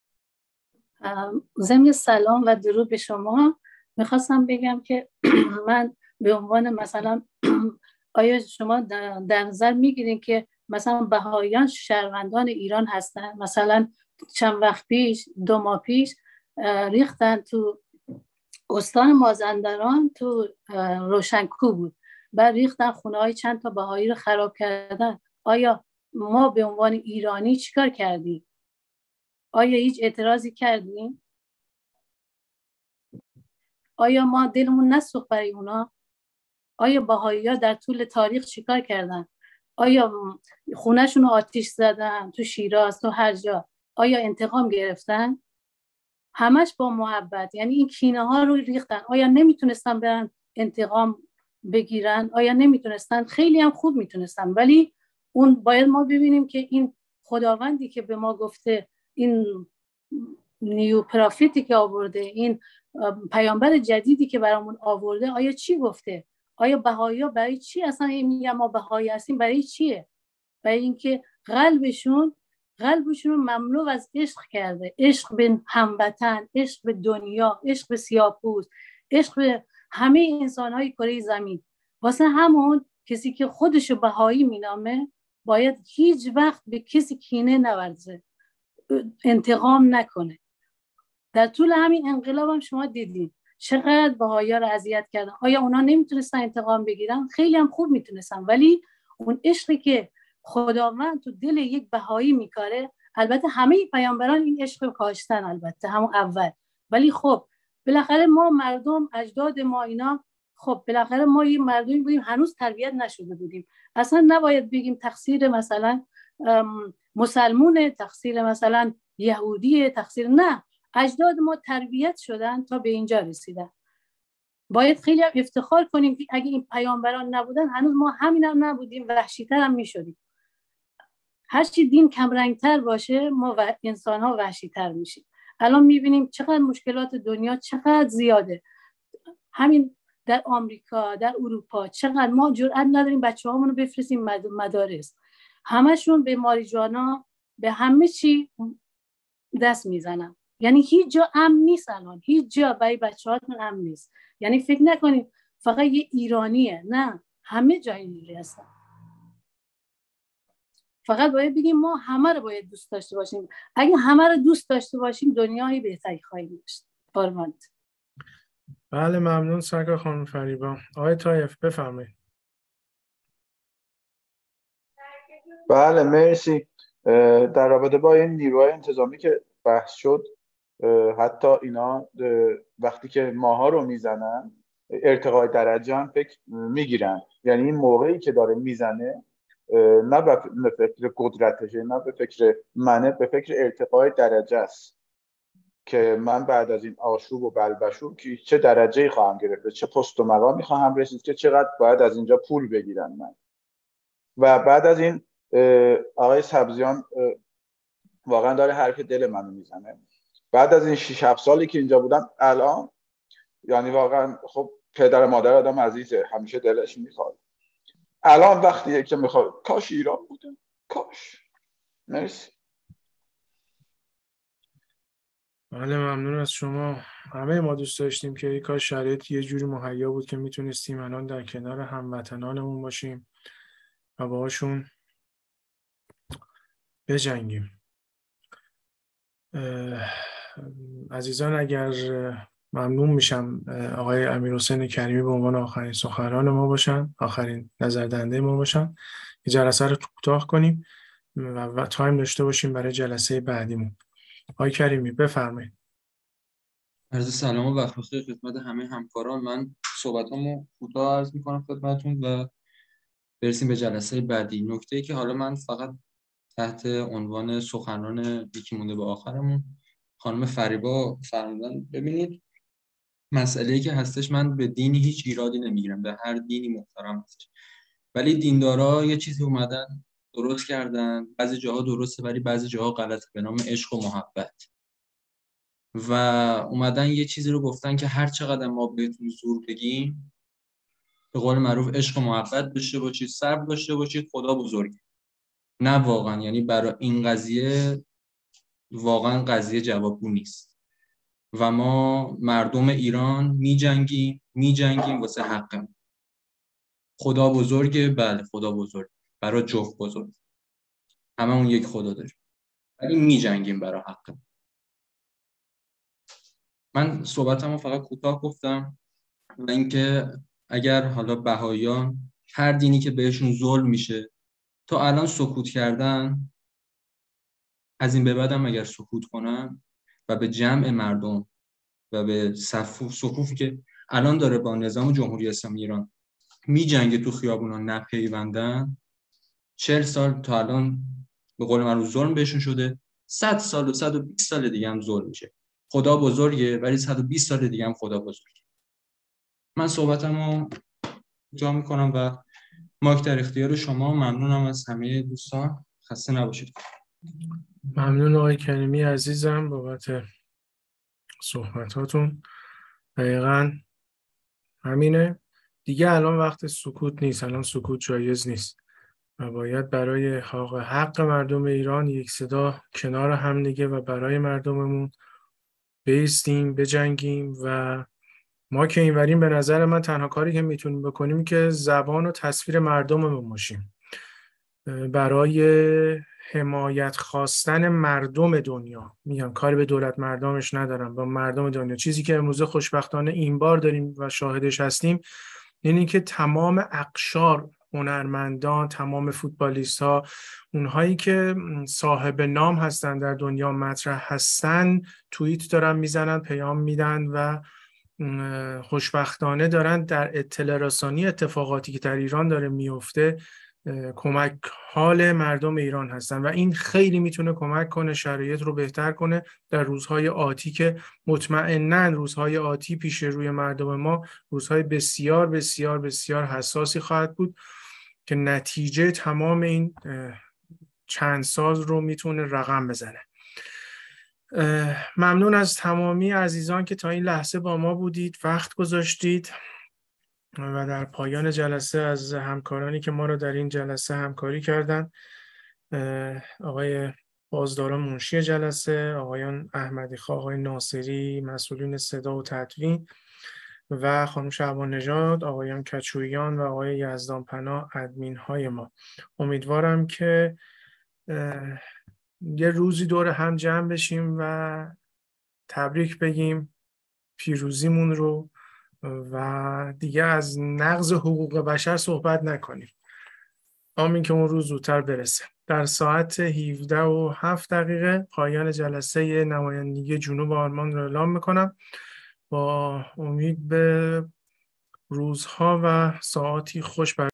ضمن سلام و درود به شما. میخواستم بگم که من به عنوان مثلا آیا شما در نظر میگیرین که مثلا بهائیان شهروندان ایران هستن؟ مثلا چند وقت پیش 2 ماه پیش ریختن تو استان مازندران، تو روشنکو بود، بعد ریختن خونه های چند تا بهایی رو خراب کردن. آیا ما به عنوان ایرانی چیکار کردیم؟ آیا هیچ اعتراضی کردیم؟ آیا ما دلمون نسوخت برای اونا؟ آیا بهائی‌ها در طول تاریخ چیکار کردن؟ آیا خونه‌شون رو آتش زدن تو شیراز، تو هر جا؟ آیا انتقام گرفتن؟ همش با محبت. یعنی این کینه ها رو ریختن. آیا نمیتونستن برن انتقام بگیرن؟ آیا نمیتونستن؟ خیلی هم خوب میتونستن، ولی اون باید ما ببینیم که این خداوندی که به ما گفته، این نیو پرافیتی که آورده، این پیامبر جدیدی که برامون آورده، آیا چی گفته؟ آیا بهائی‌ها برای چی اصلا میگم ما بهایی هستیم؟ برای چیه؟ برای اینکه قلبشون رو مملو از عشق کرده، عشق به هموطن، عشق به دنیا، عشق به سیاه‌پوست، عشق به همه انسان‌های کره زمین. واسه همون کسی که خودشو بهایی مینامه باید هیچ وقت به کسی کینه نورزه، انتقام نکنه. در طول همین انقلاب هم شما دیدین چقدر بهایی‌ها رو اذیت کردن. آیا اونا نمیتونستن انتقام بگیرن؟ خیلی هم خوب میتونستن، ولی اون عشقی که خداوند تو دل یک بهایی میکاره، البته همه پیامبران این عشق کاشتن البته همون اول، ولی خب بالاخره ما مردم اجداد ما اینا، خب بالاخره ما یه مردمی بودیم هنوز تربیت نشده بودیم. اصلا نباید بگیم تقصیر مثلا مسلمونه، تقصیر مثلا یهودیه، تقصیر نه، اجداد ما تربیت شدن تا به اینجا رسیدن. باید خیلی هم افتخار کنیم که اگه این پیامبران نبودن هنوز ما همین هم نبودیم، وحشی‌تر هم میشدیم. هرچی دین کمرنگتر باشه ما انسان ها وحشی‌تر میشیم. الان میبینیم چقدر مشکلات دنیا چقدر زیاده. همین در آمریکا، در اروپا چقدر ما جرئت نداریم بچه‌هامون رو بفرستیم مدارس. همشون به ماریجوانا، به همه چی دست میزنن. یعنی هیچ جا امن نیست الان، هیچ جا برای بچه‌هاتون امن نیست. یعنی فکر نکنید فقط یه ایرانیه، نه، همه جای اینجوری هستن. فقط باید بگیم ما همه رو باید دوست داشته باشیم. اگه همه رو دوست داشته باشیم دنیای بهتری خواهیم داشت. قربانت. بله ممنون سرکار خانم فریبا. آقای طایف بفرمایید. بله مرسی. در رابطه با این نیروهای انتظامی که بحث شد، حتی اینا وقتی که ماها رو میزنن ارتقای درجه هم فکر میگیرن. یعنی این موقعی که داره میزنه نه به فکر قدرتشه، نه به فکر منه، به فکر ارتقای درجه است که من بعد از این آشوب و بلبشوب که چه درجه‌ای خواهم گرفت، چه پست و مقامی خواهم رسید، که چقدر باید از اینجا پول بگیرن من. و بعد از این آقای سبزیان واقعا داره حرف دل منو میزنه. بعد از این 6-7 سالی که اینجا بودم الان، یعنی واقعا خب پدر مادر آدم عزیزه، همیشه دلش میخواد. الان وقتیه که میخواد کاش ایران بودم، کاش. مرسی. بله ممنون از شما. همه ما دوست داشتیم که یک کاش شرایط یه جوری مهیا بود که میتونستیم الان در کنار هموطنانمون باشیم و باهاشون بجنگیم. عزیزان اگر ممنون میشم آقای امیرحسین کریمی به عنوان آخرین سخنران ما باشن، آخرین نظردنده ما باشن، این جلسه رو کوتاه کنیم و تایم داشته باشیم برای جلسه بعدیمون. آقای کریمی بفرمایید. عرض سلام و وقت بخیر خدمت همه همکاران. من صحبتامو کوتاه عرض میکنم خدمتتون و برسیم به جلسه بعدی. نکته‌ای که حالا من فقط تحت عنوان سخنران یکی مونده به آخرمون خانم فریبا فرمودن، ببینید مسئله‌ای که هستش، من به دینی هیچ ایرادی نمیگیرم، به هر دینی محترم هستش، ولی دیندارا یه چیزی اومدن درست کردن، بعضی جاها درسته ولی بعضی جاها غلطه، به نام عشق و محبت، و اومدن یه چیزی رو گفتن که هر چقدر ما بهتون زور بگیم، به قول معروف عشق و محبت داشته باشید، صبر داشته باشید، خدا بزرگه. نه واقعا، یعنی برای این قضیه واقعا قضیه جوابگو نیست و ما مردم ایران میجنگیم واسه حقم. خدا بزرگه، بله خدا بزرگ، برای جفت بزرگ، همه اون یک خدا داریم، ولی میجنگیم برای حقم. من صحبتمو فقط کوتاه گفتم و اینکه اگر حالا بهاییان هر دینی که بهشون ظلم میشه تا الان سکوت کردن، از این به بعدم اگر سکوت کنن و به جمع مردم و به صفوفی که الان داره با نظام جمهوری اسلامی ایران میجنگه تو خیابونا نپیوندن، 40 سال تا الان به قول معروف ظلم بهشون شده، 100 سال و 120 سال دیگه هم ظلم میشه. خدا بزرگه ولی 120 سال دیگه هم خدا بزرگه. من صحبتمو جا میکنم و مایک در اختیار شما. ممنونم از همه دوستان، خسته نباشید. ممنون آقای کریمی عزیزم بابت صحبتاتون. دقیقاً همینه دیگه، الان وقت سکوت نیست، الان سکوت جایز نیست و باید برای حق مردم ایران یک صدا کنار هم دیگه و برای مردممون بایستیم، بجنگیم و ما که اینوریم به نظر من تنها کاری که میتونیم بکنیم که زبان و تصویر مردممون باشیم برای حمایت خواستن مردم دنیا. میگم کاری به دولت مردمش ندارم، با مردم دنیا. چیزی که امروز خوشبختانه این بار داریم و شاهدش هستیم یعنی که تمام اقشار، هنرمندان، تمام فوتبالیست ها، اونهایی که صاحب نام هستن در دنیا مطرح هستن، توییت دارن میزنن، پیام میدن و خوشبختانه دارن در اطلاع رسانی اتفاقاتی که در ایران داره میفته کمک حال مردم ایران هستن و این خیلی میتونه کمک کنه شرایط رو بهتر کنه در روزهای آتی که مطمئناً روزهای آتی پیش روی مردم ما روزهای بسیار بسیار بسیار حساسی خواهد بود که نتیجه تمام این چند سال رو میتونه رقم بزنه. ممنون از تمامی عزیزان که تا این لحظه با ما بودید، وقت گذاشتید و در پایان جلسه از همکارانی که ما رو در این جلسه همکاری کردن، آقای بازداران منشی جلسه، آقایان احمدی خواه، آقای ناصری مسئولین صدا و تدوین و خانم شعبان نژاد، آقایان کچویان و آقای یزدان پناه ادمین های ما. امیدوارم که یه روزی دور هم جمع بشیم و تبریک بگیم پیروزیمون رو و دیگه از نقض حقوق بشر صحبت نکنیم. آمین که اون روز زودتر برسه. در ساعت 17:07 پایان جلسه نمایندگی جنوب آلمان رو اعلام میکنم با امید به روزها و ساعاتی خوش.